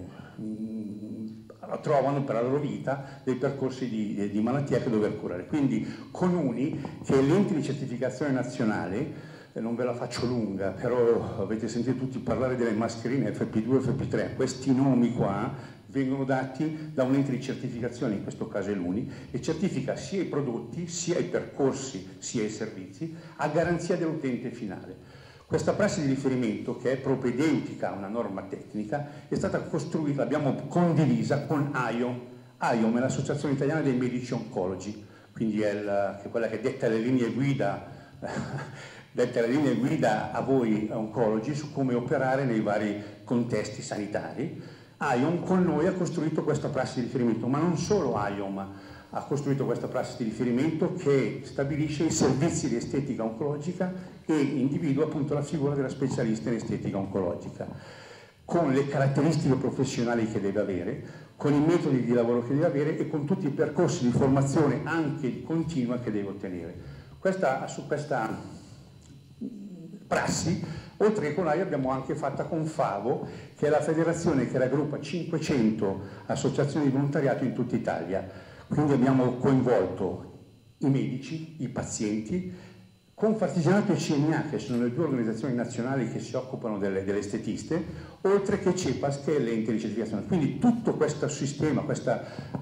trovano per la loro vita dei percorsi di malattia che dover curare. Quindi Conuni, che è l'ente di certificazione nazionale, non ve la faccio lunga, però avete sentito tutti parlare delle mascherine FP2 e FP3, questi nomi qua vengono dati da un ente di certificazione, in questo caso è l'UNI, e certifica sia i prodotti, sia i percorsi, sia i servizi, a garanzia dell'utente finale. Questa prassi di riferimento, che è propedeutica a una norma tecnica, è stata costruita, l'abbiamo condivisa con AIOM. AIOM è l'Associazione Italiana dei Medici Oncologi, quindi è quella che detta le linee guida a voi oncologi su come operare nei vari contesti sanitari. AIOM con noi ha costruito questa prassi di riferimento, ma non solo AIOM ha costruito questa prassi di riferimento che stabilisce i servizi di estetica oncologica e individua appunto la figura della specialista in estetica oncologica, con le caratteristiche professionali che deve avere, con i metodi di lavoro che deve avere e con tutti i percorsi di formazione anche continua che deve ottenere. Su questa prassi, oltre che con noi, abbiamo anche fatta con FAVO, che è la federazione che raggruppa 500 associazioni di volontariato in tutta Italia. Quindi abbiamo coinvolto i medici, i pazienti, Confartigianato e CNA, che sono le 2 organizzazioni nazionali che si occupano delle estetiste, oltre che CEPAS, che è l'ente di certificazione. Quindi tutto questo sistema, questo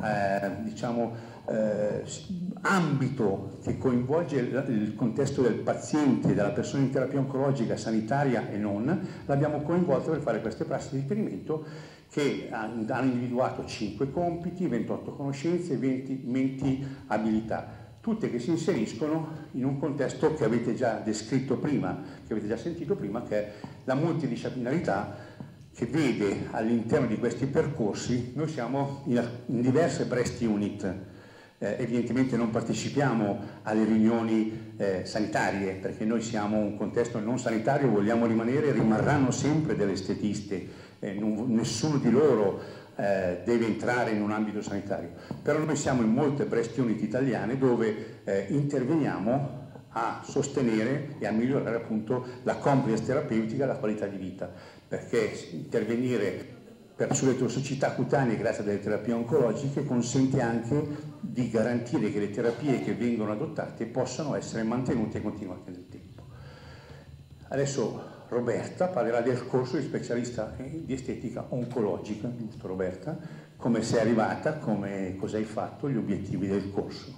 ambito che coinvolge il contesto del paziente, della persona in terapia oncologica, sanitaria e non, l'abbiamo coinvolto per fare queste prassi di riferimento che hanno individuato 5 compiti, 28 conoscenze e 20 abilità, tutte che si inseriscono in un contesto che avete già descritto prima, che avete già sentito prima, che è la multidisciplinarità, che vede all'interno di questi percorsi, noi siamo in diverse breast unit, evidentemente non partecipiamo alle riunioni sanitarie, perché noi siamo un contesto non sanitario, vogliamo rimanere e rimarranno sempre delle estetiste, nessuno di loro deve entrare in un ambito sanitario, però noi siamo in molte breast unit italiane dove interveniamo a sostenere e a migliorare appunto la compliance terapeutica e la qualità di vita, perché intervenire sulle tossicità cutanee grazie alle terapie oncologiche consente anche di garantire che le terapie che vengono adottate possano essere mantenute e continuate nel tempo. Adesso Roberta parlerà del corso di specialista di estetica oncologica, giusto Roberta? Come sei arrivata, cosa hai fatto, gli obiettivi del corso.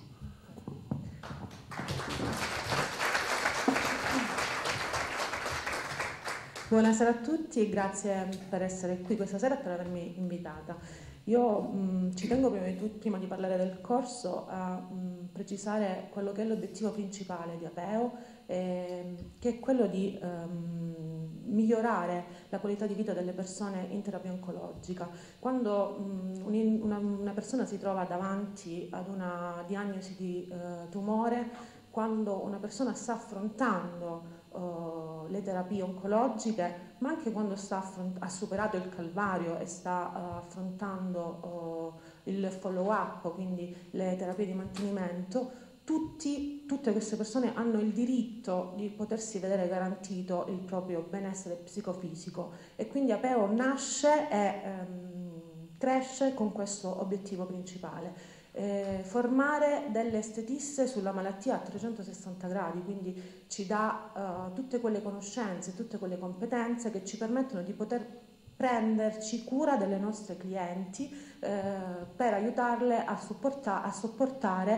Buonasera a tutti e grazie per essere qui questa sera e per avermi invitata. Io ci tengo prima di parlare del corso a precisare quello che è l'obiettivo principale di APEO, che è quello di migliorare la qualità di vita delle persone in terapia oncologica. Quando una persona si trova davanti ad una diagnosi di tumore, quando una persona sta affrontando le terapie oncologiche, ma anche quando ha superato il calvario e sta affrontando il follow-up, quindi le terapie di mantenimento, tutte queste persone hanno il diritto di potersi vedere garantito il proprio benessere psicofisico, e quindi Apeo nasce e cresce con questo obiettivo principale. Formare delle estetiste sulla malattia a 360 gradi, quindi ci dà tutte quelle conoscenze, tutte quelle competenze che ci permettono di poter prenderci cura delle nostre clienti per aiutarle a sopportare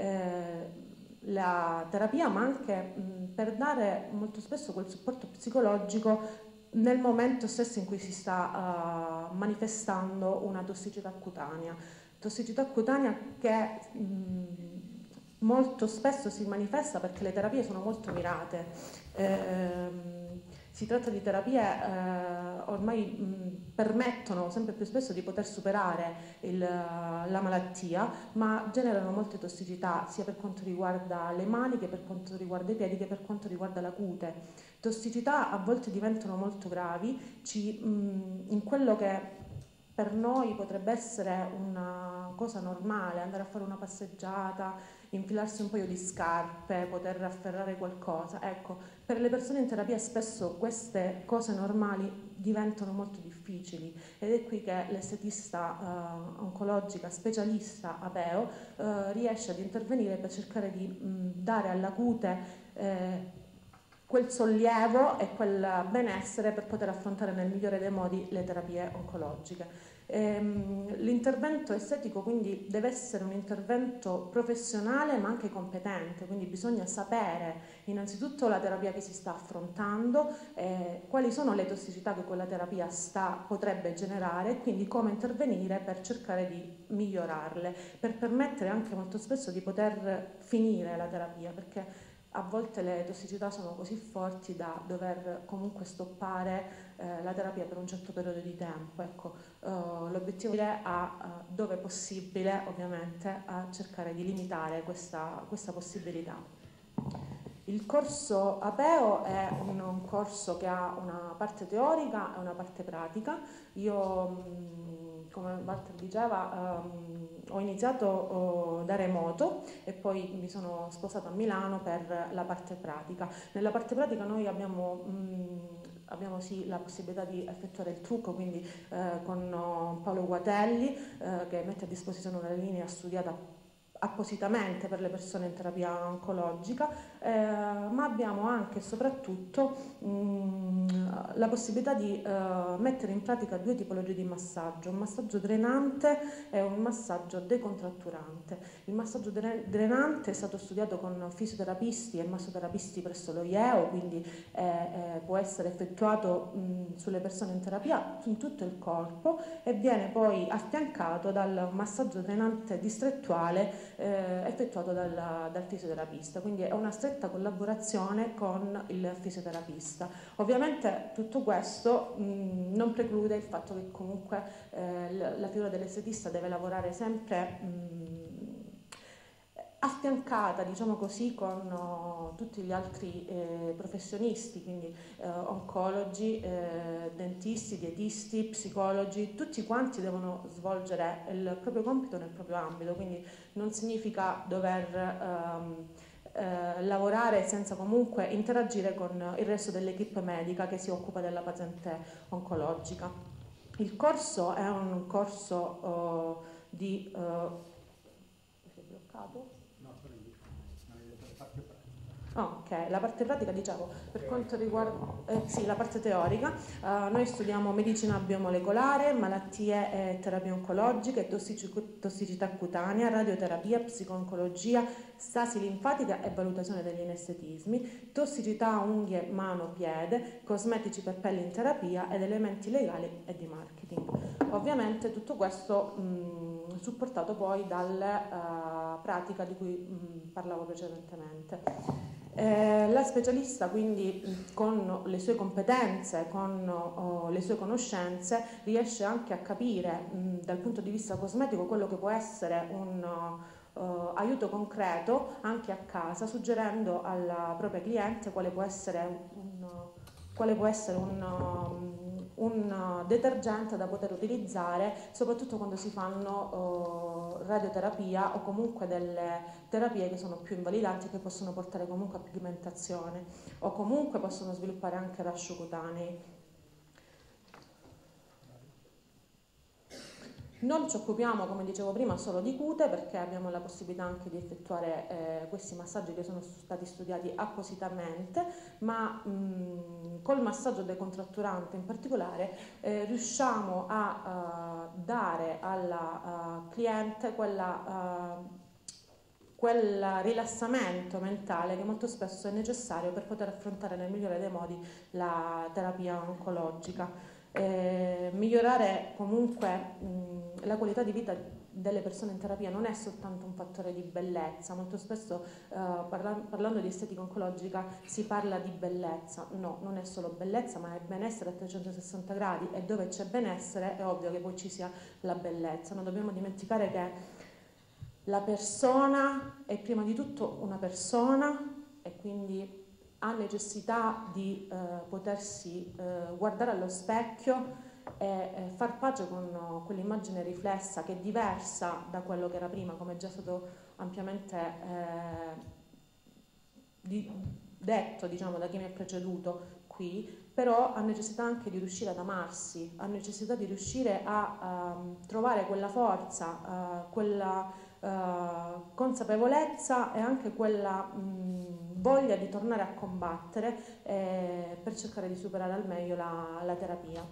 la terapia, ma anche per dare molto spesso quel supporto psicologico nel momento stesso in cui si sta manifestando una tossicità cutanea. Tossicità cutanea che molto spesso si manifesta perché le terapie sono molto mirate. Si tratta di terapie ormai permettono sempre più spesso di poter superare la malattia, ma generano molte tossicità sia per quanto riguarda le mani, che per quanto riguarda i piedi, che per quanto riguarda la cute. Tossicità a volte diventano molto gravi, in quello che per noi potrebbe essere una cosa normale, andare a fare una passeggiata, infilarsi un paio di scarpe, poter afferrare qualcosa. Ecco, per le persone in terapia spesso queste cose normali diventano molto difficili, ed è qui che l'estetista oncologica specialista Apeo riesce ad intervenire per cercare di dare alla cute quel sollievo e quel benessere per poter affrontare nel migliore dei modi le terapie oncologiche. L'intervento estetico quindi deve essere un intervento professionale ma anche competente, quindi bisogna sapere innanzitutto la terapia che si sta affrontando, quali sono le tossicità che quella terapia potrebbe generare, e quindi come intervenire per cercare di migliorarle, per permettere anche molto spesso di poter finire la terapia, perché a volte le tossicità sono così forti da dover comunque stoppare la terapia per un certo periodo di tempo. Ecco, l'obiettivo è dove possibile, ovviamente, a cercare di limitare questa possibilità. Il corso Apeo è un corso che ha una parte teorica e una parte pratica. Io, come Walter diceva, ho iniziato da remoto e poi mi sono sposata a Milano per la parte pratica. Nella parte pratica noi abbiamo sì la possibilità di effettuare il trucco, quindi con Paolo Guatelli che mette a disposizione una linea studiata appositamente per le persone in terapia oncologica, ma abbiamo anche e soprattutto la possibilità di mettere in pratica due tipologie di massaggio, un massaggio drenante e un massaggio decontratturante. Il massaggio drenante è stato studiato con fisioterapisti e massoterapisti presso lo IEO, quindi può essere effettuato sulle persone in terapia in tutto il corpo, e viene poi affiancato dal massaggio drenante distrettuale effettuato dal fisioterapista, quindi è una stretta collaborazione con il fisioterapista. Ovviamente tutto questo non preclude il fatto che comunque la figura dell'estetista deve lavorare sempre affiancata, diciamo così, con tutti gli altri professionisti, quindi oncologi, dentisti, dietisti, psicologi, tutti quanti devono svolgere il proprio compito nel proprio ambito, quindi non significa dover lavorare senza comunque interagire con il resto dell'equipe medica che si occupa della paziente oncologica. Il corso è un corso di... si è bloccato? Ok, la parte pratica, diciamo, per quanto riguarda sì, la parte teorica, noi studiamo medicina biomolecolare, malattie e terapie oncologiche, tossicità cutanea, radioterapia, psico-oncologia, stasi linfatica e valutazione degli anestetismi, tossicità unghie, mano, piede, cosmetici per pelli in terapia ed elementi legali e di marketing. Ovviamente tutto questo supportato poi dalla pratica di cui parlavo precedentemente. La specialista quindi con le sue competenze, con le sue conoscenze riesce anche a capire dal punto di vista cosmetico quello che può essere un aiuto concreto anche a casa, suggerendo alla propria cliente quale può essere un detergente da poter utilizzare, soprattutto quando si fanno radioterapia o comunque delle terapie che sono più invalidanti, che possono portare comunque a pigmentazione o comunque possono sviluppare anche rasci cutanei. Non ci occupiamo, come dicevo prima, solo di cute, perché abbiamo la possibilità anche di effettuare questi massaggi che sono stati studiati appositamente, ma col massaggio decontratturante in particolare riusciamo a dare alla cliente quel rilassamento mentale che molto spesso è necessario per poter affrontare nel migliore dei modi la terapia oncologica. Migliorare comunque la qualità di vita delle persone in terapia non è soltanto un fattore di bellezza. Molto spesso parlando di estetica oncologica si parla di bellezza. No, non è solo bellezza, ma è benessere a 360 gradi, e dove c'è benessere è ovvio che poi ci sia la bellezza. Non dobbiamo dimenticare che la persona è prima di tutto una persona, e quindi ha necessità di potersi guardare allo specchio e far pace con quell'immagine riflessa che è diversa da quello che era prima, come è già stato ampiamente detto, diciamo, da chi mi ha preceduto qui. Però ha necessità anche di riuscire ad amarsi, ha necessità di riuscire a trovare quella forza, quella consapevolezza e anche quella voglia di tornare a combattere per cercare di superare al meglio la terapia.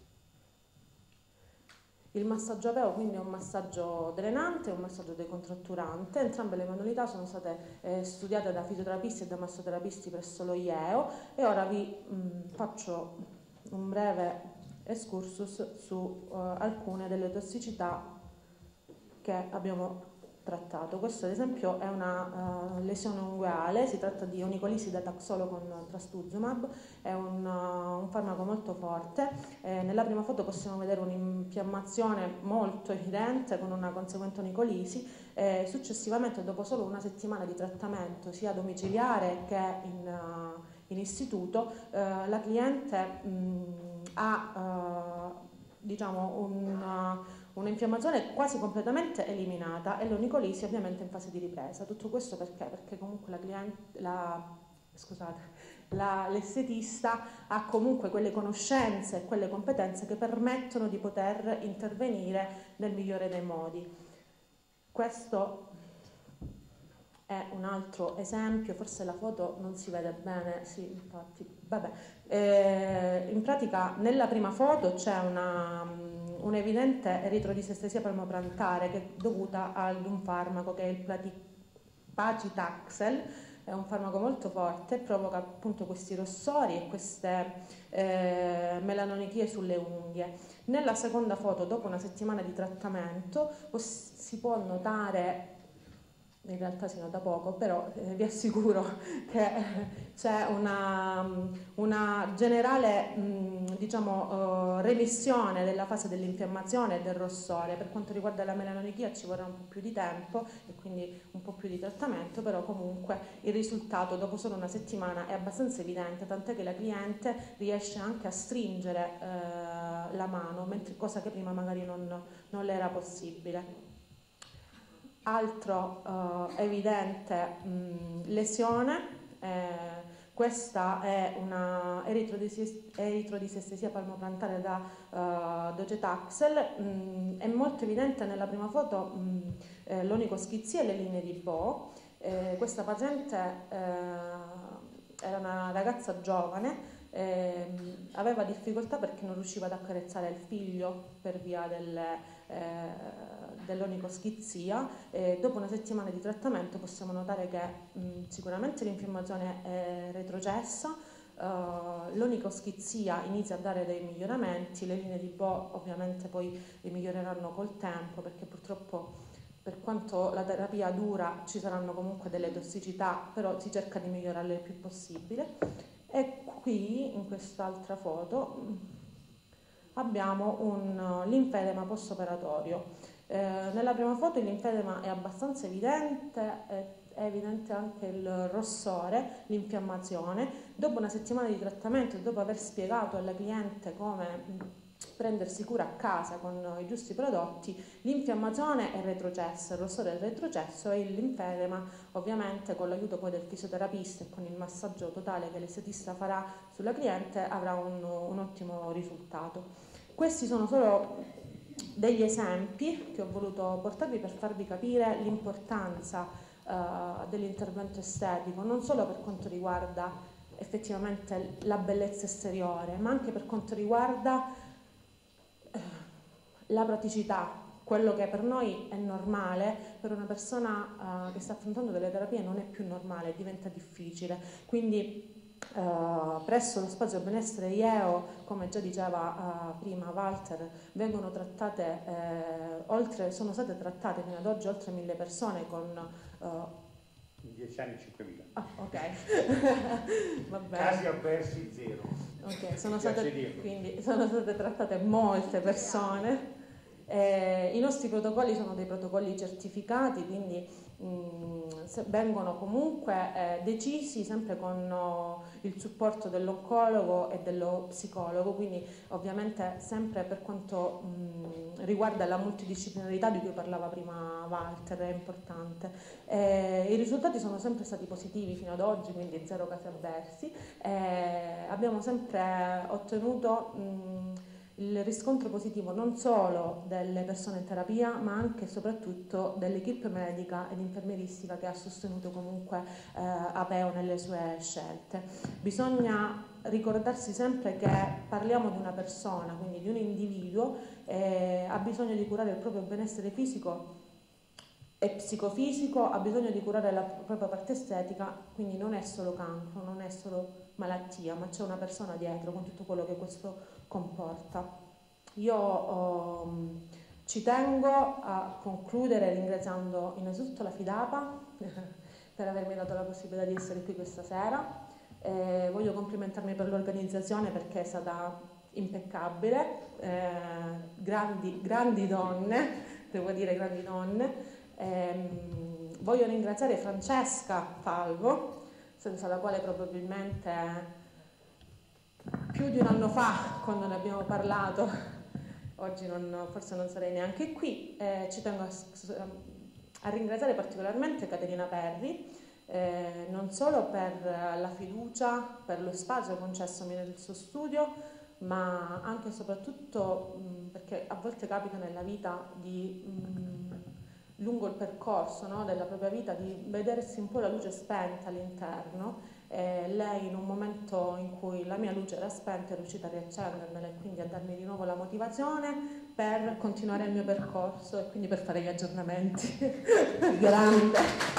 Il massaggio apeo quindi è un massaggio drenante e un massaggio decontratturante. Entrambe le manualità sono state studiate da fisioterapisti e da massoterapisti presso lo IEO, e ora vi faccio un breve excursus su alcune delle tossicità che abbiamo trattato. Questo ad esempio è una lesione ungueale, si tratta di onicolisi da taxolo con trastuzumab, è un farmaco molto forte. Nella prima foto possiamo vedere un'infiammazione molto evidente con una conseguente onicolisi. Successivamente, dopo solo una settimana di trattamento sia domiciliare che in istituto, la cliente ha diciamo un'infiammazione quasi completamente eliminata, e l'onicolisi ovviamente in fase di ripresa. Tutto questo perché comunque l'estetista ha comunque quelle conoscenze e quelle competenze che permettono di poter intervenire nel migliore dei modi. Questo è un altro esempio, forse la foto non si vede bene, sì, infatti, vabbè. In pratica nella prima foto c'è un'evidente eritrodisestesia palmoplantare che è dovuta ad un farmaco che è il paclitaxel. È un farmaco molto forte, provoca appunto questi rossori e queste melanonichie sulle unghie. Nella seconda foto, dopo una settimana di trattamento, si può notare, in realtà si nota poco, però vi assicuro che c'è una generale remissione della fase dell'infiammazione e del rossore. Per quanto riguarda la melanonichia ci vorrà un po' più di tempo e quindi un po' più di trattamento, però comunque il risultato dopo solo una settimana è abbastanza evidente, tant'è che la cliente riesce anche a stringere la mano, cosa che prima magari non le era possibile. Altro evidente lesione, questa è una eritrodisestesia palmoplantare da docetaxel. È molto evidente nella prima foto l'onicoschizia e le linee di Boe. Questa paziente era una ragazza giovane, aveva difficoltà perché non riusciva ad accarezzare il figlio per via dell'onicoschizia. Dopo una settimana di trattamento possiamo notare che sicuramente l'infiammazione è retrocessa, l'onicoschizia inizia a dare dei miglioramenti, le linee di Boe ovviamente poi miglioreranno col tempo, perché purtroppo per quanto la terapia dura ci saranno comunque delle tossicità, però si cerca di migliorarle il più possibile. E qui in quest'altra foto abbiamo linfedema post-operatorio. Nella prima foto il linfedema è abbastanza evidente, è evidente anche il rossore, l'infiammazione. Dopo una settimana di trattamento e dopo aver spiegato alla cliente come prendersi cura a casa con i giusti prodotti, l'infiammazione è retrocessa, il rossore è retrocesso e il linfedema, ovviamente con l'aiuto poi del fisioterapista e con il massaggio totale che l'estetista farà sulla cliente, avrà un ottimo risultato. Questi sono solo degli esempi che ho voluto portarvi per farvi capire l'importanza dell'intervento estetico, non solo per quanto riguarda effettivamente la bellezza esteriore, ma anche per quanto riguarda la praticità, quello che per noi è normale, per una persona che sta affrontando delle terapie non è più normale, diventa difficile. Quindi presso lo spazio benessere IEO, come già diceva prima Walter, vengono trattate sono state trattate fino ad oggi oltre 1000 persone con
in 10 anni 5.000.
Ah, ok. Va bene.
Casi avversi 0.
Ok, sono state trattate molte persone. I nostri protocolli sono dei protocolli certificati, quindi vengono comunque decisi sempre con il supporto dell'oncologo e dello psicologo, quindi ovviamente sempre per quanto riguarda la multidisciplinarità di cui parlava prima Walter, è importante. I risultati sono sempre stati positivi fino ad oggi, quindi 0 casi avversi. Abbiamo sempre ottenuto il riscontro positivo non solo delle persone in terapia, ma anche e soprattutto dell'equipe medica ed infermieristica che ha sostenuto comunque Apeo nelle sue scelte. Bisogna ricordarsi sempre che parliamo di una persona, quindi di un individuo, ha bisogno di curare il proprio benessere fisico e psicofisico, ha bisogno di curare la propria parte estetica, quindi non è solo cancro, non è solo malattia, ma c'è una persona dietro con tutto quello che questo comporta. Io ci tengo a concludere ringraziando innanzitutto la FIDAPA per avermi dato la possibilità di essere qui questa sera. Voglio complimentarmi per l'organizzazione perché è stata impeccabile, grandi donne, devo dire grandi donne. Voglio ringraziare Francesca Falvo, senza la quale probabilmente più di un anno fa, quando ne abbiamo parlato, oggi forse non sarei neanche qui. Ci tengo a ringraziare particolarmente Caterina Perri, non solo per la fiducia, per lo spazio concessomi nel suo studio, ma anche e soprattutto perché a volte capita nella vita lungo il percorso, no, della propria vita, di vedersi un po' la luce spenta all'interno. Lei, in un momento in cui la mia luce era spenta, è riuscita a riaccendermela e quindi a darmi di nuovo la motivazione per continuare il mio percorso e quindi per fare gli aggiornamenti.
Grande.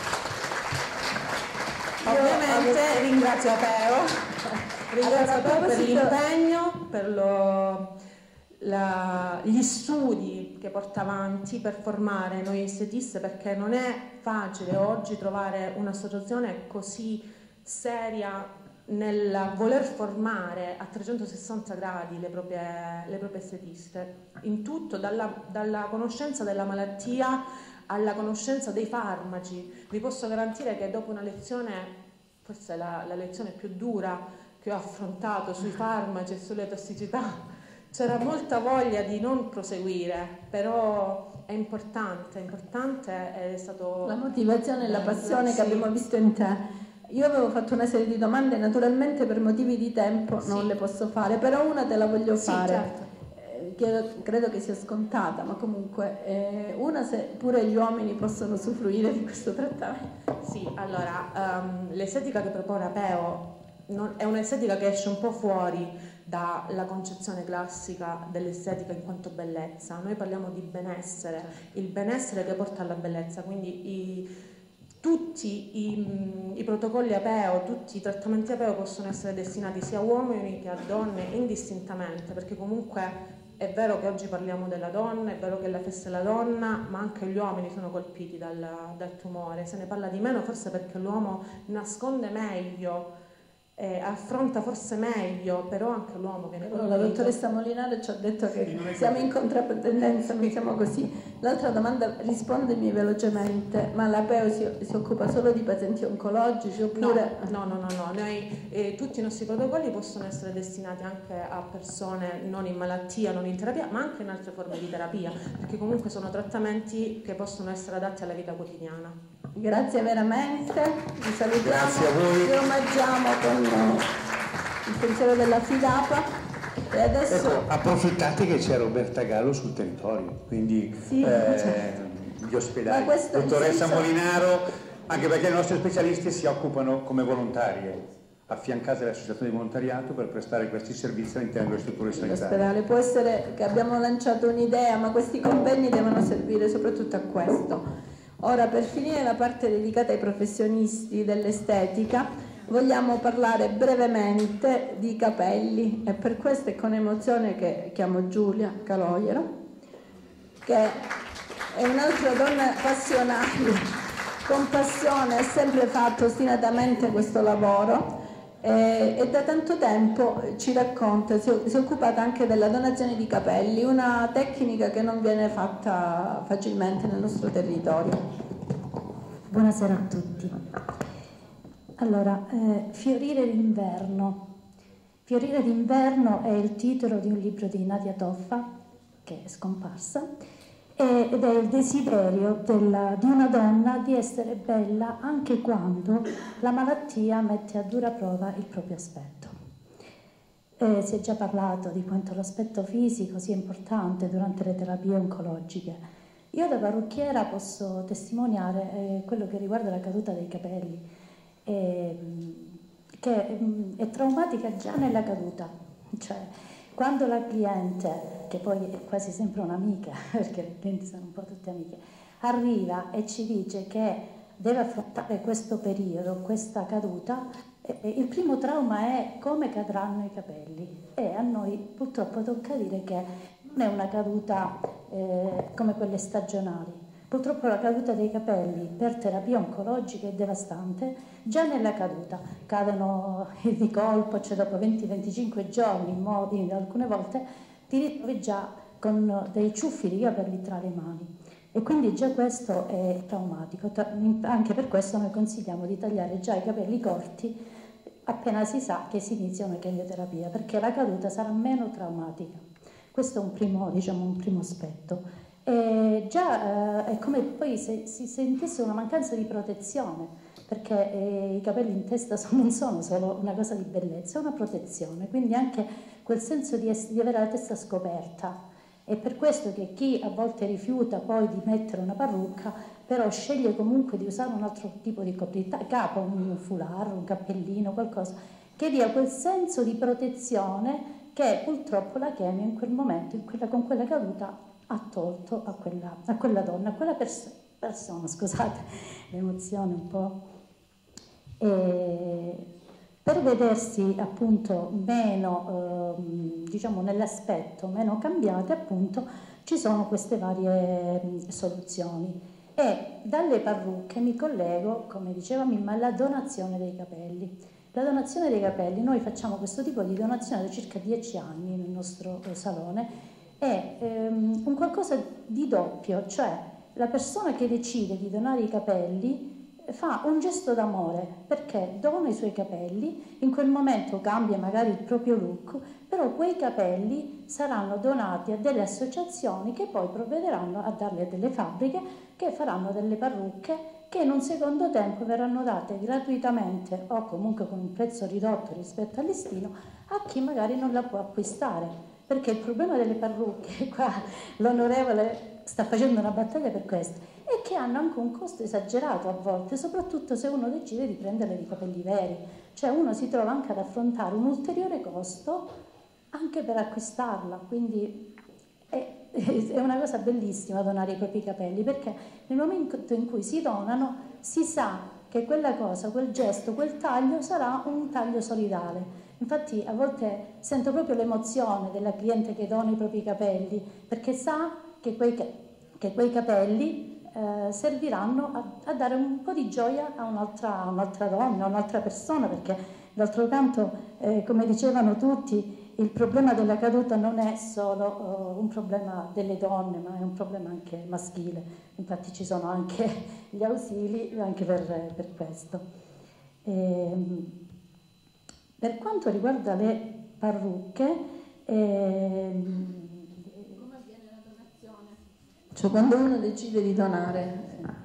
Ovviamente ringrazio Apeo per l'impegno, per gli studi che porta avanti per formare noi estetiste, perché non è facile oggi trovare un'associazione così seria nel voler formare a 360 gradi le proprie estetiste, in tutto, dalla conoscenza della malattia alla conoscenza dei farmaci. Vi posso garantire che dopo una lezione, forse la lezione più dura che ho affrontato sui farmaci e sulle tossicità, c'era molta voglia di non proseguire, però è importante, è stato...
La motivazione e la passione che abbiamo visto in te. Io avevo fatto una serie di domande, naturalmente per motivi di tempo non le posso fare, però una te la voglio fare. Certo. Credo che sia scontata, ma comunque una, se pure gli uomini possono usufruire di questo trattamento.
Sì, allora, l'estetica che propone Apeo è un'estetica che esce un po' fuori dalla concezione classica dell'estetica in quanto bellezza. Noi parliamo di benessere, il benessere che porta alla bellezza, quindi tutti i protocolli Apeo, tutti i trattamenti Apeo possono essere destinati sia a uomini che a donne indistintamente, perché comunque è vero che oggi parliamo della donna, è vero che è la festa della donna, ma anche gli uomini sono colpiti dal tumore. Se ne parla di meno forse perché l'uomo nasconde meglio, affronta forse meglio, però anche l'uomo viene colpito.
La dottoressa Molinaro ci ha detto che siamo in contrappendenza, noi siamo così. L'altra domanda, rispondimi velocemente, ma l'Apeo si occupa solo di pazienti oncologici oppure...
No, noi, tutti i nostri protocolli possono essere destinati anche a persone non in malattia, non in terapia, ma anche in altre forme di terapia, perché comunque sono trattamenti che possono essere adatti alla vita quotidiana.
Grazie veramente, vi salutiamo,
grazie a voi.
Vi omaggiamo con il pensiero della FIDAPA e adesso...
Ecco, approfittate che c'è Roberta Gallo sul territorio, quindi
sì,
gli ospedali, dottoressa Molinaro, anche perché i nostri specialisti si occupano come volontarie, affiancate alle associazioni di volontariato per prestare questi servizi all'interno delle strutture sanitarie.
L'ospedale può essere che abbiamo lanciato un'idea, ma questi convegni devono servire soprattutto a questo. Ora, per finire la parte dedicata ai professionisti dell'estetica, vogliamo parlare brevemente di capelli e per questo è con emozione che chiamo Giulia Caloiero, che è un'altra donna passionale, con passione ha sempre fatto ostinatamente questo lavoro e da tanto tempo ci racconta, si è occupata anche della donazione di capelli, una tecnica che non viene fatta facilmente nel nostro territorio.
Buonasera a tutti. Allora, Fiorire d'inverno. Fiorire d'inverno è il titolo di un libro di Nadia Toffa, che è scomparsa, ed è il desiderio di una donna di essere bella anche quando la malattia mette a dura prova il proprio aspetto. Si è già parlato di quanto l'aspetto fisico sia importante durante le terapie oncologiche. Io da parrucchiera posso testimoniare quello che riguarda la caduta dei capelli, che è traumatica già nella caduta, cioè quando la cliente, che poi è quasi sempre un'amica, perché le clienti sono un po' tutte amiche, arriva e ci dice che deve affrontare questo periodo, questa caduta, il primo trauma è come cadranno i capelli e a noi purtroppo tocca dire che non è una caduta come quelle stagionali. Purtroppo la caduta dei capelli per terapia oncologica è devastante, già nella caduta cadono di colpo, cioè dopo 20-25 giorni, alcune volte ti ritrovi già con dei ciuffi di capelli tra le mani e quindi già questo è traumatico. Anche per questo noi consigliamo di tagliare già i capelli corti appena si sa che si inizia una chemioterapia, perché la caduta sarà meno traumatica. Questo è un primo aspetto. È come poi se si sentisse una mancanza di protezione, perché i capelli in testa non sono solo una cosa di bellezza, è una protezione, quindi anche quel senso di avere la testa scoperta. È per questo che chi a volte rifiuta poi di mettere una parrucca, però sceglie comunque di usare un altro tipo di capo, un foulard, un cappellino, qualcosa che dia quel senso di protezione che purtroppo la chemio in quel momento, con quella caduta, ha tolto a quella donna, a quella persona, scusate, l'emozione un po'. Per vedersi appunto meno, diciamo nell'aspetto meno cambiate, appunto ci sono queste varie soluzioni e dalle parrucche mi collego, come diceva Mimma, alla donazione dei capelli. La donazione dei capelli, noi facciamo questo tipo di donazione da circa 10 anni nel nostro salone. È un qualcosa di doppio, cioè la persona che decide di donare i capelli fa un gesto d'amore perché dona i suoi capelli, in quel momento cambia magari il proprio look, però quei capelli saranno donati a delle associazioni che poi provvederanno a darli a delle fabbriche che faranno delle parrucche che in un secondo tempo verranno date gratuitamente o comunque con un prezzo ridotto rispetto al listino a chi magari non la può acquistare. Perché il problema delle parrucche, qua l'onorevole sta facendo una battaglia per questo, è che hanno anche un costo esagerato a volte, soprattutto se uno decide di prendere dei capelli veri. Cioè uno si trova anche ad affrontare un ulteriore costo anche per acquistarla, quindi è una cosa bellissima donare i propri capelli, perché nel momento in cui si donano si sa che quella cosa, quel gesto, quel taglio sarà un taglio solidale. Infatti a volte sento proprio l'emozione della cliente che dona i propri capelli, perché sa che quei capelli serviranno a dare un po' di gioia a un'altra donna, a un'altra persona, perché d'altro canto, come dicevano tutti, il problema della caduta non è solo un problema delle donne, ma è un problema anche maschile. Infatti ci sono anche gli ausili anche per questo. Per quanto riguarda le parrucche,
come avviene la donazione? Cioè, quando uno decide di donare,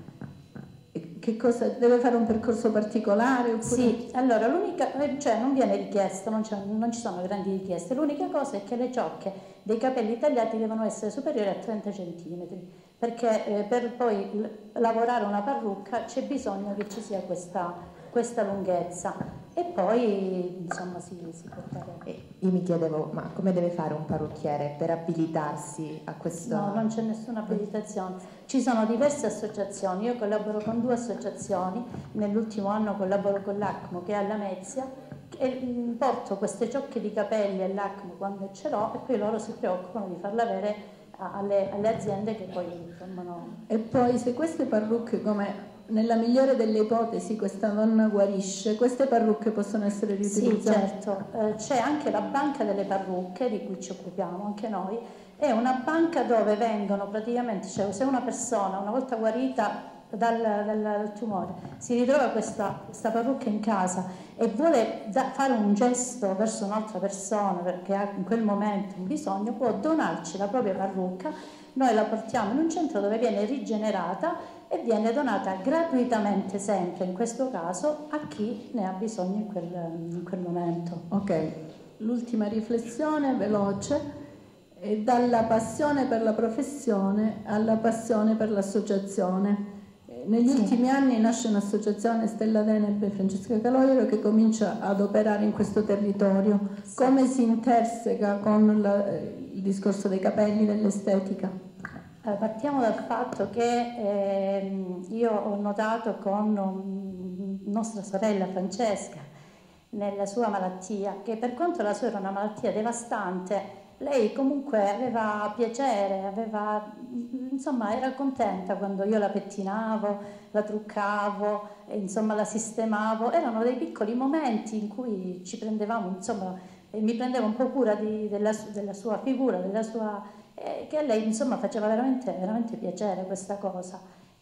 che cosa deve fare, un percorso particolare? Oppure...
Sì, allora cioè non viene richiesto, non ci sono grandi richieste, l'unica cosa è che le ciocche dei capelli tagliati devono essere superiori a 30 cm, perché per poi lavorare una parrucca c'è bisogno che ci sia questa lunghezza. E poi insomma si può fare.
Io mi chiedevo, ma come deve fare un parrucchiere per abilitarsi a questo?
No, non c'è nessuna abilitazione. Ci sono diverse associazioni, io collaboro con 2 associazioni, nell'ultimo anno collaboro con l'ACMO che è alla Lamezia, e porto queste ciocche di capelli all'ACMO quando ce l'ho e poi loro si preoccupano di farle avere alle aziende che poi formano.
E poi se queste parrucche, come nella migliore delle ipotesi questa donna guarisce, queste parrucche possono essere riutilizzate?
Sì, certo, c'è anche la banca delle parrucche di cui ci occupiamo anche noi, è una banca dove vengono praticamente, cioè se una persona una volta guarita dal tumore si ritrova questa parrucca in casa e vuole fare un gesto verso un'altra persona perché ha in quel momento un bisogno, può donarci la propria parrucca, noi la portiamo in un centro dove viene rigenerata e viene donata gratuitamente sempre, in questo caso, a chi ne ha bisogno in quel momento.
Ok, l'ultima riflessione veloce, è dalla passione per la professione alla passione per l'associazione. Negli ultimi anni nasce un'associazione, Stella Deneb e Francesca Caloiero, che comincia ad operare in questo territorio. Come si interseca con il discorso dei capelli, dell'estetica?
Partiamo dal fatto che io ho notato con nostra sorella Francesca, nella sua malattia, che per quanto la sua era una malattia devastante, lei comunque aveva piacere, insomma era contenta quando io la pettinavo, la truccavo, insomma la sistemavo. Erano dei piccoli momenti in cui ci prendevamo, insomma, mi prendevo un po' cura della sua figura, che a lei insomma faceva veramente, veramente piacere questa cosa.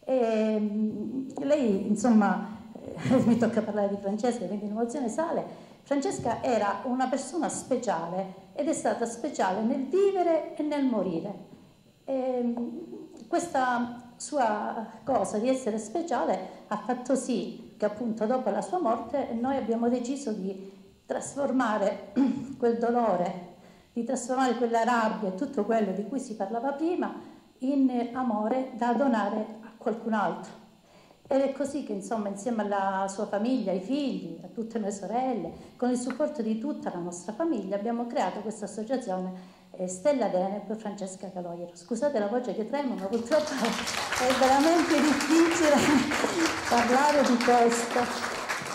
E lei insomma, mi tocca parlare di Francesca, quindi l'emozione sale. Francesca era una persona speciale ed è stata speciale nel vivere e nel morire. Questa sua cosa di essere speciale ha fatto sì che appunto dopo la sua morte noi abbiamo deciso di trasformare quel dolore, di trasformare quella rabbia e tutto quello di cui si parlava prima in amore da donare a qualcun altro. Ed è così che insomma insieme alla sua famiglia, ai figli, a tutte le sorelle, con il supporto di tutta la nostra famiglia abbiamo creato questa associazione Stella Deneb Francesca Caloiero. Scusate la voce che trema, ma purtroppo è veramente difficile parlare di questo.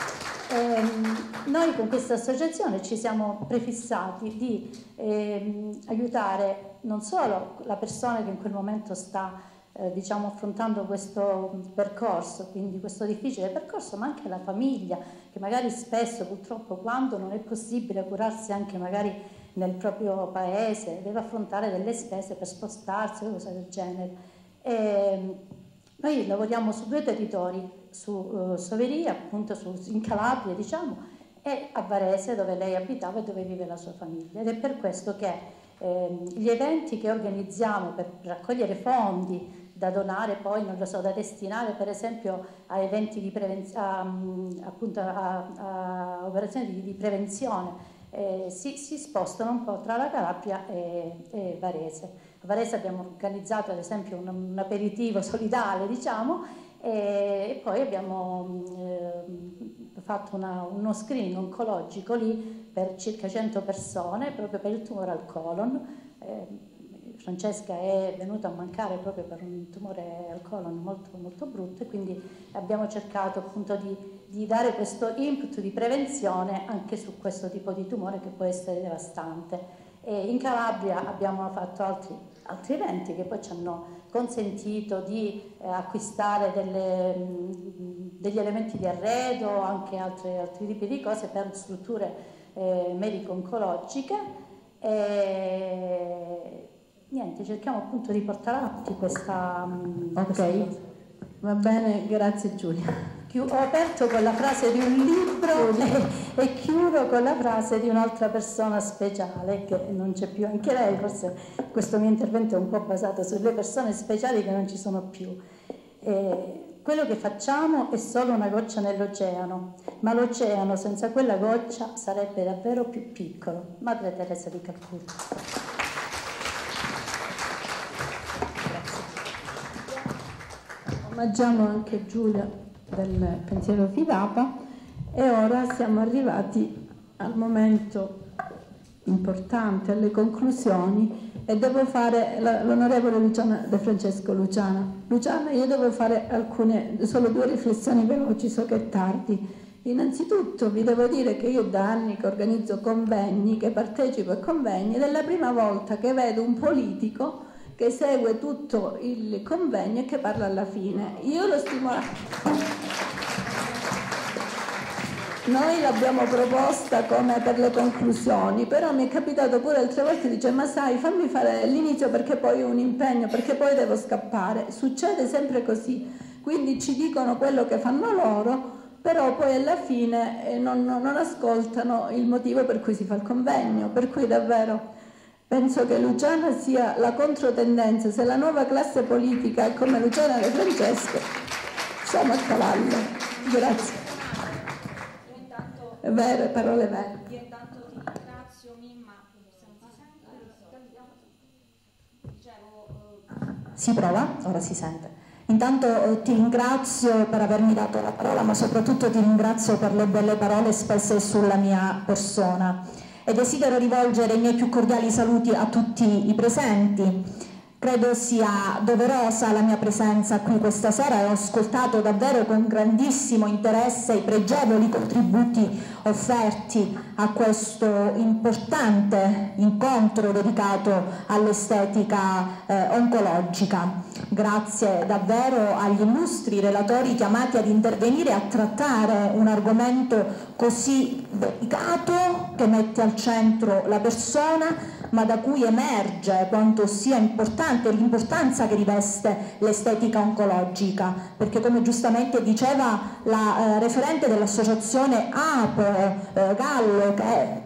Noi con questa associazione ci siamo prefissati di aiutare non solo la persona che in quel momento sta diciamo affrontando questo percorso, quindi questo difficile percorso, ma anche la famiglia che magari spesso purtroppo quando non è possibile curarsi anche magari nel proprio paese deve affrontare delle spese per spostarsi o cose del genere. Noi lavoriamo su 2 territori, su Soveria, appunto in Calabria diciamo, e a Varese dove lei abitava e dove vive la sua famiglia, ed è per questo che gli eventi che organizziamo per raccogliere fondi da donare poi, non lo so, da destinare per esempio a eventi di prevenzione, appunto a operazioni di prevenzione, si spostano un po' tra la Calabria e Varese. A Varese abbiamo organizzato ad esempio un aperitivo solidale, diciamo, e poi abbiamo fatto uno screening oncologico lì per circa 100 persone proprio per il tumore al colon. Francesca è venuta a mancare proprio per un tumore al colon molto, molto brutto, e quindi abbiamo cercato appunto di dare questo input di prevenzione anche su questo tipo di tumore che può essere devastante. E in Calabria abbiamo fatto altri eventi che poi ci hanno consentito di acquistare degli elementi di arredo, anche altri tipi di cose per strutture medico-oncologiche. E niente, cerchiamo appunto di portare avanti questa
va bene, grazie Giulia.
Ho aperto con la frase di un libro e chiudo con la frase di un'altra persona speciale che non c'è più, anche lei. Forse questo mio intervento è un po' basato sulle persone speciali che non ci sono più. Quello che facciamo è solo una goccia nell'oceano, ma l'oceano senza quella goccia sarebbe davvero più piccolo. Madre Teresa di Calcutta.
Omaggiamo anche Giulia del pensiero Fidapa, e ora siamo arrivati al momento importante, alle conclusioni, e devo fare l'onorevole Luciana De Francesco. Luciana, io devo fare solo 2 riflessioni veloci, so che è tardi. Innanzitutto vi devo dire che io da anni che organizzo convegni, che partecipo a convegni, ed è la prima volta che vedo un politico che segue tutto il convegno e che parla alla fine. Io lo stimolo. Noi l'abbiamo proposta come per le conclusioni, però mi è capitato pure altre volte, dice ma sai, fammi fare l'inizio perché poi ho un impegno, perché poi devo scappare. Succede sempre così, quindi ci dicono quello che fanno loro, però poi alla fine non ascoltano il motivo per cui si fa il convegno, per cui davvero penso che Luciana sia la controtendenza. Se la nuova classe politica è come Luciana De Francesco, siamo a cavallo. Grazie. È vero, parole vere.
Io intanto ti ringrazio, Mimma.
Si prova? Ora si sente. Intanto ti ringrazio per avermi dato la parola, ma soprattutto ti ringrazio per le belle parole spesse sulla mia persona. E desidero rivolgere i miei più cordiali saluti a tutti i presenti. Credo sia doverosa la mia presenza qui questa sera e ho ascoltato davvero con grandissimo interesse i pregevoli contributi offerti a questo importante incontro dedicato all'estetica oncologica. Grazie davvero agli illustri relatori chiamati ad intervenire a trattare un argomento così delicato che mette al centro la persona, ma da cui emerge quanto sia importante l'importanza che riveste l'estetica oncologica, perché come giustamente diceva la referente dell'associazione APO Gallo, che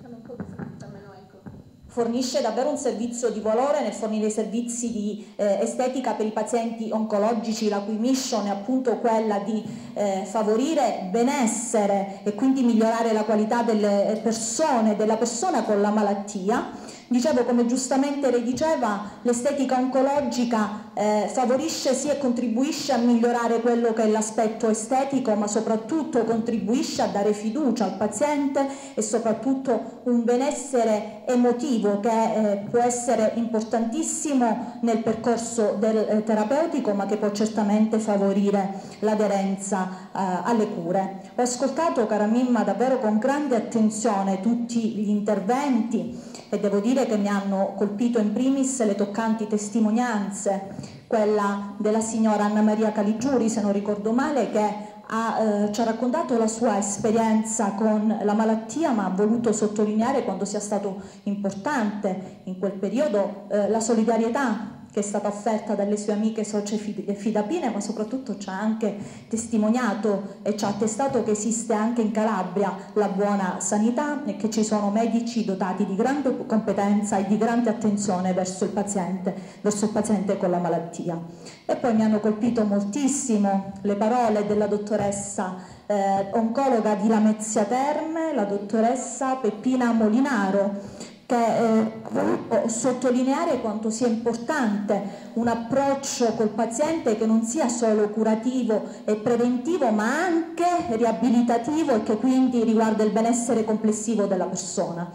fornisce davvero un servizio di valore nel fornire servizi di estetica per i pazienti oncologici, la cui mission è appunto quella di favorire benessere e quindi migliorare la qualità delle persone, della persona con la malattia. Dicevo, come giustamente lei diceva, l'estetica oncologica favorisce sì e contribuisce a migliorare quello che è l'aspetto estetico, ma soprattutto contribuisce a dare fiducia al paziente e soprattutto un benessere emotivo che può essere importantissimo nel percorso del terapeutico, ma che può certamente favorire l'aderenza alle cure. Ho ascoltato, cara Mimma, davvero con grande attenzione tutti gli interventi e devo dire che mi hanno colpito in primis le toccanti testimonianze, quella della signora Anna Maria Caligiuri, se non ricordo male, che ci ha raccontato la sua esperienza con la malattia, ma ha voluto sottolineare quanto sia stato importante in quel periodo la solidarietà che è stata offerta dalle sue amiche socie fidapine, ma soprattutto ci ha anche testimoniato e ci ha attestato che esiste anche in Calabria la buona sanità e che ci sono medici dotati di grande competenza e di grande attenzione verso il paziente con la malattia. E poi mi hanno colpito moltissimo le parole della dottoressa oncologa di Lamezia Terme, la dottoressa Peppina Molinaro, che ha voluto sottolineare quanto sia importante un approccio col paziente che non sia solo curativo e preventivo, ma anche riabilitativo e che quindi riguarda il benessere complessivo della persona.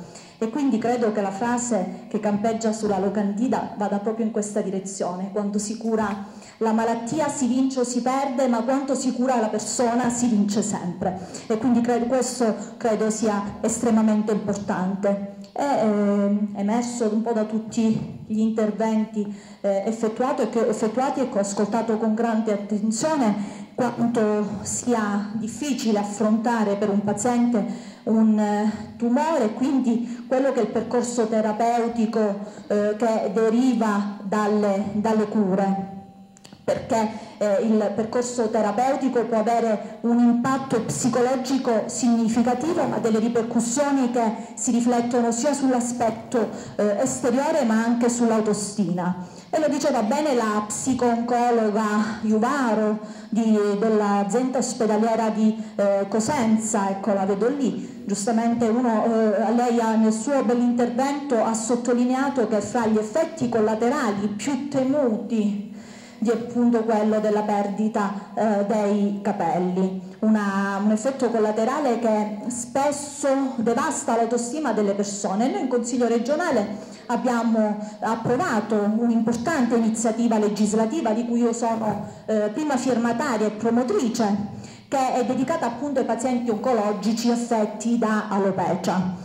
E quindi credo che la frase che campeggia sulla locandina vada proprio in questa direzione: quando si cura la malattia si vince o si perde, ma quando si cura la persona si vince sempre. E quindi questo credo sia estremamente importante. È emerso un po' da tutti gli interventi effettuati e che ho ascoltato con grande attenzione quanto sia difficile affrontare per un paziente un tumore, quindi quello che è il percorso terapeutico che deriva dalle cure, perché il percorso terapeutico può avere un impatto psicologico significativo, ma delle ripercussioni che si riflettono sia sull'aspetto esteriore ma anche sull'autostima. E lo diceva bene la psico-oncologa Juvaro dell'azienda ospedaliera di Cosenza, ecco, la vedo lì. Giustamente lei nel suo bell'intervento ha sottolineato che fra gli effetti collaterali più temuti di appunto quello della perdita dei capelli, un effetto collaterale che spesso devasta l'autostima delle persone. Noi in Consiglio regionale abbiamo approvato un'importante iniziativa legislativa di cui io sono prima firmataria e promotrice, che è dedicata appunto ai pazienti oncologici affetti da alopecia.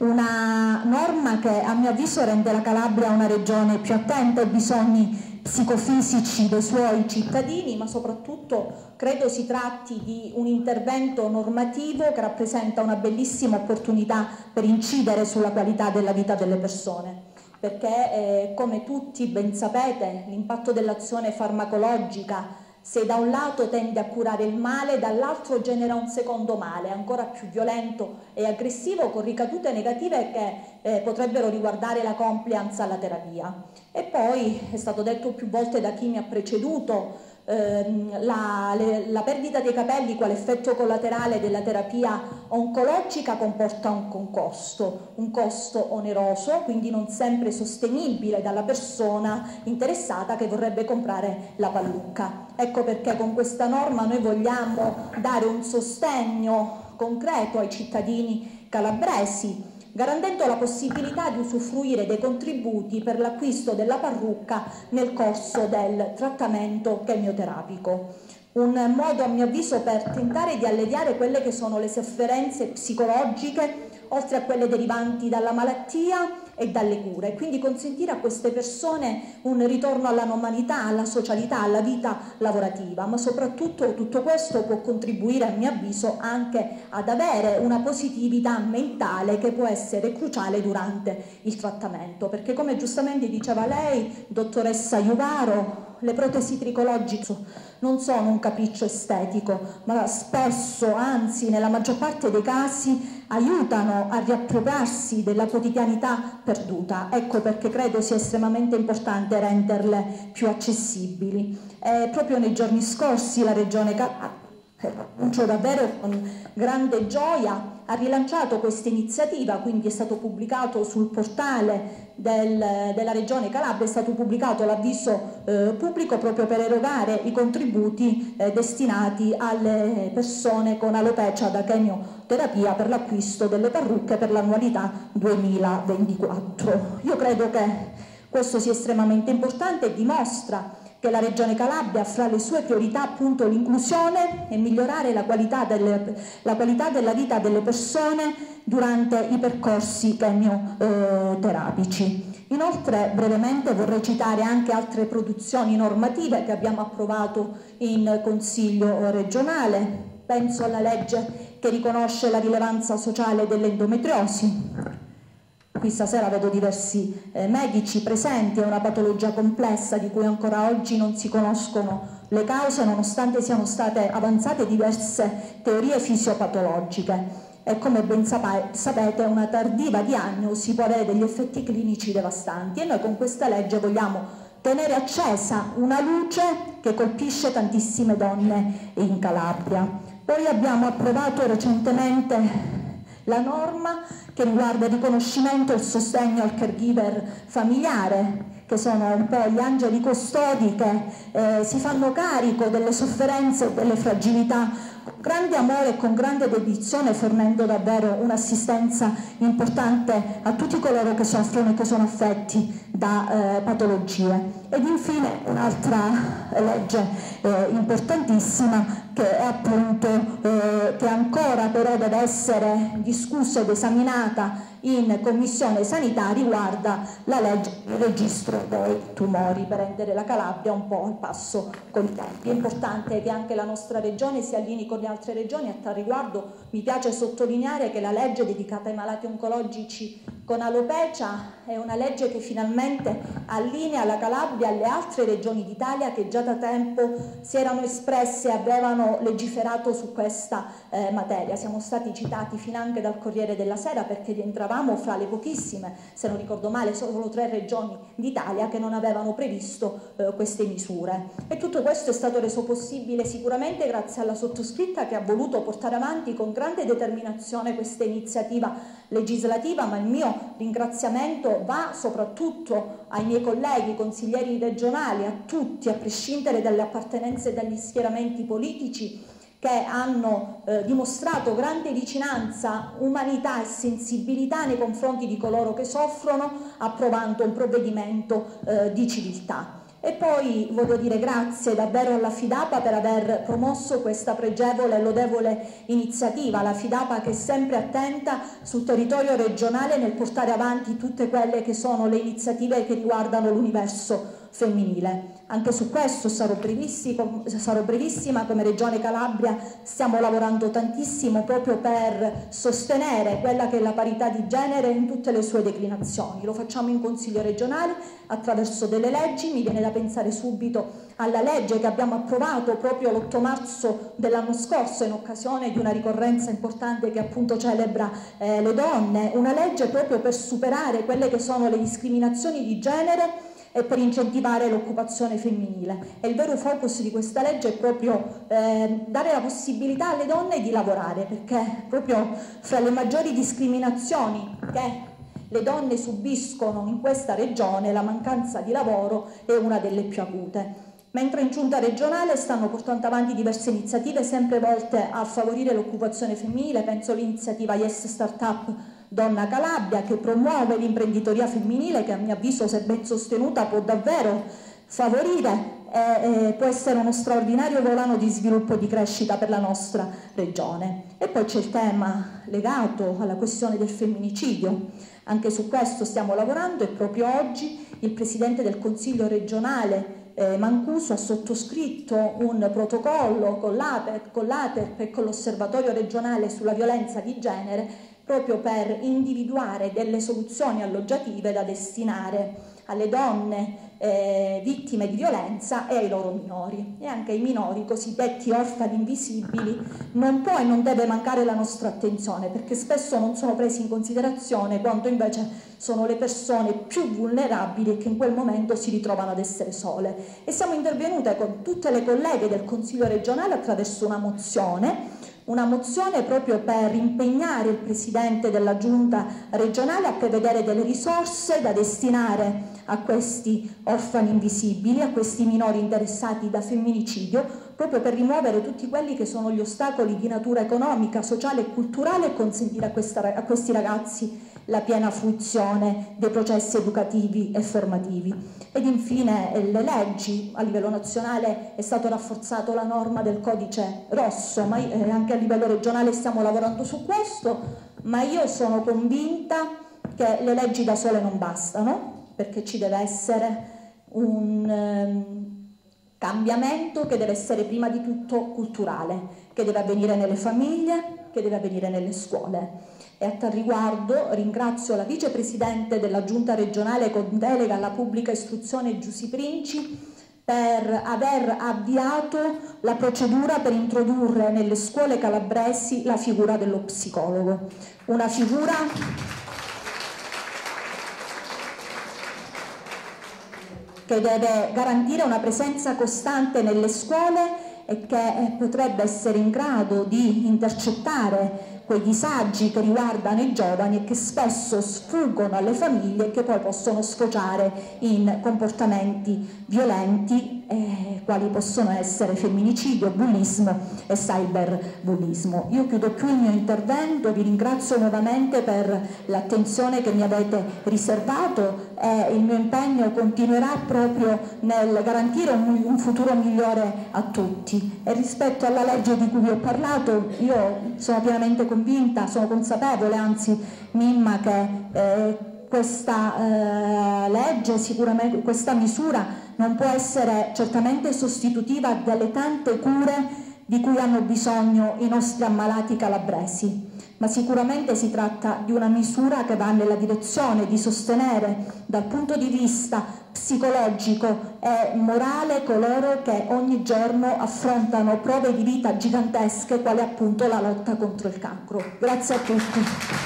Una norma che a mio avviso rende la Calabria una regione più attenta ai bisogni psicofisici dei suoi cittadini, ma soprattutto credo si tratti di un intervento normativo che rappresenta una bellissima opportunità per incidere sulla qualità della vita delle persone, perché come tutti ben sapete l'impatto dell'azione farmacologica, se da un lato tende a curare il male, dall'altro genera un secondo male ancora più violento e aggressivo, con ricadute negative che potrebbero riguardare la compliance alla terapia. E poi è stato detto più volte da chi mi ha preceduto, la perdita dei capelli quale effetto collaterale della terapia oncologica comporta un costo oneroso, quindi non sempre sostenibile dalla persona interessata che vorrebbe comprare la pallucca. Ecco perché con questa norma noi vogliamo dare un sostegno concreto ai cittadini calabresi, garantendo la possibilità di usufruire dei contributi per l'acquisto della parrucca nel corso del trattamento chemioterapico. Un modo a mio avviso per tentare di alleviare quelle che sono le sofferenze psicologiche, oltre a quelle derivanti dalla malattia e dalle cure, quindi consentire a queste persone un ritorno alla normalità, alla socialità, alla vita lavorativa, ma soprattutto tutto questo può contribuire a mio avviso anche ad avere una positività mentale che può essere cruciale durante il trattamento, perché come giustamente diceva lei, dottoressa Juvaro, le protesi tricologiche non sono un capriccio estetico, ma spesso, anzi nella maggior parte dei casi, aiutano a riappropriarsi della quotidianità perduta. Ecco perché credo sia estremamente importante renderle più accessibili. Proprio nei giorni scorsi la Regione Calabria, annuncio davvero con grande gioia, ha rilanciato questa iniziativa, quindi è stato pubblicato sul portale della Regione Calabria, è stato pubblicato l'avviso pubblico proprio per erogare i contributi destinati alle persone con alopecia da chemioterapia per l'acquisto delle parrucche per l'annualità 2024. Io credo che questo sia estremamente importante e dimostra che la Regione Calabria ha fra le sue priorità appunto l'inclusione e migliorare la qualità della vita delle persone durante i percorsi chemioterapici. Inoltre brevemente vorrei citare anche altre produzioni normative che abbiamo approvato in Consiglio regionale. Penso alla legge che riconosce la rilevanza sociale dell'endometriosi. Qui stasera vedo diversi medici presenti, è una patologia complessa di cui ancora oggi non si conoscono le cause, nonostante siano state avanzate diverse teorie fisiopatologiche. E come ben sapete una tardiva diagnosi può avere degli effetti clinici devastanti, e noi con questa legge vogliamo tenere accesa una luce che colpisce tantissime donne in Calabria. Poi abbiamo approvato recentemente la norma che riguarda il riconoscimento e il sostegno al caregiver familiare, che sono un po' gli angeli custodi che si fanno carico delle sofferenze e delle fragilità con grande amore e con grande dedizione, fornendo davvero un'assistenza importante a tutti coloro che soffrono e che sono affetti da patologie. Ed infine un'altra legge importantissima che è appunto che ancora però deve essere discussa ed esaminata in Commissione Sanità, riguarda la legge del registro dei tumori, per rendere la Calabria un po' al passo con i tempi. È importante che anche la nostra regione si allinei con le altre regioni. A tal riguardo mi piace sottolineare che la legge dedicata ai malati oncologici con alopecia è una legge che finalmente allinea la Calabria alle altre regioni d'Italia che già da tempo si erano espresse e avevano legiferato su questa materia. Siamo stati citati finanche dal Corriere della Sera perché rientravamo fra le pochissime, se non ricordo male, solo 3 regioni d'Italia che non avevano previsto queste misure. E tutto questo è stato reso possibile sicuramente grazie alla sottoscritta, che ha voluto portare avanti con grande determinazione questa iniziativa legislativa, ma il mio ringraziamento va soprattutto ai miei colleghi consiglieri regionali, a tutti, a prescindere dalle appartenenze e dagli schieramenti politici, che hanno dimostrato grande vicinanza, umanità e sensibilità nei confronti di coloro che soffrono, approvando un provvedimento di civiltà. E poi voglio dire grazie davvero alla FIDAPA per aver promosso questa pregevole e lodevole iniziativa, la FIDAPA che è sempre attenta sul territorio regionale nel portare avanti tutte quelle che sono le iniziative che riguardano l'universo femminile. Anche su questo sarò brevissima, come Regione Calabria stiamo lavorando tantissimo proprio per sostenere quella che è la parità di genere in tutte le sue declinazioni. Lo facciamo in Consiglio regionale attraverso delle leggi. Mi viene da pensare subito alla legge che abbiamo approvato proprio l'8 marzo dell'anno scorso in occasione di una ricorrenza importante che appunto celebra le donne, una legge proprio per superare quelle che sono le discriminazioni di genere e per incentivare l'occupazione femminile. E il vero focus di questa legge è proprio dare la possibilità alle donne di lavorare, perché proprio fra le maggiori discriminazioni che le donne subiscono in questa regione la mancanza di lavoro è una delle più acute. Mentre in giunta regionale stanno portando avanti diverse iniziative sempre volte a favorire l'occupazione femminile, penso all'iniziativa Yes Startup Donna Calabria, che promuove l'imprenditoria femminile, che a mio avviso, se ben sostenuta, può davvero favorire e può essere uno straordinario volano di sviluppo e di crescita per la nostra regione. E poi c'è il tema legato alla questione del femminicidio. Anche su questo stiamo lavorando e proprio oggi il Presidente del Consiglio regionale Mancuso ha sottoscritto un protocollo con l'ATERP e con l'Osservatorio regionale sulla violenza di genere proprio per individuare delle soluzioni alloggiative da destinare alle donne vittime di violenza e ai loro minori. E anche ai minori cosiddetti orfani invisibili non può e non deve mancare la nostra attenzione, perché spesso non sono presi in considerazione, quando invece sono le persone più vulnerabili e che in quel momento si ritrovano ad essere sole. E siamo intervenute con tutte le colleghe del Consiglio regionale attraverso una mozione proprio per impegnare il Presidente della Giunta regionale a prevedere delle risorse da destinare a questi orfani invisibili, a questi minori interessati da femminicidio, proprio per rimuovere tutti quelli che sono gli ostacoli di natura economica, sociale e culturale e consentire a questi ragazzi la piena fruizione dei processi educativi e formativi. Ed infine le leggi. A livello nazionale è stato rafforzato la norma del codice rosso, ma anche a livello regionale stiamo lavorando su questo, ma io sono convinta che le leggi da sole non bastano, perché ci deve essere un cambiamento che deve essere prima di tutto culturale, che deve avvenire nelle famiglie, che deve avvenire nelle scuole. E a tal riguardo ringrazio la vicepresidente della Giunta regionale con delega alla pubblica istruzione Giusy Princi per aver avviato la procedura per introdurre nelle scuole calabresi la figura dello psicologo, una figura che deve garantire una presenza costante nelle scuole e che potrebbe essere in grado di intercettare quei disagi che riguardano i giovani e che spesso sfuggono alle famiglie e che poi possono sfociare in comportamenti violenti quali possono essere femminicidio, bullismo e cyberbullismo. Io chiudo qui il mio intervento, vi ringrazio nuovamente per l'attenzione che mi avete riservato e il mio impegno continuerà proprio nel garantire un futuro migliore a tutti. E rispetto alla legge di cui vi ho parlato, io sono pienamente convinta, sono consapevole, anzi Mimma, che questa legge, sicuramente questa misura non può essere certamente sostitutiva delle tante cure di cui hanno bisogno i nostri ammalati calabresi, ma sicuramente si tratta di una misura che va nella direzione di sostenere dal punto di vista psicologico e morale coloro che ogni giorno affrontano prove di vita gigantesche, quale appunto la lotta contro il cancro. Grazie a tutti.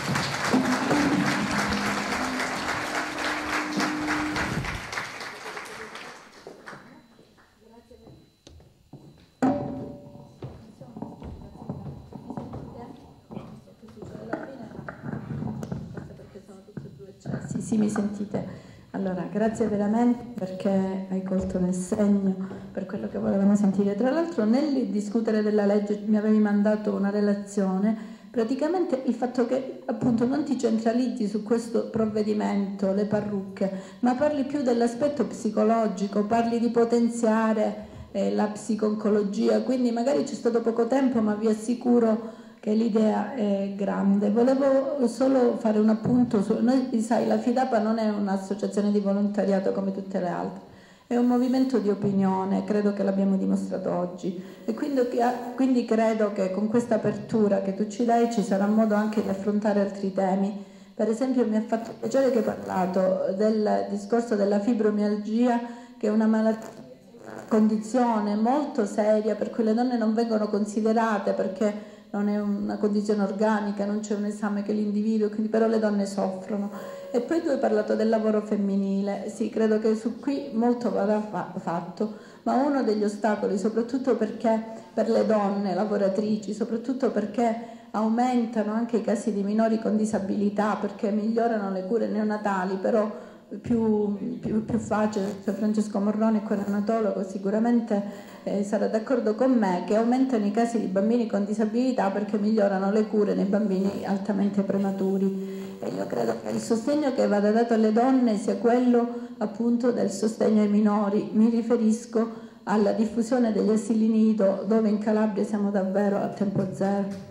Sì, mi sentite? Allora, grazie veramente perché hai colto nel segno per quello che volevamo sentire. Tra l'altro, nel discutere della legge mi avevi mandato una relazione, praticamente il fatto che appunto non ti centralizzi su questo provvedimento, le parrucche, ma parli più dell'aspetto psicologico, parli di potenziare la psico-oncologia, quindi magari c'è stato poco tempo, ma vi assicuro che l'idea è grande. Volevo solo fare un appunto noi, sai, la FIDAPA non è un'associazione di volontariato come tutte le altre, è un movimento di opinione, credo che l'abbiamo dimostrato oggi, e quindi credo che con questa apertura che tu ci dai ci sarà modo anche di affrontare altri temi. Per esempio mi ha fatto piacere che hai parlato del discorso della fibromialgia, che è una malattia, condizione molto seria per cui le donne non vengono considerate, perché non è una condizione organica, non c'è un esame che l'individuo, quindi però le donne soffrono. E poi tu hai parlato del lavoro femminile, sì, credo che su qui molto vada fatto, ma uno degli ostacoli, soprattutto perché per le donne lavoratrici, soprattutto perché aumentano anche i casi di minori con disabilità, perché migliorano le cure neonatali, però più facile, cioè Francesco Morroni, che è un neonatologo, sicuramente sarà d'accordo con me, che aumentano i casi di bambini con disabilità perché migliorano le cure nei bambini altamente prematuri. E io credo che il sostegno che vada dato alle donne sia quello appunto del sostegno ai minori. Mi riferisco alla diffusione degli asili nido, dove in Calabria siamo davvero a tempo zero.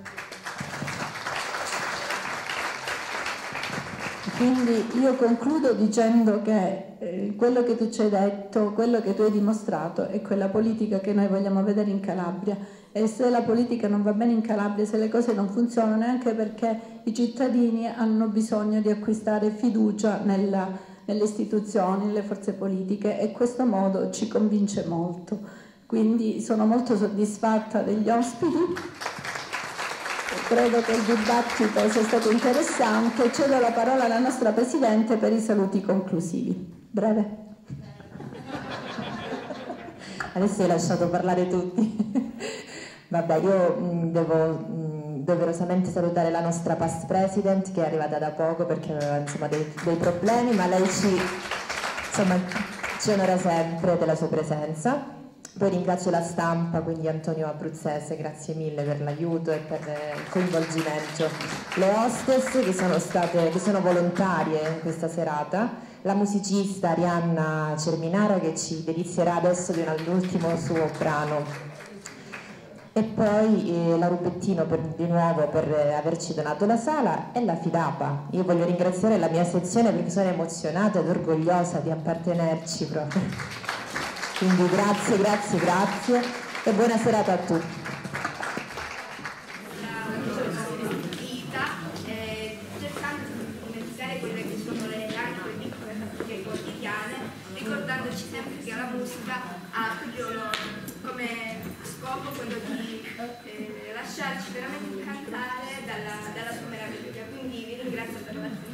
Quindi io concludo dicendo che quello che tu ci hai detto, quello che tu hai dimostrato è quella politica che noi vogliamo vedere in Calabria, e se la politica non va bene in Calabria, se le cose non funzionano, è anche perché i cittadini hanno bisogno di acquistare fiducia nelle istituzioni, nelle forze politiche, e questo modo ci convince molto. Quindi sono molto soddisfatta degli ospiti. Credo che il dibattito sia stato interessante. Cedo la parola alla nostra Presidente per i saluti conclusivi. Breve.
Adesso hai lasciato parlare tutti. Vabbè, io devo doverosamente salutare la nostra past president, che è arrivata da poco perché aveva insomma dei problemi, ma lei ci onora sempre della sua presenza. Poi ringrazio la stampa, quindi Antonio Abruzzese, grazie mille per l'aiuto e per il coinvolgimento. Le hostess che sono volontarie in questa serata, la musicista Arianna Cerminara che ci delizierà adesso di l'ultimo suo brano, e poi la Rubettino di nuovo per averci donato la sala, e la FIDAPA. Io voglio ringraziare la mia sezione perché sono emozionata ed orgogliosa di appartenerci proprio. Quindi grazie e buona serata a tutti.
Cercando di finanziare quelle che sono anche le piccole fattorie quotidiane, ricordandoci sempre che la musica ha come scopo quello di lasciarci veramente incantare dalla sua meraviglia. Quindi vi ringrazio per l'attenzione.